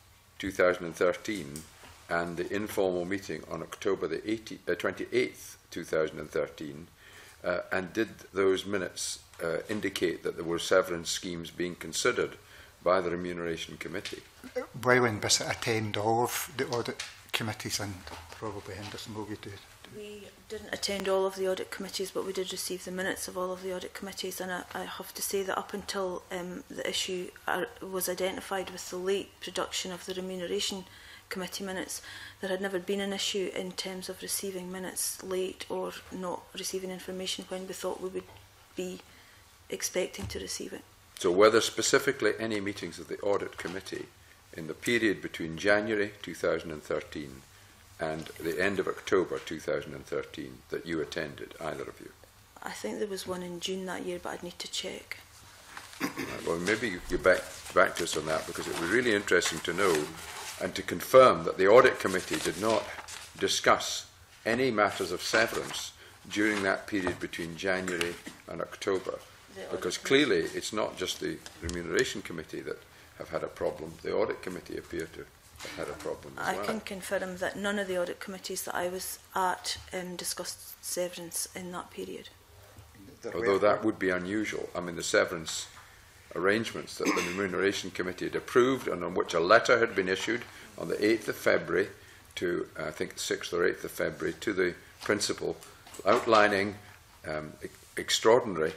2013 and the informal meeting on October the 28th, 2013, and did those minutes indicate that there were severance schemes being considered by the Remuneration Committee? Wylie and Bisset attend all of the audit committees, and probably Henderson will be doing. We didn't attend all of the audit committees, but we did receive the minutes of all of the audit committees, and I have to say that up until the issue was identified with the late production of the Remuneration Committee minutes, there had never been an issue in terms of receiving minutes late or not receiving information when we thought we would be expecting to receive it. So were there specifically any meetings of the audit committee in the period between January 2013 and the end of October 2013 that you attended, either of you? I think there was one in June that year, but I'd need to check. Right, well, maybe you get back to us on that, because it would be really interesting to know and to confirm that the audit committee did not discuss any matters of severance during that period between January and October. Because clearly it's not just the Remuneration Committee that have had a problem. The Audit Committee appear to have had a problem as well. I can confirm that none of the audit committees that I was at discussed severance in that period. Although that would be unusual. I mean, the severance arrangements that the Remuneration Committee had approved, and on which a letter had been issued on the 8th of February to, I think, the 6th or 8th of February, to the principal, outlining extraordinary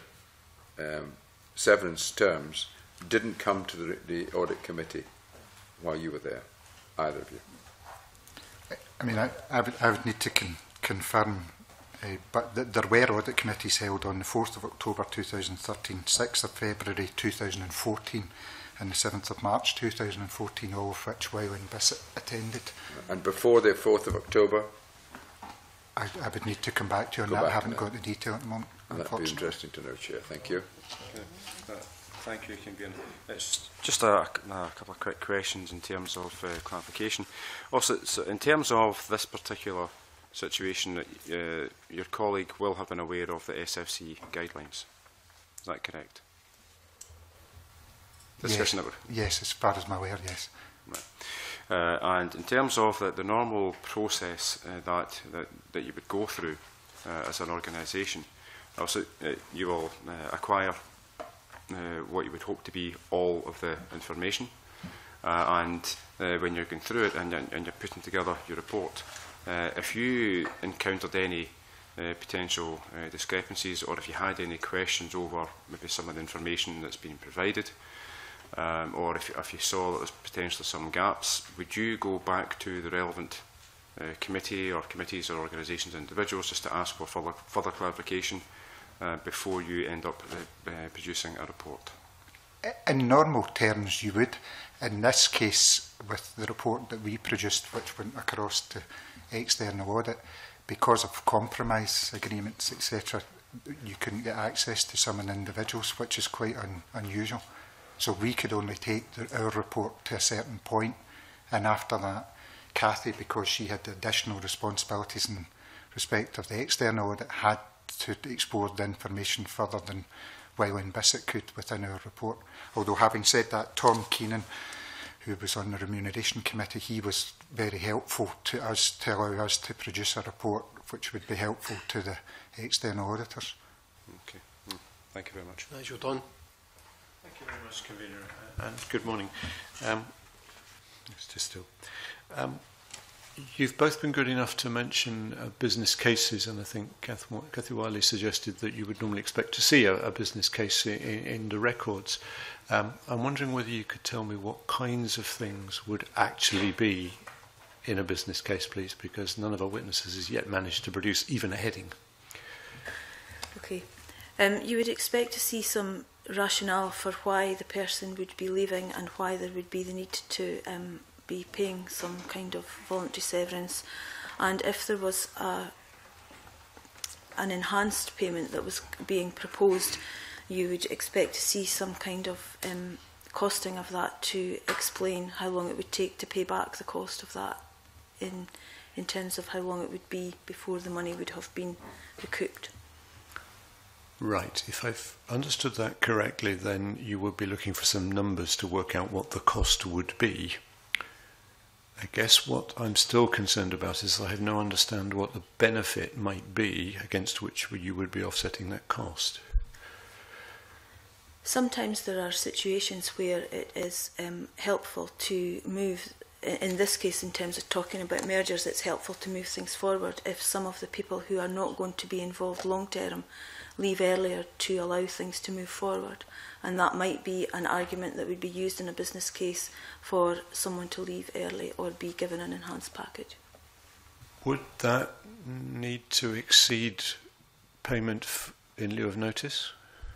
severance terms, didn't come to the audit committee while you were there, either of you. I mean, I would need to confirm, but there were audit committees held on the 4th of October 2013, 6th of February 2014 and the 7th of March 2014, all of which Wylie and Bisset attended. And before the 4th of October? I would need to come back to you on that. I haven't got the detail at the moment. That would be interesting to know, Chair. Thank you. Okay. Thank you, Keenan. It's just a couple of quick questions in terms of clarification. Also, so in terms of this particular situation, your colleague will have been aware of the SFC guidelines. Is that correct? Yes, as far as I'm aware, yes. Right. And in terms of the normal process that you would go through as an organisation, also you will acquire what you would hope to be all of the information, and when you're going through it and you're putting together your report, if you encountered any potential discrepancies, or if you had any questions over maybe some of the information that's been provided, or if you saw that there's potentially some gaps, would you go back to the relevant committee or committees or organisations, individuals, just to ask for further clarification before you end up producing a report? In normal terms, you would. In this case, with the report that we produced, which went across to external audit, because of compromise agreements, etc., you couldn't get access to some individuals, which is quite unusual. So we could only take our report to a certain point, and after that, Cathie, because she had additional responsibilities in respect of the external audit, had to explore the information further than Wylie and Bisset could within our report. Although, having said that, Tom Keenan, who was on the Remuneration Committee, he was very helpful to us, to allow us to produce a report which would be helpful to the external auditors. Okay. Thank you very much. You're done. Thank you very much, Convener, and good morning. Just still. You've both been good enough to mention business cases, and I think Cathie Wylie suggested that you would normally expect to see a business case in the records. I'm wondering whether you could tell me what kinds of things would actually be in a business case, please, because none of our witnesses has yet managed to produce even a heading. Okay. You would expect to see some rationale for why the person would be leaving and why there would be the need to be paying some kind of voluntary severance, and if there was an enhanced payment that was being proposed, you would expect to see some kind of costing of that to explain how long it would take to pay back the cost of that in terms of how long it would be before the money would have been recouped. Right. If I've understood that correctly, then you would be looking for some numbers to work out what the cost would be. I guess what I'm still concerned about is I have no understand what the benefit might be against which you would be offsetting that cost. Sometimes there are situations where it is helpful to move, in this case in terms of talking about mergers, it's helpful to move things forward if some of the people who are not going to be involved long term leave earlier to allow things to move forward. And that might be an argument that would be used in a business case for someone to leave early or be given an enhanced package. Would that need to exceed payment in lieu of notice?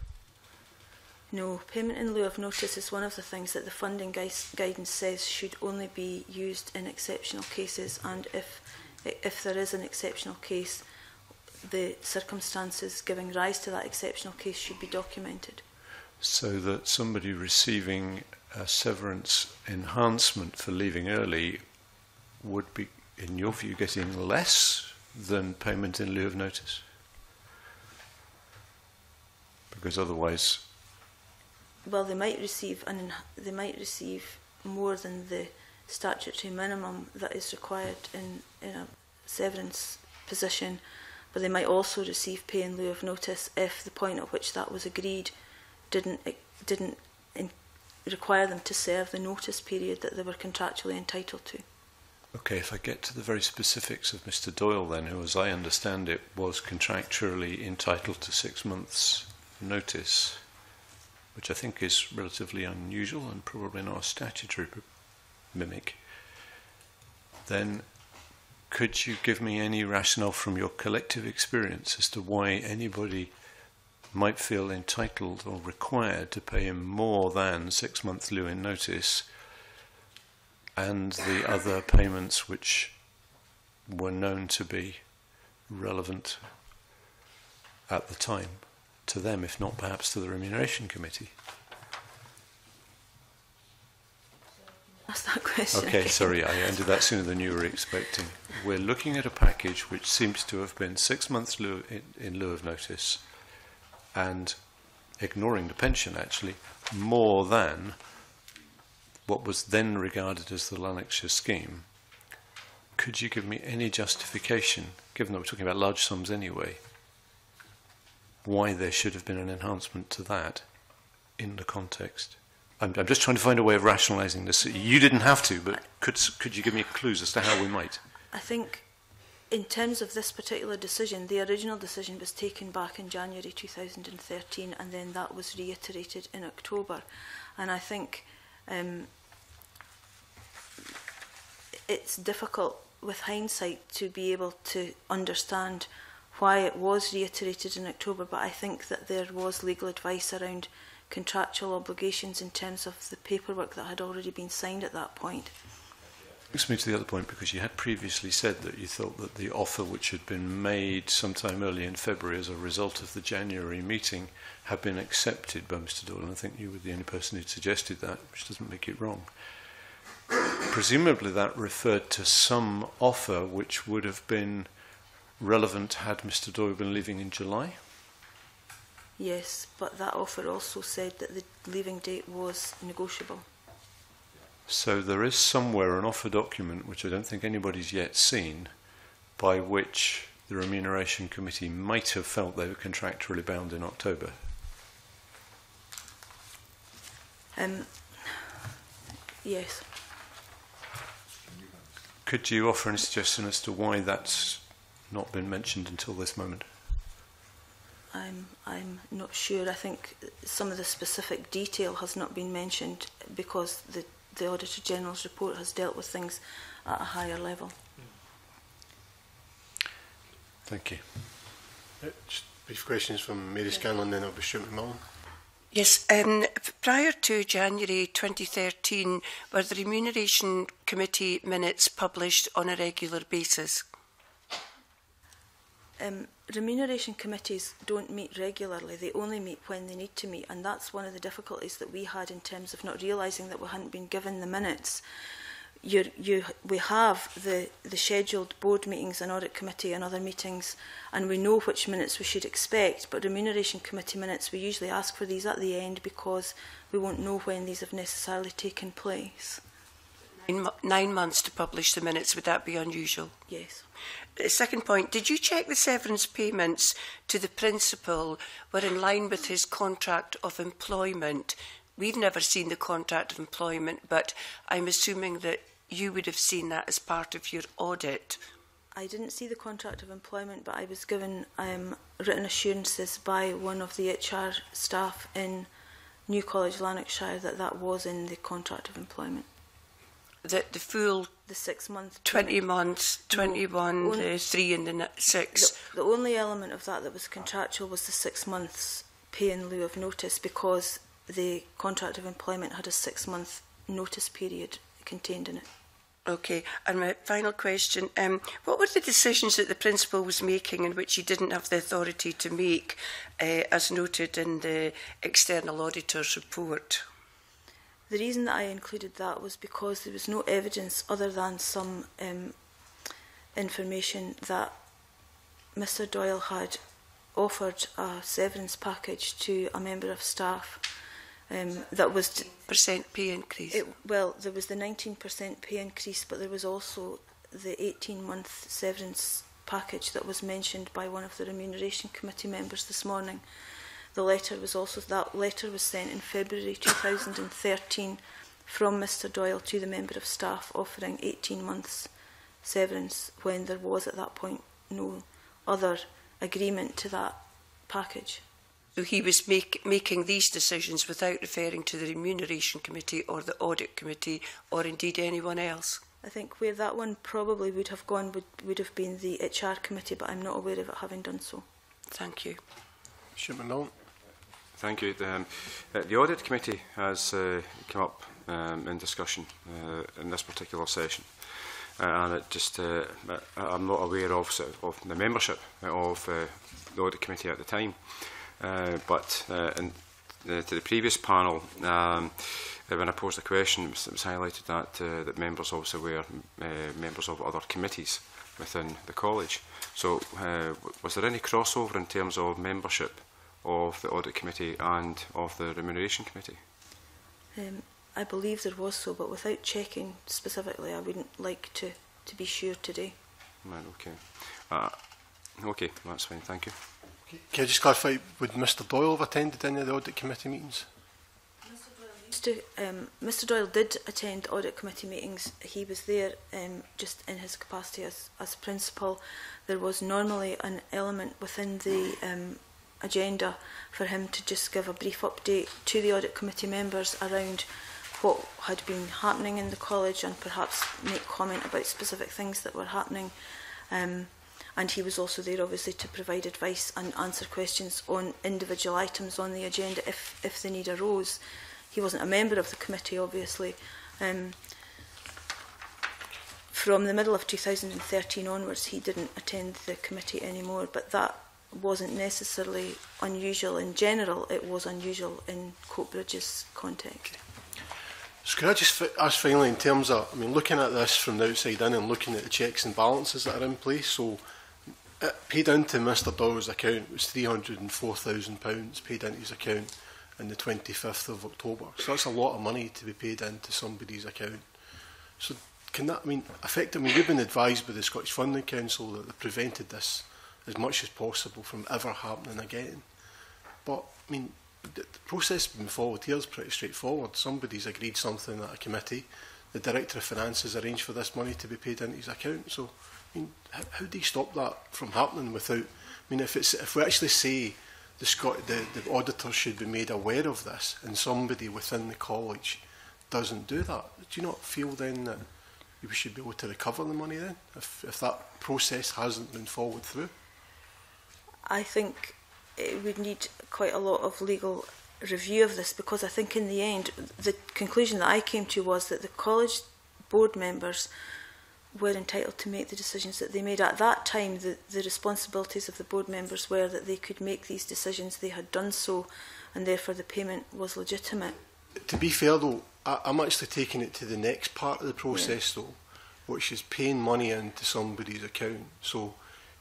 No, payment in lieu of notice is one of the things that the funding guidance says should only be used in exceptional cases, and if there is an exceptional case, the circumstances giving rise to that exceptional case should be documented. So that somebody receiving a severance enhancement for leaving early would be, in your view, getting less than payment in lieu of notice? Because otherwise... Well, they might receive more than the statutory minimum that is required in a severance position, but they might also receive pay in lieu of notice if the point at which that was agreed didn't require them to serve the notice period that they were contractually entitled to. Okay, if I get to the very specifics of Mr. Doyle then, who, as I understand it, was contractually entitled to 6 months' notice, which I think is relatively unusual and probably not a statutory mimic, then could you give me any rationale from your collective experience as to why anybody might feel entitled or required to pay him more than 6 months lieu in notice and the other payments which were known to be relevant at the time to them, if not perhaps to the Remuneration Committee? Ask that question. Okay, sorry, I ended that sooner than you were expecting. We're looking at a package which seems to have been 6 months in lieu of notice, and ignoring the pension actually, more than what was then regarded as the Lanarkshire scheme. Could you give me any justification, given that we're talking about large sums anyway, why there should have been an enhancement to that in the context? I'm just trying to find a way of rationalising this. You didn't have to, but could you give me clues as to how we might? I think in terms of this particular decision, the original decision was taken back in January 2013, and then that was reiterated in October. And I think it's difficult with hindsight to be able to understand why it was reiterated in October, but I think that there was legal advice around contractual obligations in terms of the paperwork that had already been signed at that point. Brings me to the other point, because you had previously said that you thought that the offer which had been made sometime early in February as a result of the January meeting had been accepted by Mr Doyle, and I think you were the only person who suggested that, which doesn't make it wrong. Presumably that referred to some offer which would have been relevant had Mr Doyle been leaving in July? Yes, but that offer also said that the leaving date was negotiable. So there is somewhere an offer document, which I don't think anybody's yet seen, by which the Remuneration Committee might have felt they were contractually bound in October. Yes. Could you offer any suggestion as to why that's not been mentioned until this moment? I'm not sure. I think some of the specific detail has not been mentioned because the Auditor General's report has dealt with things at a higher level. Thank you. Just brief questions from Mary Scanlon, then I'll be Stuart McMillan. Yes, prior to January 2013, were the Remuneration Committee minutes published on a regular basis? Remuneration committees don't meet regularly. They only meet when they need to meet, and that's one of the difficulties that we had in terms of not realising that we hadn't been given the minutes. We have the scheduled board meetings and audit committee and other meetings, and we know which minutes we should expect, but Remuneration Committee minutes, we usually ask for these at the end because we won't know when these have necessarily taken place. 9 months to publish the minutes, would that be unusual? Yes. Second point, did you check the severance payments to the principal were in line with his contract of employment? We've never seen the contract of employment, but I'm assuming that you would have seen that as part of your audit. I didn't see the contract of employment, but I was given written assurances by one of the HR staff in New College, Lanarkshire, that that was in the contract of employment. That the full... The 6 months... 20 months, 21, no, the 3 and the 6. The only element of that was contractual was the 6 months pay in lieu of notice, because the contract of employment had a 6-month notice period contained in it. Okay, and my final question, what were the decisions that the principal was making in which he didn't have the authority to make, as noted in the external auditor's report? The reason that I included that was because there was no evidence other than some information that Mr Doyle had offered a severance package to a member of staff that was... % pay increase? Well, there was the 19% pay increase, but there was also the 18-month severance package that was mentioned by one of the Remuneration Committee members this morning. The letter was also, that letter was sent in February 2013 from Mr Doyle to the member of staff offering 18 months severance when there was at that point no other agreement to that package. So he was making these decisions without referring to the Remuneration Committee or the Audit Committee or indeed anyone else? I think where that one probably would have gone would have been the HR Committee, but I'm not aware of it having done so. Thank you. Stuart McMillan. Thank you. The Audit Committee has come up in discussion in this particular session, and it just I'm not aware of the membership of the Audit Committee at the time, but to the previous panel, when I posed the question, it was highlighted that members also were members of other committees within the college. So was there any crossover in terms of membership of the Audit Committee and of the Remuneration Committee? I believe there was so, but without checking specifically, I wouldn't like to be sure today. Right, okay. Okay, that's fine, thank you. Okay. Can I just clarify, would Mr Doyle have attended any of the Audit Committee meetings? Mr Doyle Mr Doyle did attend audit committee meetings. He was there just in his capacity as principal. There was normally an element within the agenda for him to just give a brief update to the audit committee members around what had been happening in the college and perhaps make comment about specific things that were happening. And he was also there obviously to provide advice and answer questions on individual items on the agenda if the need arose. He wasn't a member of the committee obviously. From the middle of 2013 onwards he didn't attend the committee anymore, but that wasn't necessarily unusual in general, it was unusual in Coatbridge's context. So could I just ask finally, in terms of, I mean, looking at this from the outside in and looking at the checks and balances that are in place, so it paid into Mr Doyle's account was £304,000 paid into his account on the 25th of October. So that's a lot of money to be paid into somebody's account. So can that, I mean, effectively, you've been advised by the Scottish Funding Council that they prevented this as much as possible from ever happening again. But, I mean, the process moving forward here is pretty straightforward. Somebody's agreed something at a committee. The Director of Finance has arranged for this money to be paid into his account. So, I mean, how do you stop that from happening without... I mean, if we actually say the auditor should be made aware of this and somebody within the college doesn't do that, do you not feel then that we should be able to recover the money then, if that process hasn't been followed through? I think it would need quite a lot of legal review of this, because I think in the end the conclusion that I came to was that the college board members were entitled to make the decisions that they made. At that time the responsibilities of the board members were that they could make these decisions, they had done so, and therefore the payment was legitimate. To be fair though, I'm actually taking it to the next part of the process though, which is paying money into somebody's account. So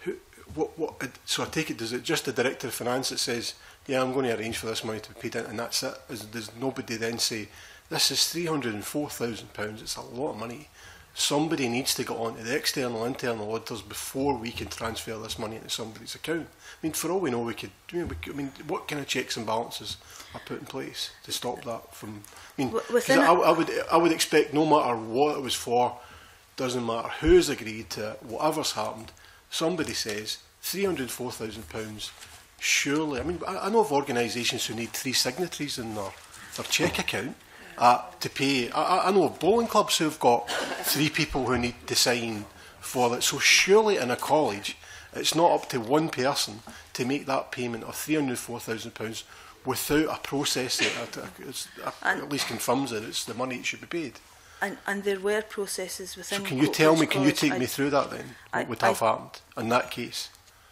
so I take it, is it just the Director of Finance that says, yeah, I'm going to arrange for this money to be paid in, and that's it? Does nobody then say, this is £304,000, it's a lot of money. Somebody needs to get on to the external, internal auditors before we can transfer this money into somebody's account. I mean, for all we know, I mean, what kind of checks and balances are put in place to stop that from... I mean, I would expect no matter what it was for, doesn't matter who's agreed to it, whatever's happened, somebody says £304,000, surely... I mean, I know of organisations who need 3 signatories in their cheque account to pay. I know of bowling clubs who've got 3 people who need to sign for it. So surely in a college, it's not up to one person to make that payment of £304,000 without a process that at least confirms that it's the money that should be paid. And there were processes within... So can you tell me, can you take me through that then? What would have happened in that case?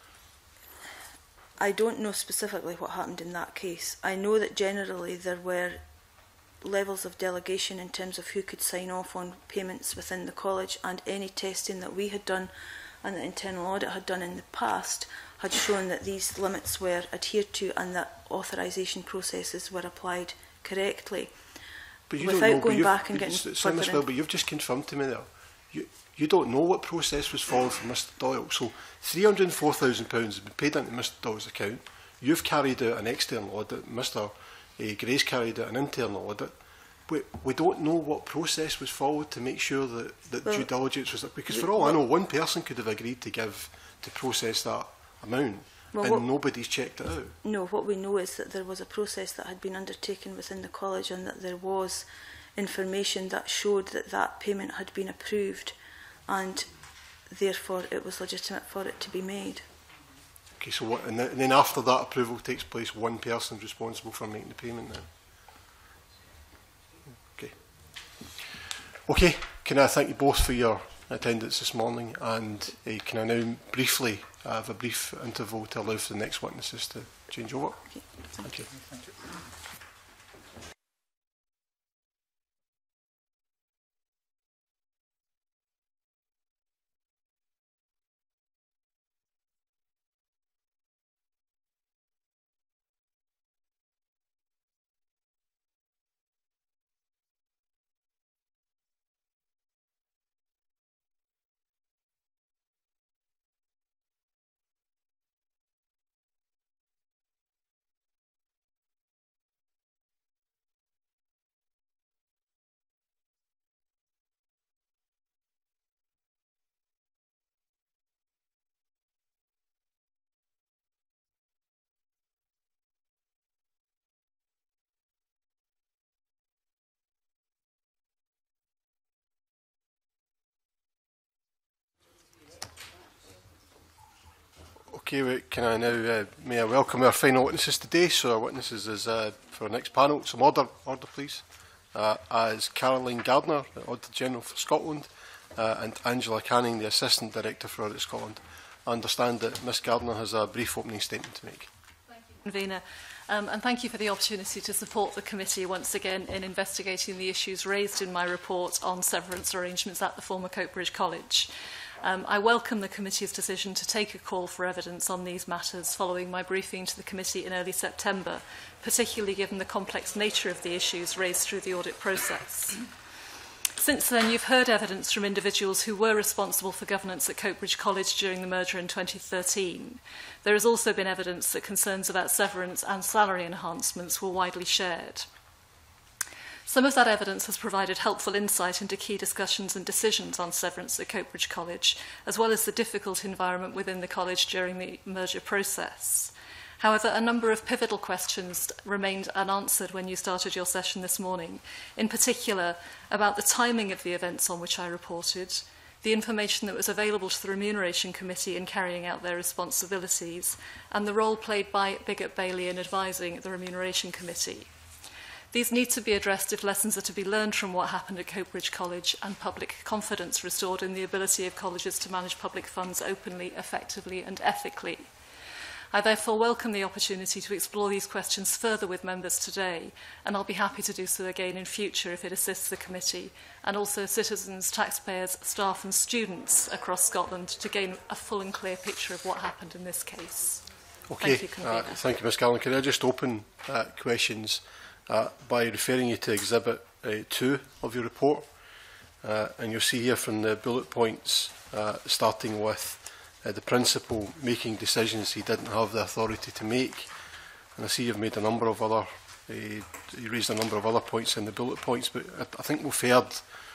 I don't know specifically what happened in that case. I know that generally there were levels of delegation in terms of who could sign off on payments within the college, and any testing that we had done and the internal audit had done in the past had shown that these limits were adhered to and that authorisation processes were applied correctly. But you without don't know, going back and getting further but you've just confirmed to me there. You don't know what process was followed for Mr Doyle. So £304,000 has been paid into Mr Doyle's account. You've carried out an external audit. Mr Gray's carried out an internal audit. We don't know what process was followed to make sure that due diligence was... Because for all I know, one person could have agreed to process that amount, and nobody's checked it out. No, what we know is that there was a process that had been undertaken within the college, and that there was information that showed that that payment had been approved, and therefore it was legitimate for it to be made. Okay, so what, and then after that approval takes place, one person is responsible for making the payment then? Okay. Okay, can I thank you both for your attendance this morning, and can I now briefly have a brief interval to allow for the next witnesses to change over? Okay. Thank you. Thank you. Okay, can I now may I welcome our final witnesses today? So our witnesses is for our next panel. Some order please. As Caroline Gardner, Auditor General for Scotland, and Angela Canning, the Assistant Director for Audit Scotland. I understand that Ms Gardner has a brief opening statement to make. Thank you, Convener. And thank you for the opportunity to support the committee once again in investigating the issues raised in my report on severance arrangements at the former Coatbridge College. I welcome the committee's decision to take a call for evidence on these matters following my briefing to the committee in early September, particularly given the complex nature of the issues raised through the audit process. Since then, you've heard evidence from individuals who were responsible for governance at Coatbridge College during the merger in 2013. There has also been evidence that concerns about severance and salary enhancements were widely shared. Some of that evidence has provided helpful insight into key discussions and decisions on severance at Coatbridge College, as well as the difficult environment within the college during the merger process. However, a number of pivotal questions remained unanswered when you started your session this morning, in particular about the timing of the events on which I reported, the information that was available to the Remuneration Committee in carrying out their responsibilities, and the role played by Bisset Bailey in advising the Remuneration Committee. These need to be addressed if lessons are to be learned from what happened at Coatbridge College and public confidence restored in the ability of colleges to manage public funds openly, effectively and ethically. I therefore welcome the opportunity to explore these questions further with members today, and I'll be happy to do so again in future if it assists the committee, and also citizens, taxpayers, staff and students across Scotland to gain a full and clear picture of what happened in this case. Okay, thank you, Convener. Thank you, Ms Gallen. Can I just open questions by referring you to Exhibit 2 of your report? And you'll see here from the bullet points, starting with the principal making decisions he didn't have the authority to make. And I see you've made a number of other, you raised a number of other points in the bullet points, but I think we've heard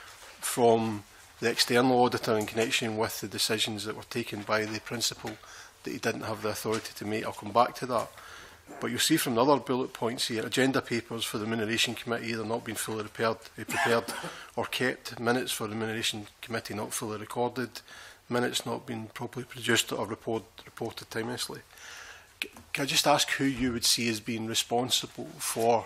from the external auditor in connection with the decisions that were taken by the principal that he didn't have the authority to make. I'll come back to that. But you'll see from the other bullet points here, agenda papers for the Remuneration Committee either not being fully prepared or kept, minutes for the Remuneration Committee not fully recorded, minutes not being properly produced or reported timelessly. Can I just ask who you would see as being responsible for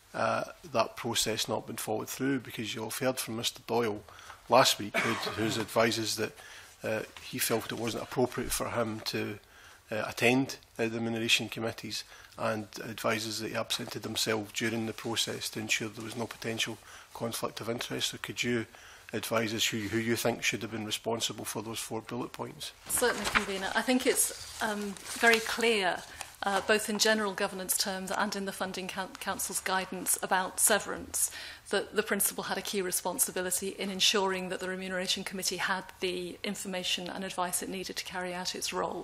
that process not being followed through? Because you'll have heard from Mr Doyle last week, who advises that he felt it wasn't appropriate for him to attend the Remuneration Committees, and advises that he absented himself during the process to ensure there was no potential conflict of interest. So could you advise us who you think should have been responsible for those 4 bullet points? Certainly, Convener. I think it's very clear, both in general governance terms and in the Funding Council's guidance about severance, that the principal had a key responsibility in ensuring that the Remuneration Committee had the information and advice it needed to carry out its role.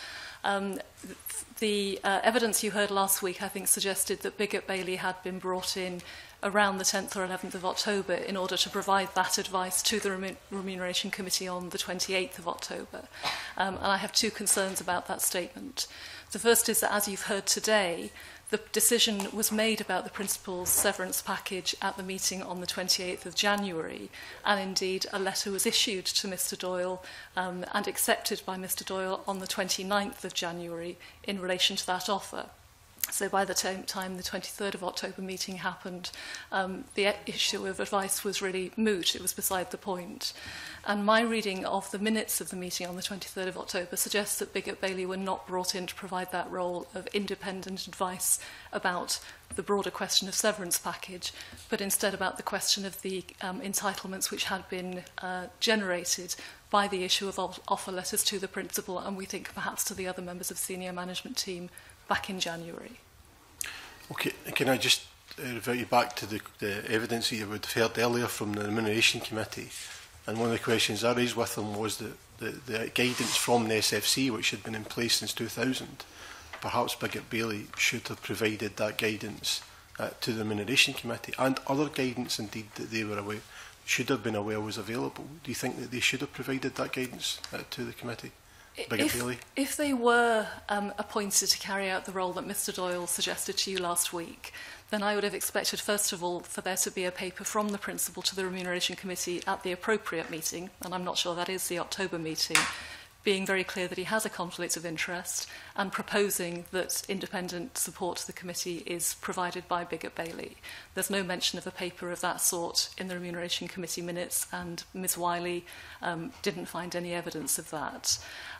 The evidence you heard last week, I think, suggested that Bisset Bailey had been brought in around the 10th or 11th of October in order to provide that advice to the Remuneration Committee on the 28th of October. And I have 2 concerns about that statement. The first is that, as you've heard today, the decision was made about the principal's severance package at the meeting on the 28th of January, and indeed a letter was issued to Mr Doyle and accepted by Mr Doyle on the 29th of January in relation to that offer. So by the time the 23rd of October meeting happened, the issue of advice was really moot. It was beside the point. And my reading of the minutes of the meeting on the 23rd of October suggests that Bisset Bailey were not brought in to provide that role of independent advice about the broader question of severance package, but instead about the question of the entitlements which had been generated by the issue of offer letters to the principal, and we think perhaps to the other members of the senior management team back in January. Okay, can I just revert you back to the evidence that you would have heard earlier from the Remuneration Committee? And one of the questions I raised with them was that the guidance from the SFC, which had been in place since 2000, perhaps Bisset Bailey should have provided that guidance to the Remuneration Committee, and other guidance indeed that they were aware, should have been aware was available. Do you think that they should have provided that guidance to the committee? If they were appointed to carry out the role that Mr Doyle suggested to you last week, then I would have expected, first of all, for there to be a paper from the principal to the Remuneration Committee at the appropriate meeting, and I'm not sure that is the October meeting, being very clear that he has a conflict of interest and proposing that independent support to the committee is provided by Bigot Bailey. There's no mention of a paper of that sort in the Remuneration Committee minutes, and Ms Wylie didn't find any evidence of that.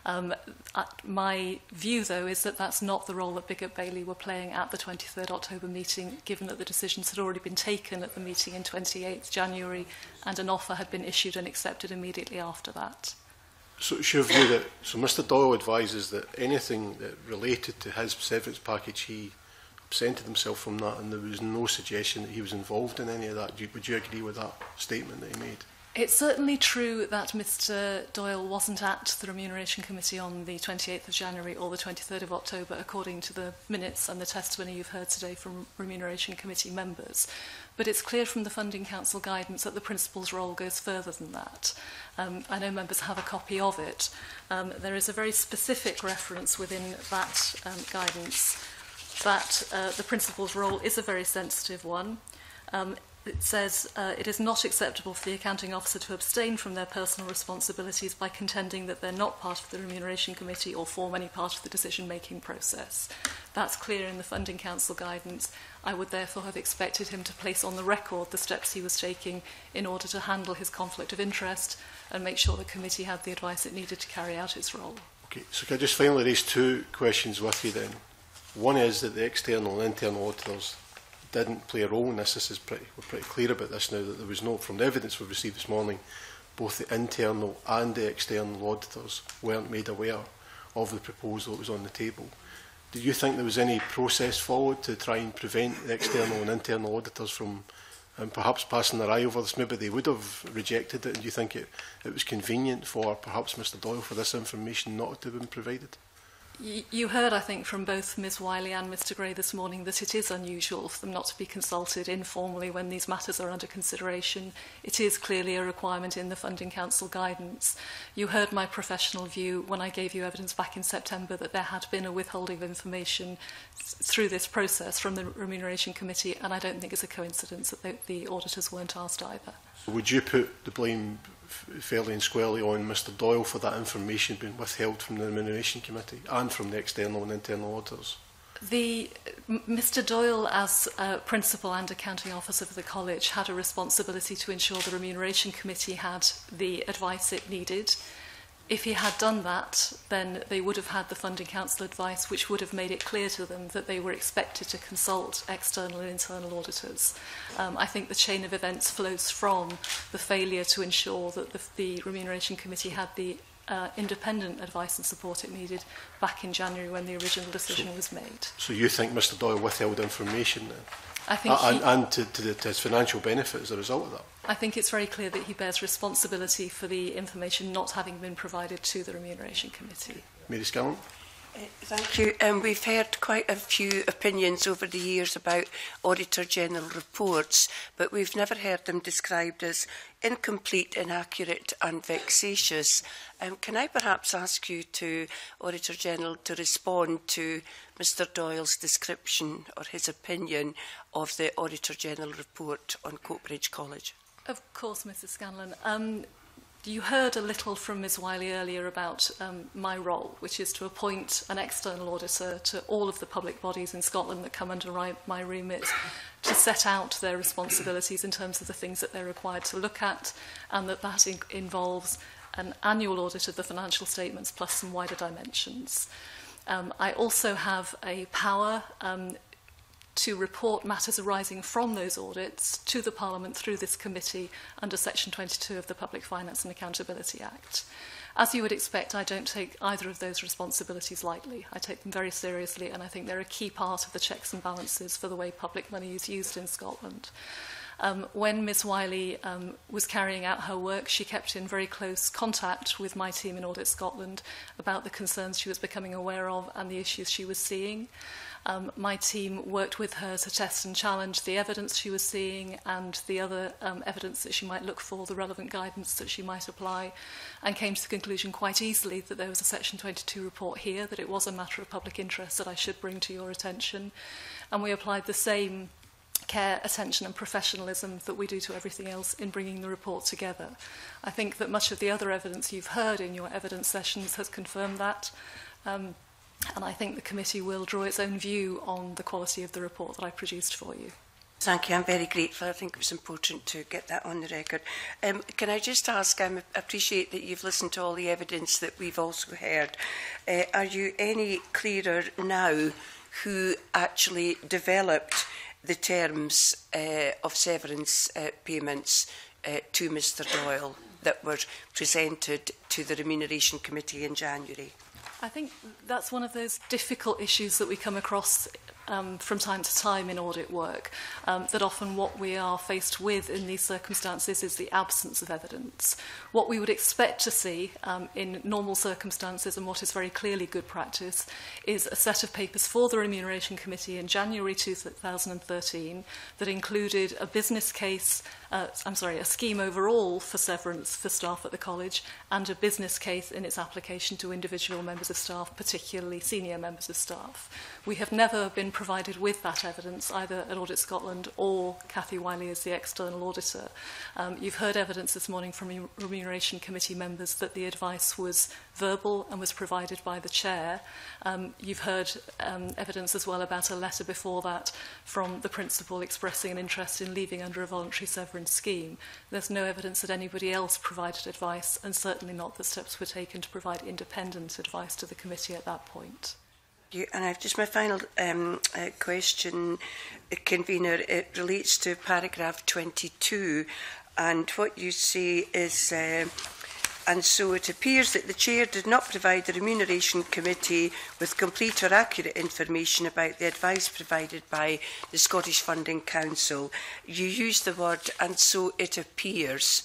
My view, though, is that that's not the role that Bigot Bailey were playing at the 23rd October meeting, given that the decisions had already been taken at the meeting in 28th January and an offer had been issued and accepted immediately after that. So it's your view that, so Mr Doyle advises that anything that related to his severance package, he absented himself from that, and there was no suggestion that he was involved in any of that. Would you agree with that statement that he made? It's certainly true that Mr Doyle wasn't at the Remuneration Committee on the 28th of January or the 23rd of October, according to the minutes and the testimony you've heard today from Remuneration Committee members. But it's clear from the Funding Council guidance that the principal's role goes further than that. I know members have a copy of it. There is a very specific reference within that guidance that the principal's role is a very sensitive one. It says it is not acceptable for the accounting officer to abstain from their personal responsibilities by contending that they're not part of the Remuneration Committee or form any part of the decision-making process. That's clear in the Funding Council guidance. I would therefore have expected him to place on the record the steps he was taking in order to handle his conflict of interest and make sure the committee had the advice it needed to carry out its role. Okay, so can I just finally raise two questions with you then? One is that the external and internal auditors didn't play a role in this. We're pretty clear about this now, that there was no, from the evidence we've received this morning, both the internal and the external auditors weren't made aware of the proposal that was on the table. Do you think there was any process forward to try and prevent the external and internal auditors from perhaps passing their eye over this? Maybe they would have rejected it, and do you think it was convenient for perhaps Mr Doyle for this information not to have been provided? You heard, I think, from both Ms Wylie and Mr Gray this morning that it is unusual for them not to be consulted informally when these matters are under consideration. It is clearly a requirement in the Funding Council guidance. You heard my professional view when I gave you evidence back in September that there had been a withholding of information through this process from the Remuneration Committee, and I don't think it's a coincidence that the auditors weren't asked either. Would you put the blame fairly and squarely on Mr Doyle for that information being withheld from the Remuneration Committee and from the external and internal auditors? Mr Doyle, as Principal and Accounting Officer of the College, had a responsibility to ensure the Remuneration Committee had the advice it needed. If he had done that, then they would have had the Funding Council advice, which would have made it clear to them that they were expected to consult external and internal auditors. I think the chain of events flows from the failure to ensure that the Remuneration Committee had the independent advice and support it needed back in January when the original decision was made. So you think Mr Doyle withheld information then? I think and to his financial benefit as a result of that? I think it's very clear that he bears responsibility for the information not having been provided to the Remuneration Committee. Mary Scanlon? Thank you. We've heard quite a few opinions over the years about Auditor General reports, but we've never heard them described as incomplete, inaccurate and vexatious. Can I perhaps ask you to, Auditor General, to respond to Mr Doyle's description or his opinion of the Auditor General report on Coatbridge College? Of course, Mrs Scanlon. You heard a little from Ms Wylie earlier about my role, which is to appoint an external auditor to all of the public bodies in Scotland that come under my remit to set out their responsibilities in terms of the things that they're required to look at, and that involves an annual audit of the financial statements plus some wider dimensions. I also have a power to report matters arising from those audits to the Parliament through this committee under Section 22 of the Public Finance and Accountability Act. As you would expect, I don't take either of those responsibilities lightly. I take them very seriously, and I think they're a key part of the checks and balances for the way public money is used in Scotland. When Ms Wylie was carrying out her work, she kept in very close contact with my team in Audit Scotland about the concerns she was becoming aware of and the issues she was seeing. My team worked with her to test and challenge the evidence she was seeing and the other evidence that she might look for, the relevant guidance that she might apply, and came to the conclusion quite easily that there was a Section 22 report here, that it was a matter of public interest that I should bring to your attention. And we applied the same care, attention and professionalism that we do to everything else in bringing the report together. I think that much of the other evidence you've heard in your evidence sessions has confirmed that. And I think the committee will draw its own view on the quality of the report that I produced for you. Thank you. I'm very grateful. I think it was important to get that on the record. Can I just ask, I appreciate that you've listened to all the evidence that we've also heard. Are you any clearer now who actually developed the terms of severance payments to Mr Doyle that were presented to the Remuneration Committee in January? I think that's one of those difficult issues that we come across from time to time in audit work, that often what we are faced with in these circumstances is the absence of evidence. What we would expect to see in normal circumstances, and what is very clearly good practice, is a set of papers for the Remuneration Committee in January 2013 that included a business case, a scheme overall for severance for staff at the college, and a business case in its application to individual members of staff, particularly senior members of staff. We have never been provided with that evidence, either at Audit Scotland or Cathie, Wyllie as the external auditor. You've heard evidence this morning from Remuneration Committee members that the advice was verbal and was provided by the chair. You've heard evidence as well about a letter before that from the principal expressing an interest in leaving under a voluntary severance scheme. There's no evidence that anybody else provided advice, and certainly not that steps were taken to provide independent advice to the committee at that point. And I've just my final question, Convener. It relates to paragraph 22, and what you say is, and so it appears that the Chair did not provide the Remuneration Committee with complete or accurate information about the advice provided by the Scottish Funding Council. You use the word, and so it appears.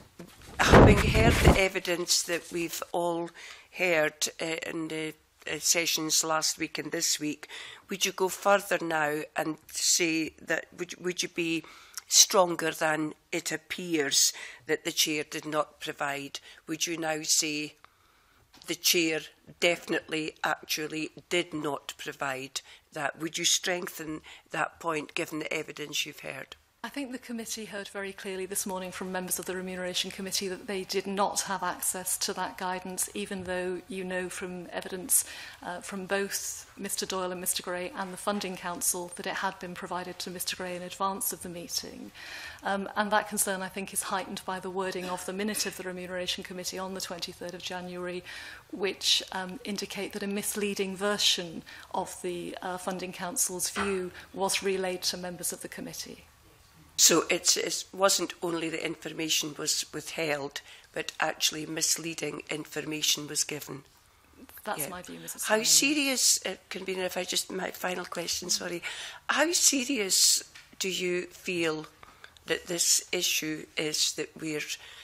Having heard the evidence that we've all heard in the sessions last week and this week, would you go further now and say that would you be stronger than it appears that the Chair did not provide? Would you now say the Chair definitely actually did not provide that? Would you strengthen that point given the evidence you've heard? I think the committee heard very clearly this morning from members of the Remuneration Committee that they did not have access to that guidance, even though you know from evidence from both Mr Doyle and Mr Gray and the Funding Council that it had been provided to Mr Gray in advance of the meeting. And that concern, I think, is heightened by the wording of the minute of the Remuneration Committee on the 23rd of January, which indicate that a misleading version of the Funding Council's view was relayed to members of the committee. So it wasn't only the information was withheld, but actually misleading information was given. That's my view, Mrs. How serious, Convener, if I just, my final question, sorry, how serious do you feel that this issue is that we're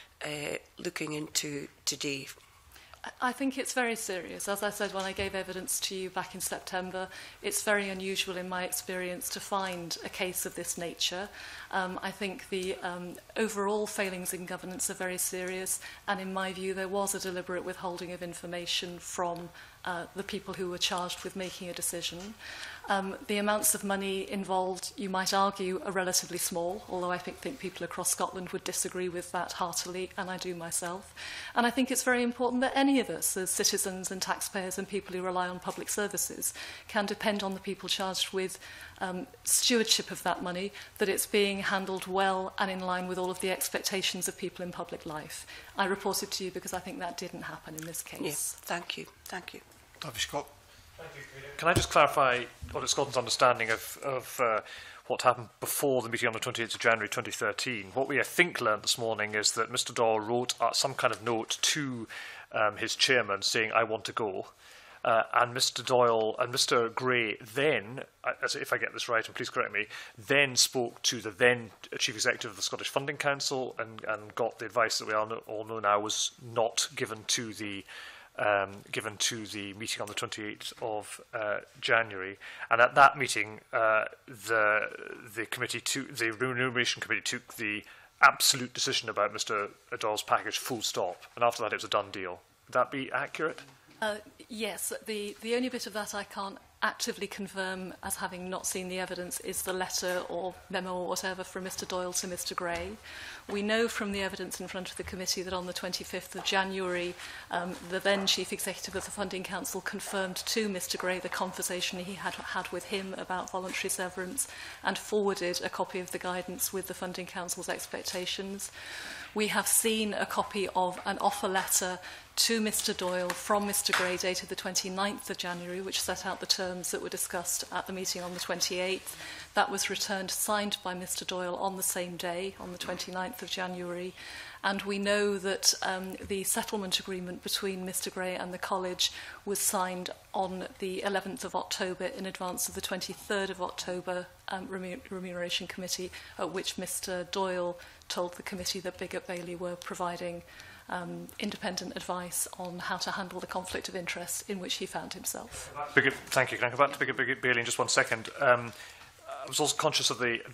looking into today? I think it's very serious. As I said when I gave evidence to you back in September, it's very unusual in my experience to find a case of this nature. I think the overall failings in governance are very serious, and in my view there was a deliberate withholding of information from the people who were charged with making a decision. The amounts of money involved, you might argue, are relatively small, although I think people across Scotland would disagree with that heartily, and I do myself. And I think it's very important that any of us, as citizens and taxpayers and people who rely on public services, can depend on the people charged with stewardship of that money, that it's being handled well and in line with all of the expectations of people in public life. I reported to you because I think that didn't happen in this case. Yes, thank you. Thank you. Scott. Thank you. Can I just clarify Audit Scotland's understanding of what happened before the meeting on the 28th of January 2013? What we, I think, learned this morning is that Mr Doyle wrote some kind of note to his chairman saying, I want to go. And Mr Doyle and Mr Gray then, if I get this right, and please correct me, then spoke to the then Chief Executive of the Scottish Funding Council and got the advice that we all know now was not given to the meeting on the 28th of January. And at that meeting, the Remuneration Committee took the absolute decision about Mr Doyle's package full stop. And after that, it was a done deal. Would that be accurate? Yes. The only bit of that I can't actively confirm, as having not seen the evidence, is the letter or memo or whatever from Mr Doyle to Mr Gray. We know from the evidence in front of the committee that on the 25th of January, the then Chief Executive of the Funding Council confirmed to Mr Gray the conversation he had had with him about voluntary severance and forwarded a copy of the guidance with the Funding Council's expectations. We have seen a copy of an offer letter to Mr Doyle from Mr Gray dated the 29th of January, which set out the terms that were discussed at the meeting on the 28th. That was returned signed by Mr Doyle on the same day, on the 29th of January. And we know that the settlement agreement between Mr Gray and the college was signed on the 11th of October in advance of the 23rd of October Remuneration Committee, at which Mr Doyle told the committee that Bigot Bailey were providing independent advice on how to handle the conflict of interest in which he found himself. Thank you. Can I come back to Bigot Bailey in just one second? I was also conscious of the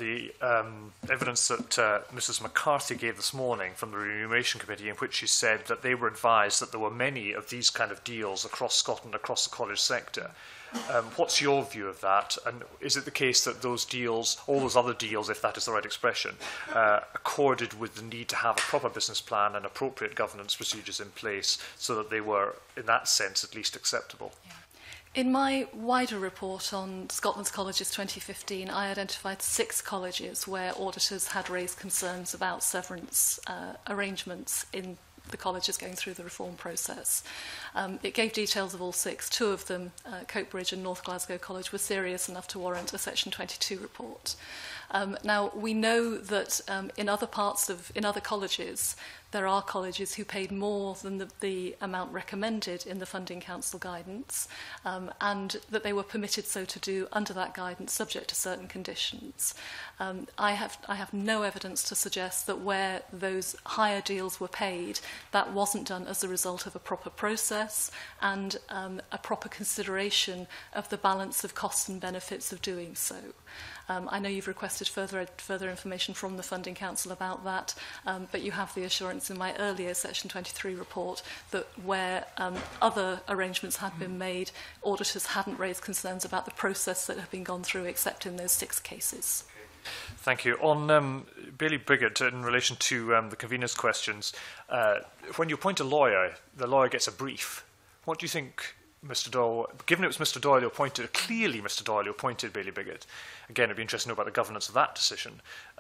evidence that Mrs McCarthy gave this morning from the Remuneration Committee, in which she said that they were advised that there were many of these kind of deals across Scotland, across the college sector. What's your view of that? And is it the case that those deals, all those other deals, if that is the right expression, accorded with the need to have a proper business plan and appropriate governance procedures in place so that they were, in that sense, at least acceptable? Yeah. In my wider report on Scotland's colleges 2015, I identified 6 colleges where auditors had raised concerns about severance arrangements in the colleges going through the reform process. It gave details of all 6. 2 of them, Coatbridge and North Glasgow College, were serious enough to warrant a Section 22 report. Now, we know that in other colleges, there are colleges who paid more than the amount recommended in the Funding Council guidance, and that they were permitted so to do under that guidance, subject to certain conditions. I have no evidence to suggest that where those higher deals were paid, that wasn't done as a result of a proper process and a proper consideration of the balance of costs and benefits of doing so. I know you've requested further information from the Funding Council about that, but you have the assurance in my earlier Section 23 report that where other arrangements had been made, auditors hadn't raised concerns about the process that had been gone through, except in those 6 cases. Thank you. On Bailey Bigot, in relation to the convener's questions, when you appoint a lawyer, the lawyer gets a brief. What do you think Mr Doyle, given it was Mr Doyle who appointed, clearly Mr Doyle who appointed Bailey Bigot, again, it'd be interesting to know about the governance of that decision.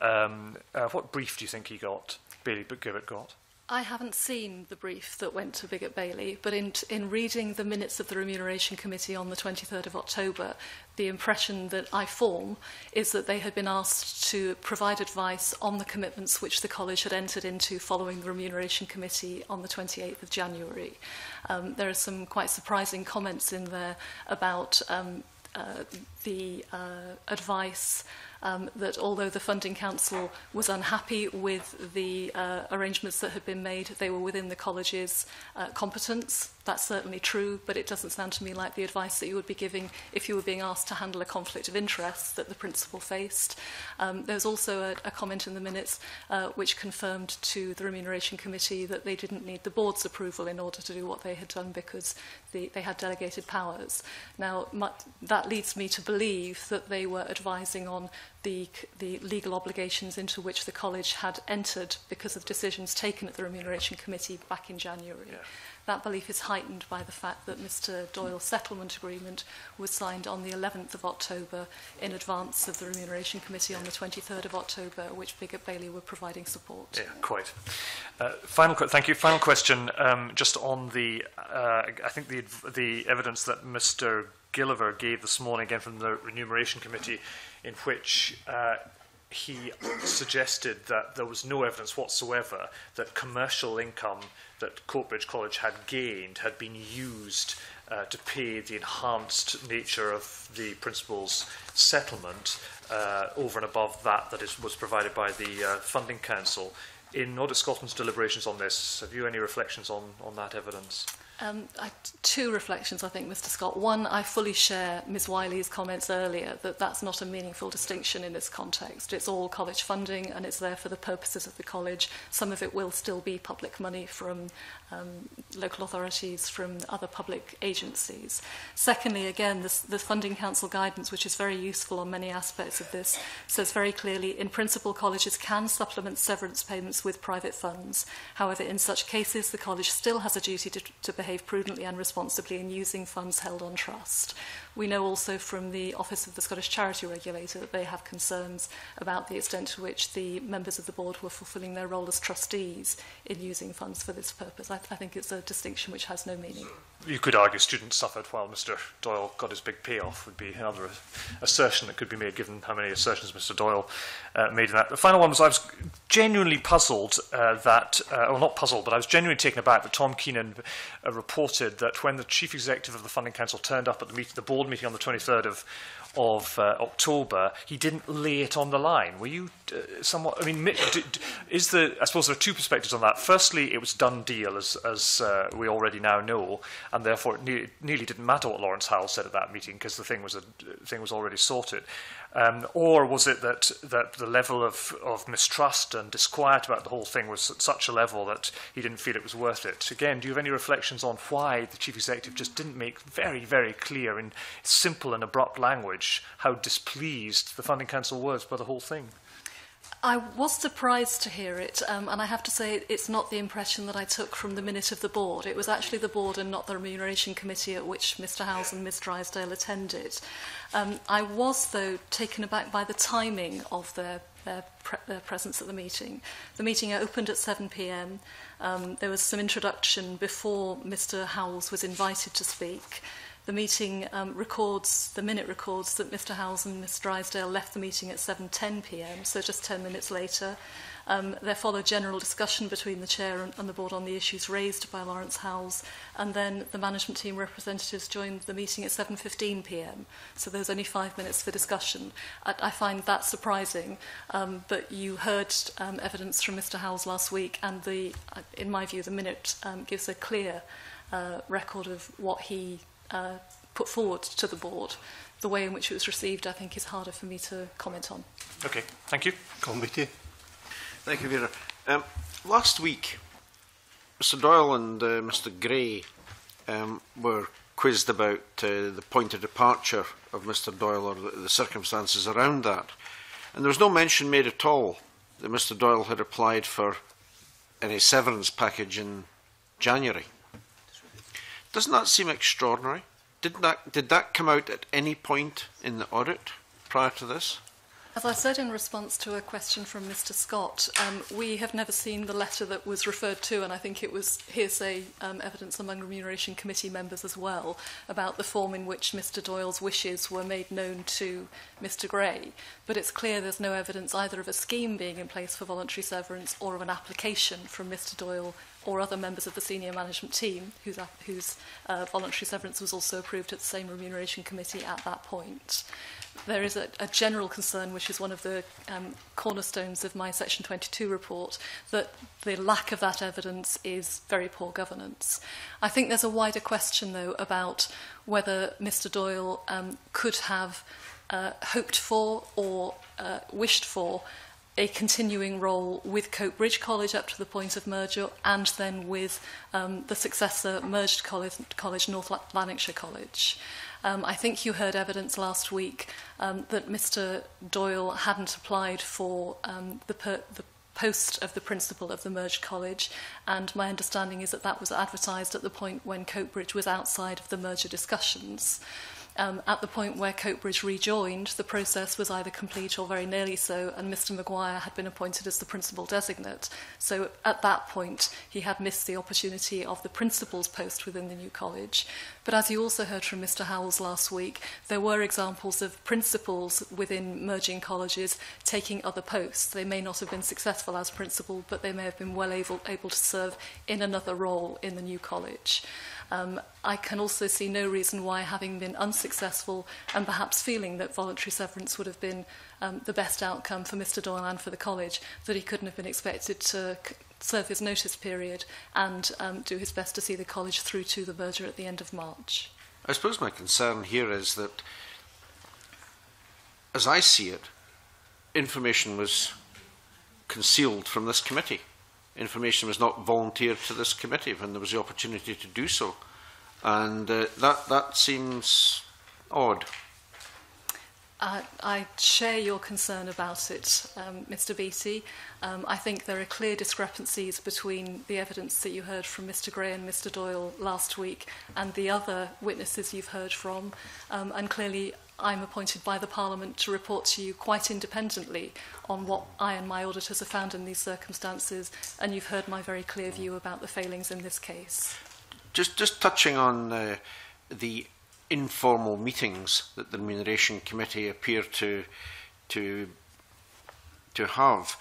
What brief do you think Bailey Bigot got? I haven't seen the brief that went to Bigot Bailey, but in reading the minutes of the Remuneration Committee on the 23rd of October, the impression that I form is that they had been asked to provide advice on the commitments which the college had entered into following the Remuneration Committee on the 28th of January. There are some quite surprising comments in there about the advice that although the Funding Council was unhappy with the arrangements that had been made, they were within the college's competence. That's certainly true, but it doesn't sound to me like the advice that you would be giving if you were being asked to handle a conflict of interest that the principal faced. There's also a comment in the minutes which confirmed to the Remuneration Committee that they didn't need the board's approval in order to do what they had done because they had delegated powers. Now, that leads me to believe that they were advising on the legal obligations into which the college had entered because of decisions taken at the Remuneration Committee back in January. Yeah. That belief is heightened by the fact that Mr Doyle's settlement agreement was signed on the 11th of October in advance of the Remuneration Committee on the 23rd of October, which Bigot Bailey were providing support. Yeah, quite. Thank you. Final question, just on the, I think the evidence that Mr Gilliver gave this morning, again from the Remuneration Committee, in which he suggested that there was no evidence whatsoever that commercial income that Coatbridge College had gained had been used to pay the enhanced nature of the principal's settlement over and above that was provided by the Funding Council. In Audit Scotland's deliberations on this, have you any reflections on that evidence? Two reflections, I think, Mr. Scott. One, I fully share Ms. Wylie's comments earlier that that's not a meaningful distinction in this context. It's all college funding and it's there for the purposes of the college. Some of it will still be public money from local authorities, from other public agencies. Secondly, again, the Funding Council guidance, which is very useful on many aspects of this, says very clearly, in principle, colleges can supplement severance payments with private funds. However, in such cases, the college still has a duty to behave prudently and responsibly in using funds held on trust. We know also from the Office of the Scottish Charity Regulator that they have concerns about the extent to which the members of the board were fulfilling their role as trustees in using funds for this purpose. I think it's a distinction which has no meaning. You could argue students suffered while Mr. Doyle got his big payoff would be another assertion that could be made, given how many assertions Mr. Doyle made in that. The final one was I was genuinely puzzled well, not puzzled, but I was genuinely taken aback that Tom Keenan reported that when the Chief Executive of the Funding Council turned up at the board meeting on the 23rd of October, he didn't lay it on the line. Were you somewhat? I mean, I suppose there are two perspectives on that. Firstly, it was done deal, as we already now know, and therefore it nearly didn't matter what Lawrence Howell said at that meeting because the thing was already sorted. Or was it that the level of mistrust and disquiet about the whole thing was at such a level that he didn't feel it was worth it? Again, do you have any reflections on why the Chief Executive just didn't make very, very clear in simple and abrupt language how displeased the Funding Council was by the whole thing? I was surprised to hear it, and I have to say it's not the impression that I took from the minute of the board. It was actually the board and not the Remuneration Committee at which Mr Howes and Ms Drysdale attended. I was, though, taken aback by the timing of their presence at the meeting. The meeting opened at 7 p.m. There was some introduction before Mr Howes was invited to speak. The meeting the minute records that Mr Howes and Ms Drysdale left the meeting at 7:10 p.m, so just 10 minutes later. There followed general discussion between the chair and the board on the issues raised by Lawrence Howes, and then the management team representatives joined the meeting at 7:15 p.m, so there was only 5 minutes for discussion. I find that surprising, but you heard evidence from Mr Howes last week, and in my view, the minute gives a clear record of what he put forward to the board. The way in which it was received, I think, is harder for me to comment on. Okay, thank you. Committee. Thank you, Vera. Last week, Mr Doyle and Mr Gray were quizzed about the point of departure of Mr Doyle or the circumstances around that. And there was no mention made at all that Mr Doyle had applied for any severance package in January. Doesn't that seem extraordinary? Did that come out at any point in the audit prior to this? As I said in response to a question from Mr Scott, we have never seen the letter that was referred to, and I think it was hearsay evidence among Remuneration Committee members as well, about the form in which Mr Doyle's wishes were made known to Mr Gray. But it's clear there's no evidence either of a scheme being in place for voluntary severance or of an application from Mr Doyle or other members of the senior management team, whose voluntary severance was also approved at the same Remuneration Committee at that point. There is a general concern, which is one of the cornerstones of my Section 22 report, that the lack of that evidence is very poor governance. I think there's a wider question, though, about whether Mr Doyle could have hoped for or wished for a continuing role with Coatbridge College up to the point of merger, and then with the successor merged college, North Lanarkshire College. I think you heard evidence last week that Mr Doyle hadn't applied for the post of the principal of the merged college, and my understanding is that was advertised at the point when Coatbridge was outside of the merger discussions. At the point where Coatbridge rejoined, the process was either complete or very nearly so, and Mr Maguire had been appointed as the principal designate. So at that point, he had missed the opportunity of the principal's post within the new college. But as you also heard from Mr Howells last week, there were examples of principals within merging colleges taking other posts. They may not have been successful as principal, but they may have been well able to serve in another role in the new college. I can also see no reason why, having been unsuccessful and perhaps feeling that voluntary severance would have been the best outcome for Mr Doyle and for the college, that he couldn't have been expected to serve his notice period and do his best to see the college through to the merger at the end of March. I suppose my concern here is that, as I see it, information was concealed from this committee. Information was not volunteered to this committee when there was the opportunity to do so. And that seems odd. I share your concern about it, Mr Beattie. I think there are clear discrepancies between the evidence that you heard from Mr Gray and Mr Doyle last week and the other witnesses you've heard from. And clearly I'm appointed by the Parliament to report to you quite independently on what I and my auditors have found in these circumstances, and you've heard my very clear view about the failings in this case. Just touching on the informal meetings that the Remuneration Committee appear to have.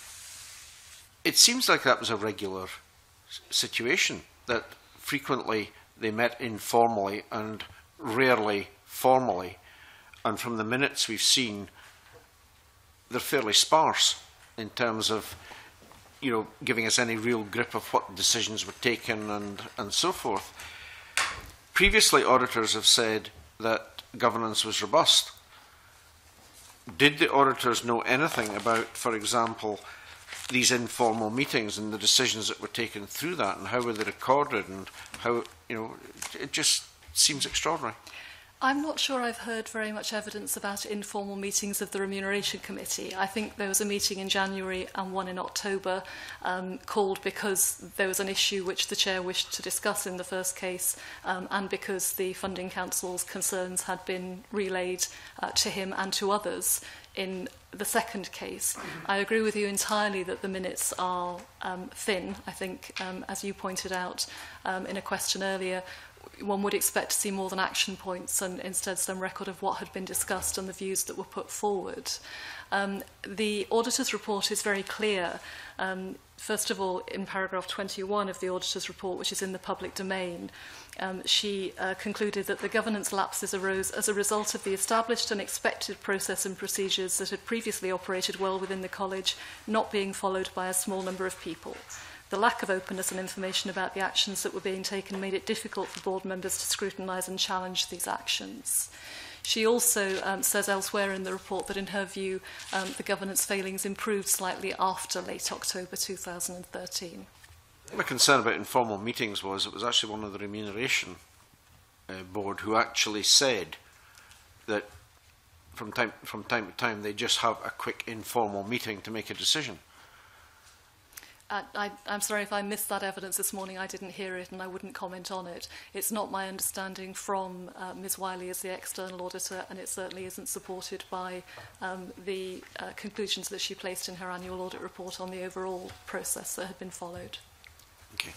It seems like that was a regular situation, that frequently they met informally and rarely formally. And from the minutes we've seen, they're fairly sparse in terms of, you know, giving us any real grip of what decisions were taken and so forth. Previously, auditors have said that governance was robust. Did the auditors know anything about, for example, these informal meetings and the decisions that were taken through that, and how were they recorded, and how, you know, it just seems extraordinary. I'm not sure I've heard very much evidence about informal meetings of the Remuneration Committee. I think there was a meeting in January and one in October called because there was an issue which the Chair wished to discuss in the first case and because the Funding Council's concerns had been relayed to him and to others in the second case. I agree with you entirely that the minutes are thin. I think, as you pointed out in a question earlier, one would expect to see more than action points and instead some record of what had been discussed and the views that were put forward. The auditor's report is very clear. First of all, in paragraph 21 of the auditor's report, which is in the public domain, she concluded that the governance lapses arose as a result of the established and expected process and procedures that had previously operated well within the college not being followed by a small number of people. The lack of openness and information about the actions that were being taken made it difficult for board members to scrutinise and challenge these actions. She also says elsewhere in the report that in her view the governance failings improved slightly after late October 2013. My concern about informal meetings was it was actually one of the Remuneration Board who actually said that from time to time they just have a quick informal meeting to make a decision. I'm sorry if I missed that evidence this morning. I didn't hear it and I wouldn't comment on it. It's not my understanding from Ms Wylie as the external auditor, and it certainly isn't supported by the conclusions that she placed in her annual audit report on the overall process that had been followed. Okay.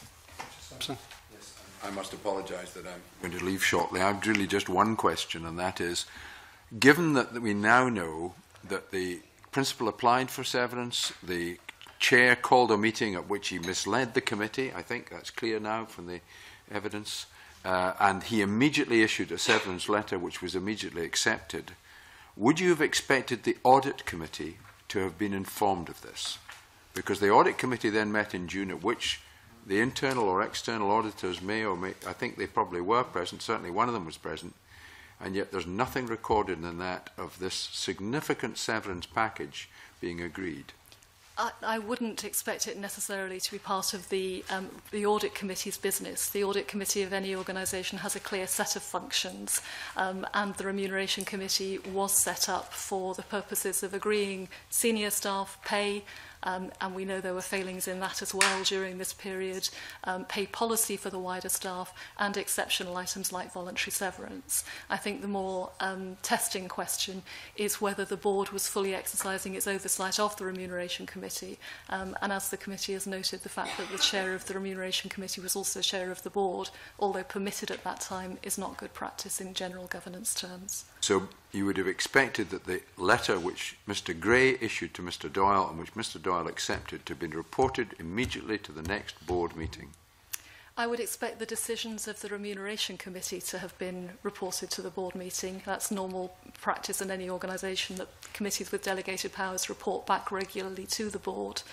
I must apologise that I'm going to leave shortly. I've really just one question, and that is, given that we now know that the principal applied for severance, the Chair called a meeting at which he misled the committee, I think that's clear now from the evidence, and he immediately issued a severance letter which was immediately accepted. Would you have expected the Audit Committee to have been informed of this? Because the Audit Committee then met in June, at which the internal or external auditors may or may, I think they probably were present, certainly one of them was present, and yet there's nothing recorded in that of this significant severance package being agreed. I wouldn't expect it necessarily to be part of the Audit Committee's business. The Audit Committee of any organisation has a clear set of functions, and the Remuneration Committee was set up for the purposes of agreeing senior staff pay, and we know there were failings in that as well during this period, pay policy for the wider staff, and exceptional items like voluntary severance. I think the more testing question is whether the board was fully exercising its oversight of the Remuneration Committee, and as the committee has noted, the fact that the chair of the Remuneration Committee was also chair of the board, although permitted at that time, is not good practice in general governance terms. So you would have expected that the letter which Mr Gray issued to Mr Doyle and which Mr Doyle accepted to have been reported immediately to the next board meeting? I would expect the decisions of the Remuneration Committee to have been reported to the board meeting. That's normal practice in any organisation, that committees with delegated powers report back regularly to the board.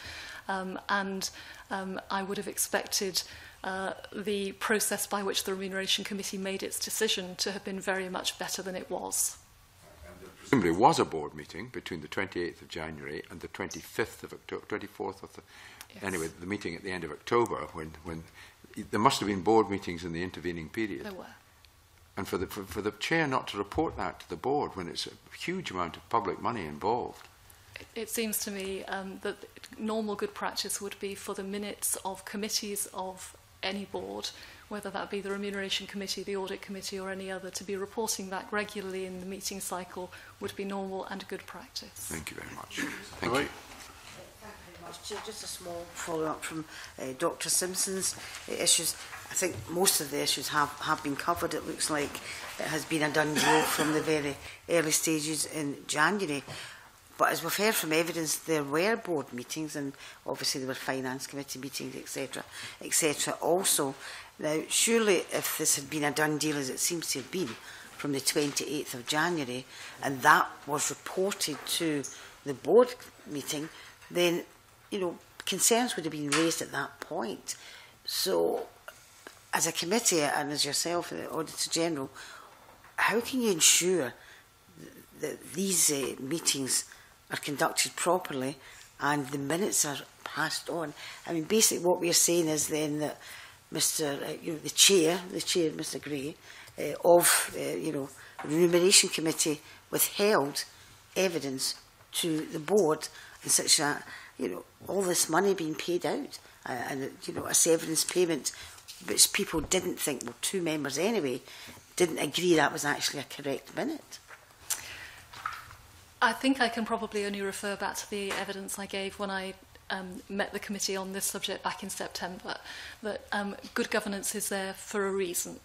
and I would have expected the process by which the Remuneration Committee made its decision to have been very much better than it was. Presumably was a board meeting between the 28th of January and the 25th of October, 24th of the... Yes. Anyway, the meeting at the end of October, when there must have been board meetings in the intervening period. There were. And for the chair not to report that to the board when it's a huge amount of public money involved. It seems to me that normal good practice would be for the minutes of committees of any board, whether that be the Remuneration Committee, the Audit Committee or any other, to be reporting back regularly in the meeting cycle would be normal and good practice. Thank you very much. Thank you. Just a small follow-up from Dr Simpson's issues. I think most of the issues have been covered. It looks like it has been a done deal from the very early stages in January. But as we've heard from evidence, there were board meetings, and obviously there were finance committee meetings, etc. also. Now, surely if this had been a done deal, as it seems to have been, from the 28th of January, and that was reported to the board meeting, then, you know, concerns would have been raised at that point. So, as a committee, and as yourself, the Auditor General, how can you ensure that these meetings are conducted properly and the minutes are passed on? I mean, basically what we're saying is then that the chair, Mr Gray, of the Remuneration Committee withheld evidence to the board in such a, all this money being paid out and a severance payment which people didn't think, well, two members anyway, didn't agree that was actually a correct minute. I think I can probably only refer back to the evidence I gave when I met the committee on this subject back in September, that good governance is there for a reason,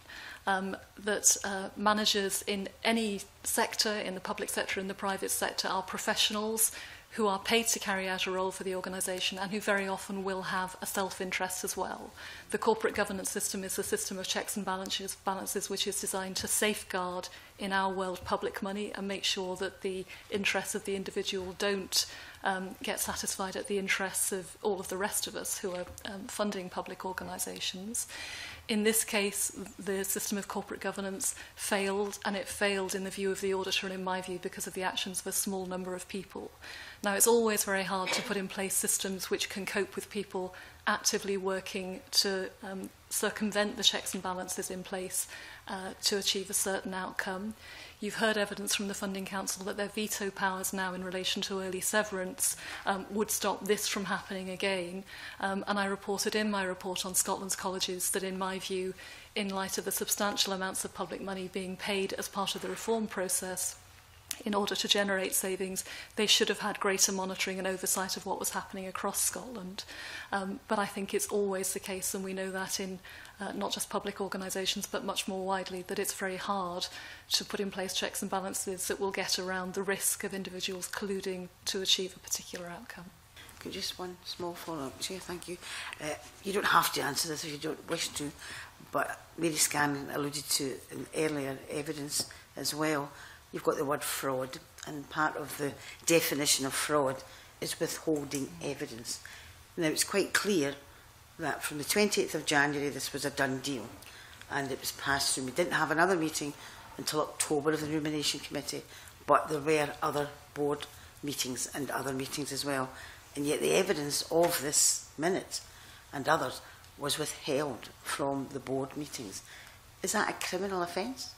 that managers in any sector, in the public sector, in the private sector, are professionals who are paid to carry out a role for the organisation and who very often will have a self-interest as well. The corporate governance system is a system of checks and balances which is designed to safeguard, in our world, public money and make sure that the interests of the individual don't get satisfied at the interests of all of the rest of us who are funding public organisations. In this case, the system of corporate governance failed, and it failed in the view of the auditor and in my view because of the actions of a small number of people. Now, it's always very hard to put in place systems which can cope with people actively working to circumvent the checks and balances in place to achieve a certain outcome. You've heard evidence from the Funding Council that their veto powers now in relation to early severance would stop this from happening again. And I reported in my report on Scotland's colleges that, in my view, in light of the substantial amounts of public money being paid as part of the reform process, in order to generate savings, they should have had greater monitoring and oversight of what was happening across Scotland. But I think it's always the case, and we know that in not just public organisations, but much more widely, that it's very hard to put in place checks and balances that will get around the risk of individuals colluding to achieve a particular outcome. Just one small follow-up, Chair, thank you. You don't have to answer this if you don't wish to, but Mary Scanlon alluded to in earlier evidence as well. You've got the word fraud, and part of the definition of fraud is withholding evidence. Now, it's quite clear that from the 28th of January this was a done deal, and it was passed through. We didn't have another meeting until October of the Remuneration Committee, but there were other board meetings and other meetings as well, and yet the evidence of this minute and others was withheld from the board meetings. Is that a criminal offence?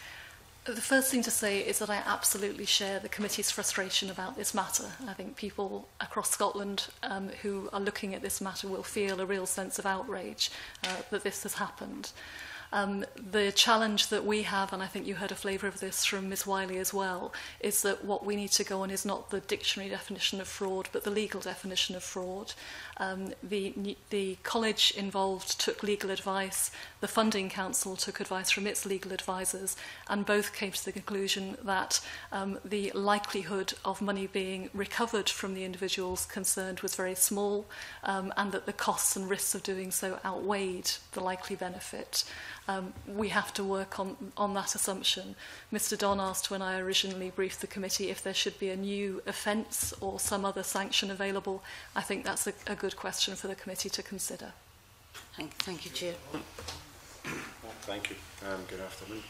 The first thing to say is that I absolutely share the committee's frustration about this matter. I think people across Scotland who are looking at this matter will feel a real sense of outrage that this has happened. The challenge that we have, and I think you heard a flavour of this from Ms Wyllie as well, is that what we need to go on is not the dictionary definition of fraud, but the legal definition of fraud. The college involved took legal advice, the Funding Council took advice from its legal advisors, and both came to the conclusion that the likelihood of money being recovered from the individuals concerned was very small, and that the costs and risks of doing so outweighed the likely benefit. we have to work on that assumption. Mr. Don asked when I originally briefed the committee if there should be a new offence or some other sanction available. I think that's a good question for the committee to consider. Thank you, Chair. Thank you. Good afternoon.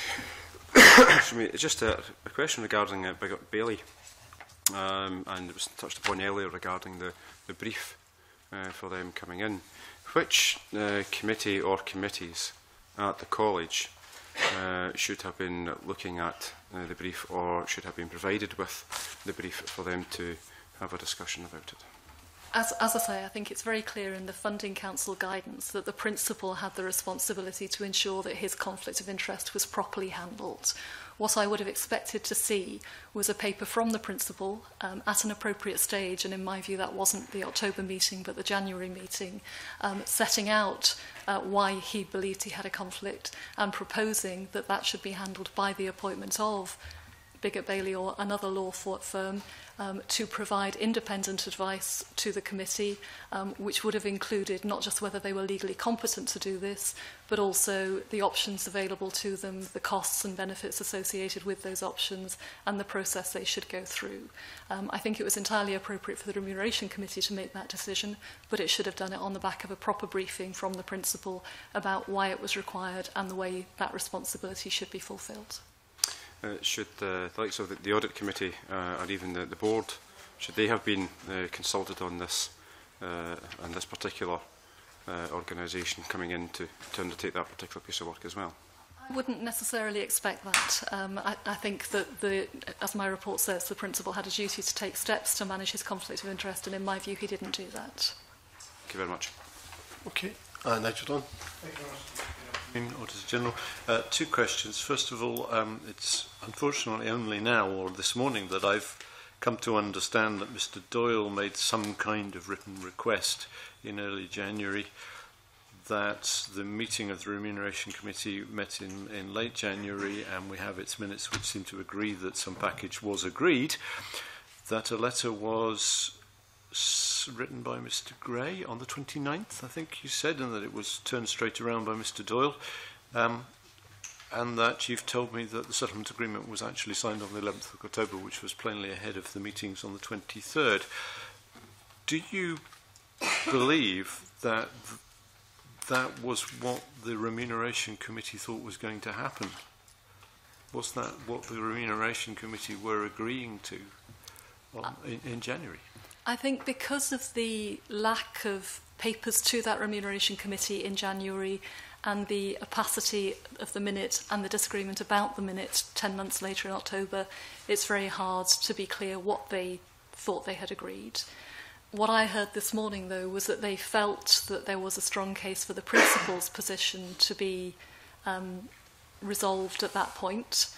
Just a question regarding Bailey, and it was touched upon earlier regarding the brief for them coming in. Which committee or committees at the college should have been looking at the brief, or should have been provided with the brief for them to have a discussion about it? As I say, I think it's very clear in the Funding Council guidance that the principal had the responsibility to ensure that his conflict of interest was properly handled. What I would have expected to see was a paper from the principal at an appropriate stage, and in my view that wasn't the October meeting but the January meeting, setting out why he believed he had a conflict and proposing that that should be handled by the appointment of Bigot Bailey or another law firm to provide independent advice to the committee, which would have included not just whether they were legally competent to do this, but also the options available to them, the costs and benefits associated with those options, and the process they should go through. I think it was entirely appropriate for the Remuneration Committee to make that decision, but it should have done it on the back of a proper briefing from the principal about why it was required and the way that responsibility should be fulfilled. Should the likes of the Audit Committee or even the board, should they have been consulted on this particular organisation coming in to undertake that particular piece of work as well? I wouldn't necessarily expect that. I think that, as my report says, the principal had a duty to take steps to manage his conflict of interest, and in my view he didn't do that. Thank you very much. Okay, Nigel Dunn. Auditor General. Two questions. First of all, it's unfortunately only now or this morning that I've come to understand that Mr. Doyle made some kind of written request in early January that the meeting of the Remuneration Committee met in late January, and we have its minutes which seem to agree that some package was agreed, that a letter was written by Mr. Gray on the 29th, I think you said, and that it was turned straight around by Mr. Doyle, and that you've told me that the settlement agreement was actually signed on the 11th of October, which was plainly ahead of the meetings on the 23rd. Do you believe that that was what the Remuneration Committee thought was going to happen? Was that what the Remuneration Committee were agreeing to in January? I think because of the lack of papers to that Remuneration Committee in January and the opacity of the minute and the disagreement about the minute 10 months later in October, it's very hard to be clear what they thought they had agreed. What I heard this morning, though, was that they felt that there was a strong case for the principal's position to be resolved at that point.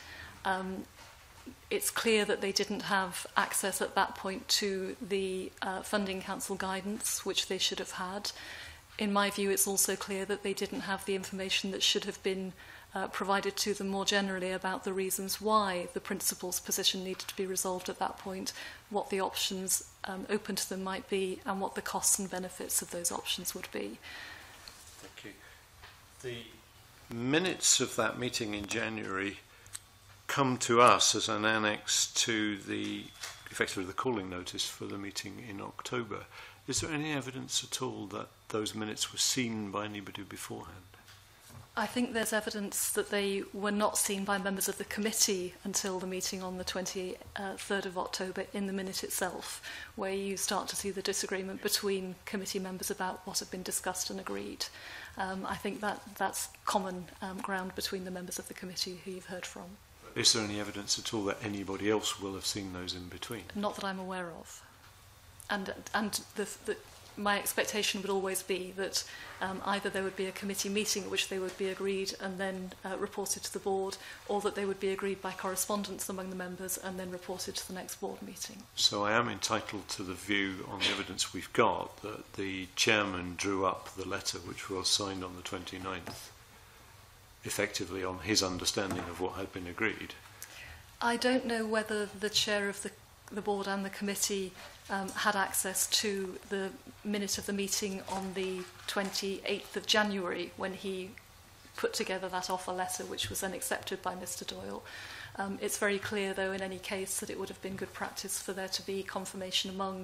It's clear that they didn't have access at that point to the Funding Council guidance, which they should have had. In my view, it's also clear that they didn't have the information that should have been provided to them more generally about the reasons why the principal's position needed to be resolved at that point, what the options open to them might be, and what the costs and benefits of those options would be. Thank you. The minutes of that meeting in January come to us as an annex to effectively the calling notice for the meeting in October. Is there any evidence at all that those minutes were seen by anybody beforehand? I think there's evidence that they were not seen by members of the committee until the meeting on the 23rd of October in the minute itself, where you start to see the disagreement between committee members about what had been discussed and agreed. I think that's common ground between the members of the committee who you've heard from. Is there any evidence at all that anybody else will have seen those in between? Not that I'm aware of. And my expectation would always be that either there would be a committee meeting at which they would be agreed and then reported to the board, or that they would be agreed by correspondence among the members and then reported to the next board meeting. So I am entitled to the view on the evidence we've got that the chairman drew up the letter which was signed on the 29th, effectively on his understanding of what had been agreed. I don't know whether the chair of the board and the committee had access to the minute of the meeting on the 28th of January when he put together that offer letter, which was then accepted by Mr Doyle. It's very clear, though, in any case, that it would have been good practice for there to be confirmation among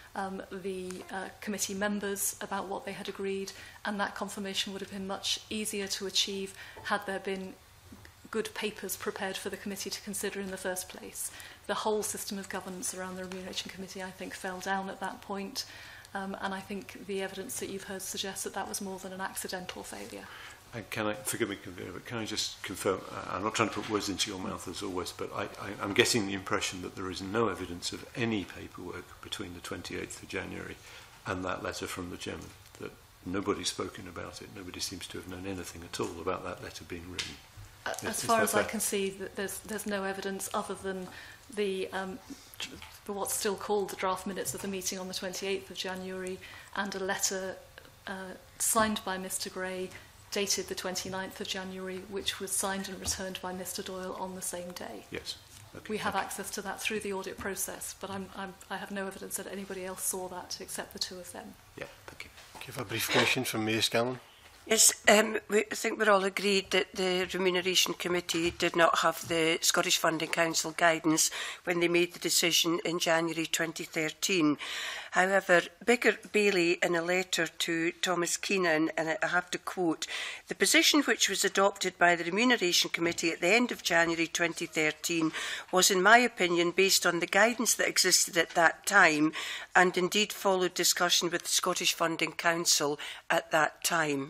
the committee members about what they had agreed, and that confirmation would have been much easier to achieve had there been good papers prepared for the committee to consider in the first place. The whole system of governance around the Remuneration Committee, I think, fell down at that point, and I think the evidence that you've heard suggests that that was more than an accidental failure. Can I, forgive me, but can I just confirm, I'm not trying to put words into your mouth as always, but I'm getting the impression that there is no evidence of any paperwork between the 28th of January and that letter from the chairman, that nobody's spoken about it, nobody seems to have known anything at all about that letter being written. As far as I can see, there's no evidence other than the what's still called the draft minutes of the meeting on the 28th of January and a letter signed by Mr Gray dated the 29th of January, which was signed and returned by Mr Doyle on the same day. Yes. Okay, we have access to that through the audit process, but I have no evidence that anybody else saw that except the two of them. Yeah, thank you. Give a brief question from Ms Scanlon. Yes, I think we're all agreed that the Remuneration Committee did not have the Scottish Funding Council guidance when they made the decision in January 2013. However, Bailey, in a letter to Thomas Keenan, and I have to quote, "The position which was adopted by the Remuneration Committee at the end of January 2013 was, in my opinion, based on the guidance that existed at that time, and indeed followed discussion with the Scottish Funding Council at that time."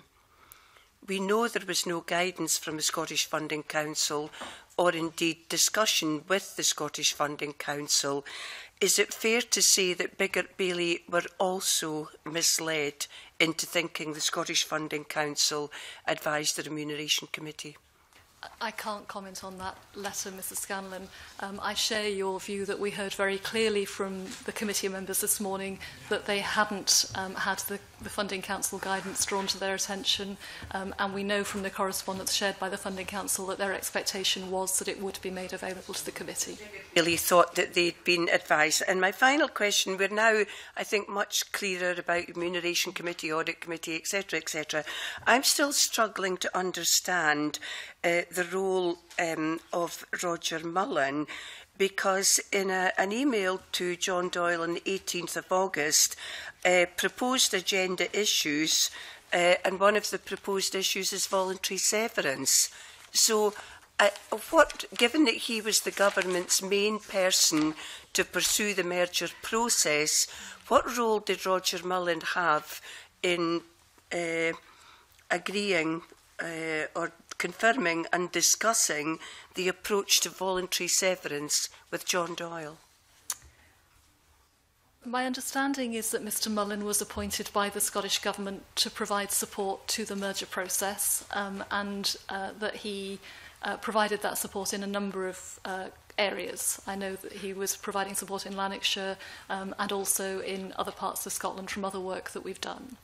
We know there was no guidance from the Scottish Funding Council or indeed discussion with the Scottish Funding Council. Is it fair to say that Bailey were also misled into thinking the Scottish Funding Council advised the Remuneration Committee? I can't comment on that letter, Mrs Scanlon. I share your view that we heard very clearly from the committee members this morning that they hadn't had the Funding Council guidance drawn to their attention, and we know from the correspondence shared by the Funding Council that their expectation was that it would be made available to the committee. Really thought that they'd been advised. And my final question, we're now, I think, much clearer about Remuneration Committee, Audit Committee, etc., etc. I'm still struggling to understand the role of Roger Mullen, because in an email to John Doyle on the 18th of August, proposed agenda issues, and one of the proposed issues is voluntary severance. So, given that he was the government's main person to pursue the merger process, what role did Roger Mullen have in agreeing or confirming and discussing the approach to voluntary severance with John Doyle? My understanding is that Mr Mullen was appointed by the Scottish Government to provide support to the merger process, and that he provided that support in a number of areas. I know that he was providing support in Lanarkshire and also in other parts of Scotland from other work that we've done.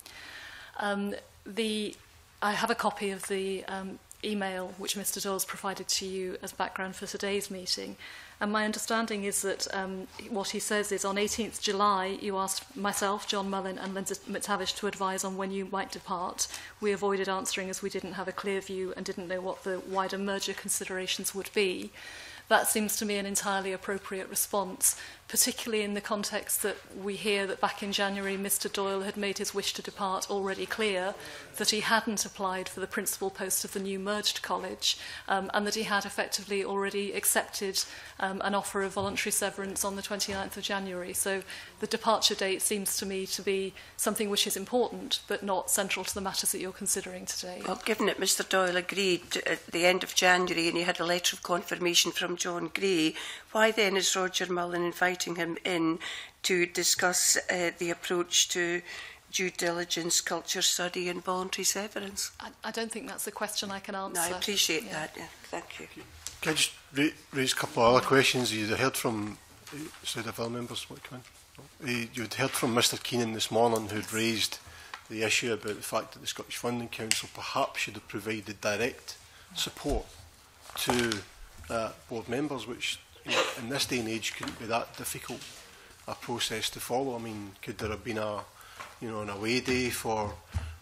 I have a copy of the email which Mr Doyle's provided to you as background for today's meeting. And my understanding is that what he says is on 18th July, you asked myself, John Mullen and Linda McTavish to advise on when you might depart. We avoided answering as we didn't have a clear view and didn't know what the wider merger considerations would be. That seems to me an entirely appropriate response, particularly in the context that we hear that back in January Mr Doyle had made his wish to depart already clear, that he hadn't applied for the principal post of the new merged college, and that he had effectively already accepted an offer of voluntary severance on the 29th of January. So the departure date seems to me to be something which is important, but not central to the matters that you're considering today. Well, given that Mr Doyle agreed at the end of January and he had a letter of confirmation from John Gray, why then is Roger Mullen inviting him in to discuss the approach to due diligence, culture study and voluntary severance? I don't think that's a question I can answer. No, I appreciate that. Yeah. Thank you. Can I just raise a couple of other questions? You'd heard from the other members. What come in? You'd heard from Mr Keenan this morning, who'd raised the issue about the fact that the Scottish Funding Council perhaps should have provided direct support to board members, which in this day and age couldn't be that difficult a process to follow. I mean, could there have been an away day for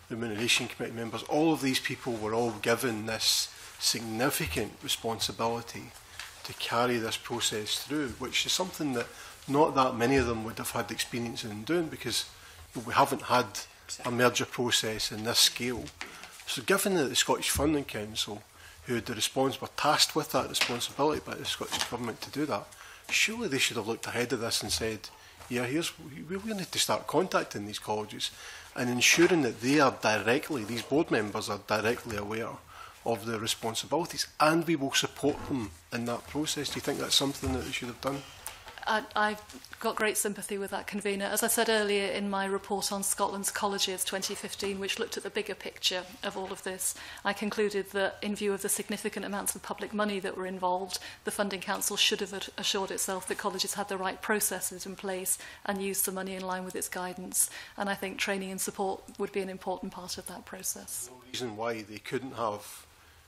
Remuneration Committee members, all of these people were all given this significant responsibility to carry this process through, which is something that not that many of them would have had experience in doing, because we haven't had a merger process in this scale. So given that the Scottish Funding Council, who had were tasked with that responsibility by the Scottish Government to do that, surely they should have looked ahead of this and said, yeah, we need to start contacting these colleges and ensuring that they are directly, these board members are directly aware of their responsibilities, and we will support them in that process. Do you think that's something that they should have done? I've got great sympathy with that, Convener. As I said earlier in my report on Scotland's colleges 2015, which looked at the bigger picture of all of this, I concluded that in view of the significant amounts of public money that were involved, the Funding Council should have assured itself that colleges had the right processes in place and used the money in line with its guidance. And I think training and support would be an important part of that process. No reason why they couldn't have,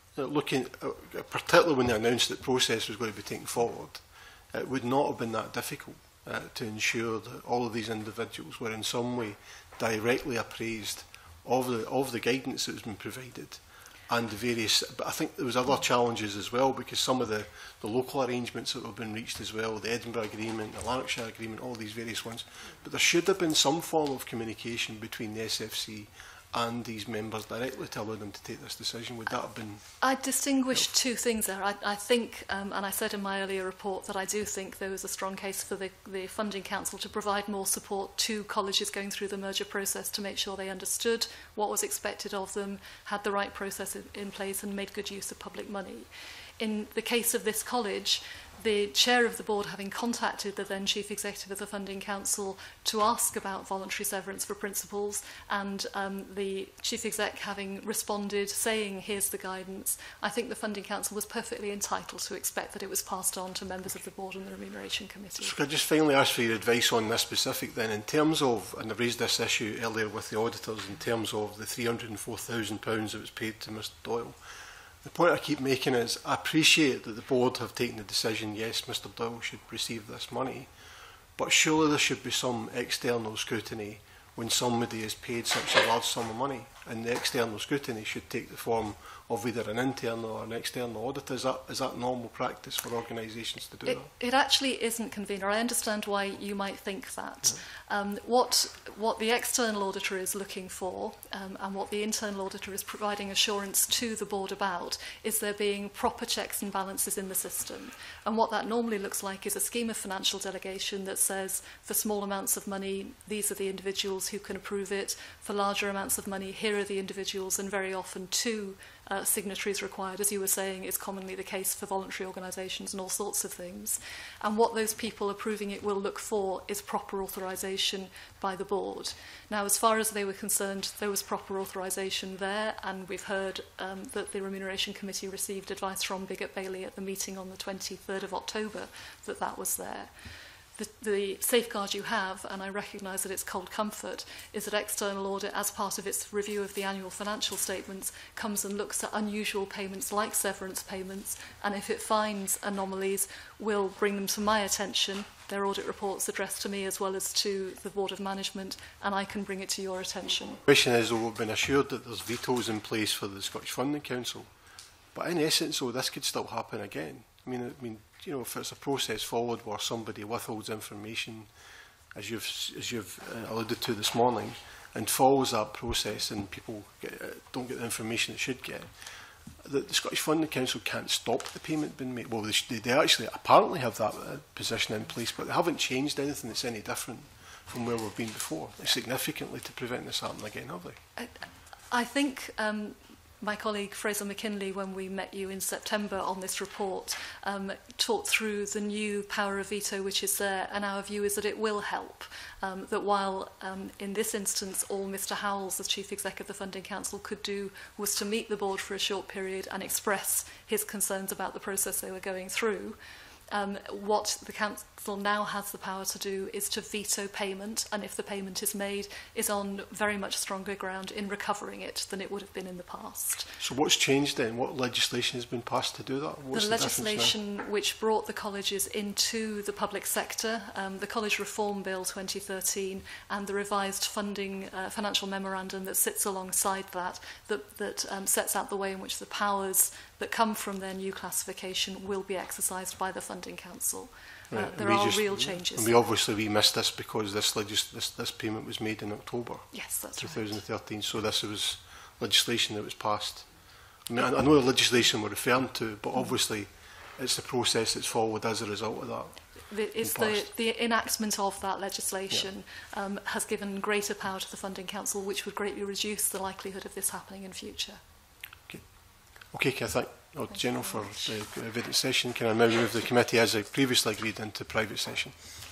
particularly when they announced that the process was going to be taken forward, it would not have been that difficult to ensure that all of these individuals were in some way directly appraised of the guidance that has been provided and the various. But I think there was other challenges as well, because some of the local arrangements that have been reached as well, the Edinburgh Agreement, the Lanarkshire Agreement, all these various ones. But there should have been some form of communication between the SFC and these members directly to allow them to take this decision. Would that have been... I distinguish two things there. I think, and I said in my earlier report, that I do think there was a strong case for the Funding Council to provide more support to colleges going through the merger process to make sure they understood what was expected of them, had the right process in place and made good use of public money. In the case of this college, the chair of the board, having contacted the then chief executive of the Funding Council to ask about voluntary severance for principals, and the chief exec having responded saying, here's the guidance, I think the Funding Council was perfectly entitled to expect that it was passed on to members of the board and the Remuneration Committee. So could I just finally ask for your advice on this specific then, in terms of, and I raised this issue earlier with the auditors, in terms of the £304,000 that was paid to Mr Doyle. The point I keep making is I appreciate that the board have taken the decision, yes, Mr Doyle should receive this money, but surely there should be some external scrutiny when somebody is paid such a large sum of money, and the external scrutiny should take the form of either an internal or an external audit. Is that normal practice for organisations to do that? It actually isn't, Convener. I understand why you might think that. What the external auditor is looking for, and what the internal auditor is providing assurance to the board about, is there being proper checks and balances in the system. And what that normally looks like is a scheme of financial delegation that says, for small amounts of money, these are the individuals who can approve it. For larger amounts of money, here are the individuals, and very often two signatories required, as you were saying, is commonly the case for voluntary organisations and all sorts of things. And what those people approving it will look for is proper authorisation by the board. Now, as far as they were concerned, there was proper authorisation there, and we've heard that the Remuneration Committee received advice from Bisset Bailey at the meeting on the 23rd of October that that was there. The safeguard you have, and I recognise that it's cold comfort, is that external audit, as part of its review of the annual financial statements, comes and looks at unusual payments like severance payments, and if it finds anomalies, will bring them to my attention. Their audit reports addressed to me as well as to the Board of Management, and I can bring it to your attention. The question is, we've been assured that there's vetoes in place for the Scottish Funding Council, but in essence, this could still happen again. I mean, you know, if it's a process forward where somebody withholds information, as you've alluded to this morning, and follows that process, and people don't get the information they should get, the Scottish Funding Council can't stop the payment being made. Well, they actually apparently have that position in place, but they haven't changed anything that's any different from where we've been before, significantly, to prevent this happening again, have they? I think my colleague Fraser McKinley, when we met you in September on this report, talked through the new power of veto which is there, and our view is that it will help. That while in this instance all Mr Howells, as Chief Exec of the Funding Council, could do was to meet the board for a short period and express his concerns about the process they were going through, What the Council now has the power to do is to veto payment, and if the payment is made, is on very much stronger ground in recovering it than it would have been in the past. So what's changed then? What legislation has been passed to do that? What's The the legislation which brought the colleges into the public sector, the College Reform Bill 2013 and the revised funding financial memorandum that sits alongside that, sets out the way in which the powers that come from their new classification will be exercised by the Funding Council. Right. There are real changes. And we missed this because this payment was made in October. Yes, that's 2013. Right. So this was legislation that was passed. I mean, I know the legislation we're referring to, but obviously it's the process that's followed as a result of that. It's the enactment of that legislation has given greater power to the Funding Council, which would greatly reduce the likelihood of this happening in future. Okay, can I thank Auditor General for the evidence session? Can I now move the committee as I previously agreed into private session?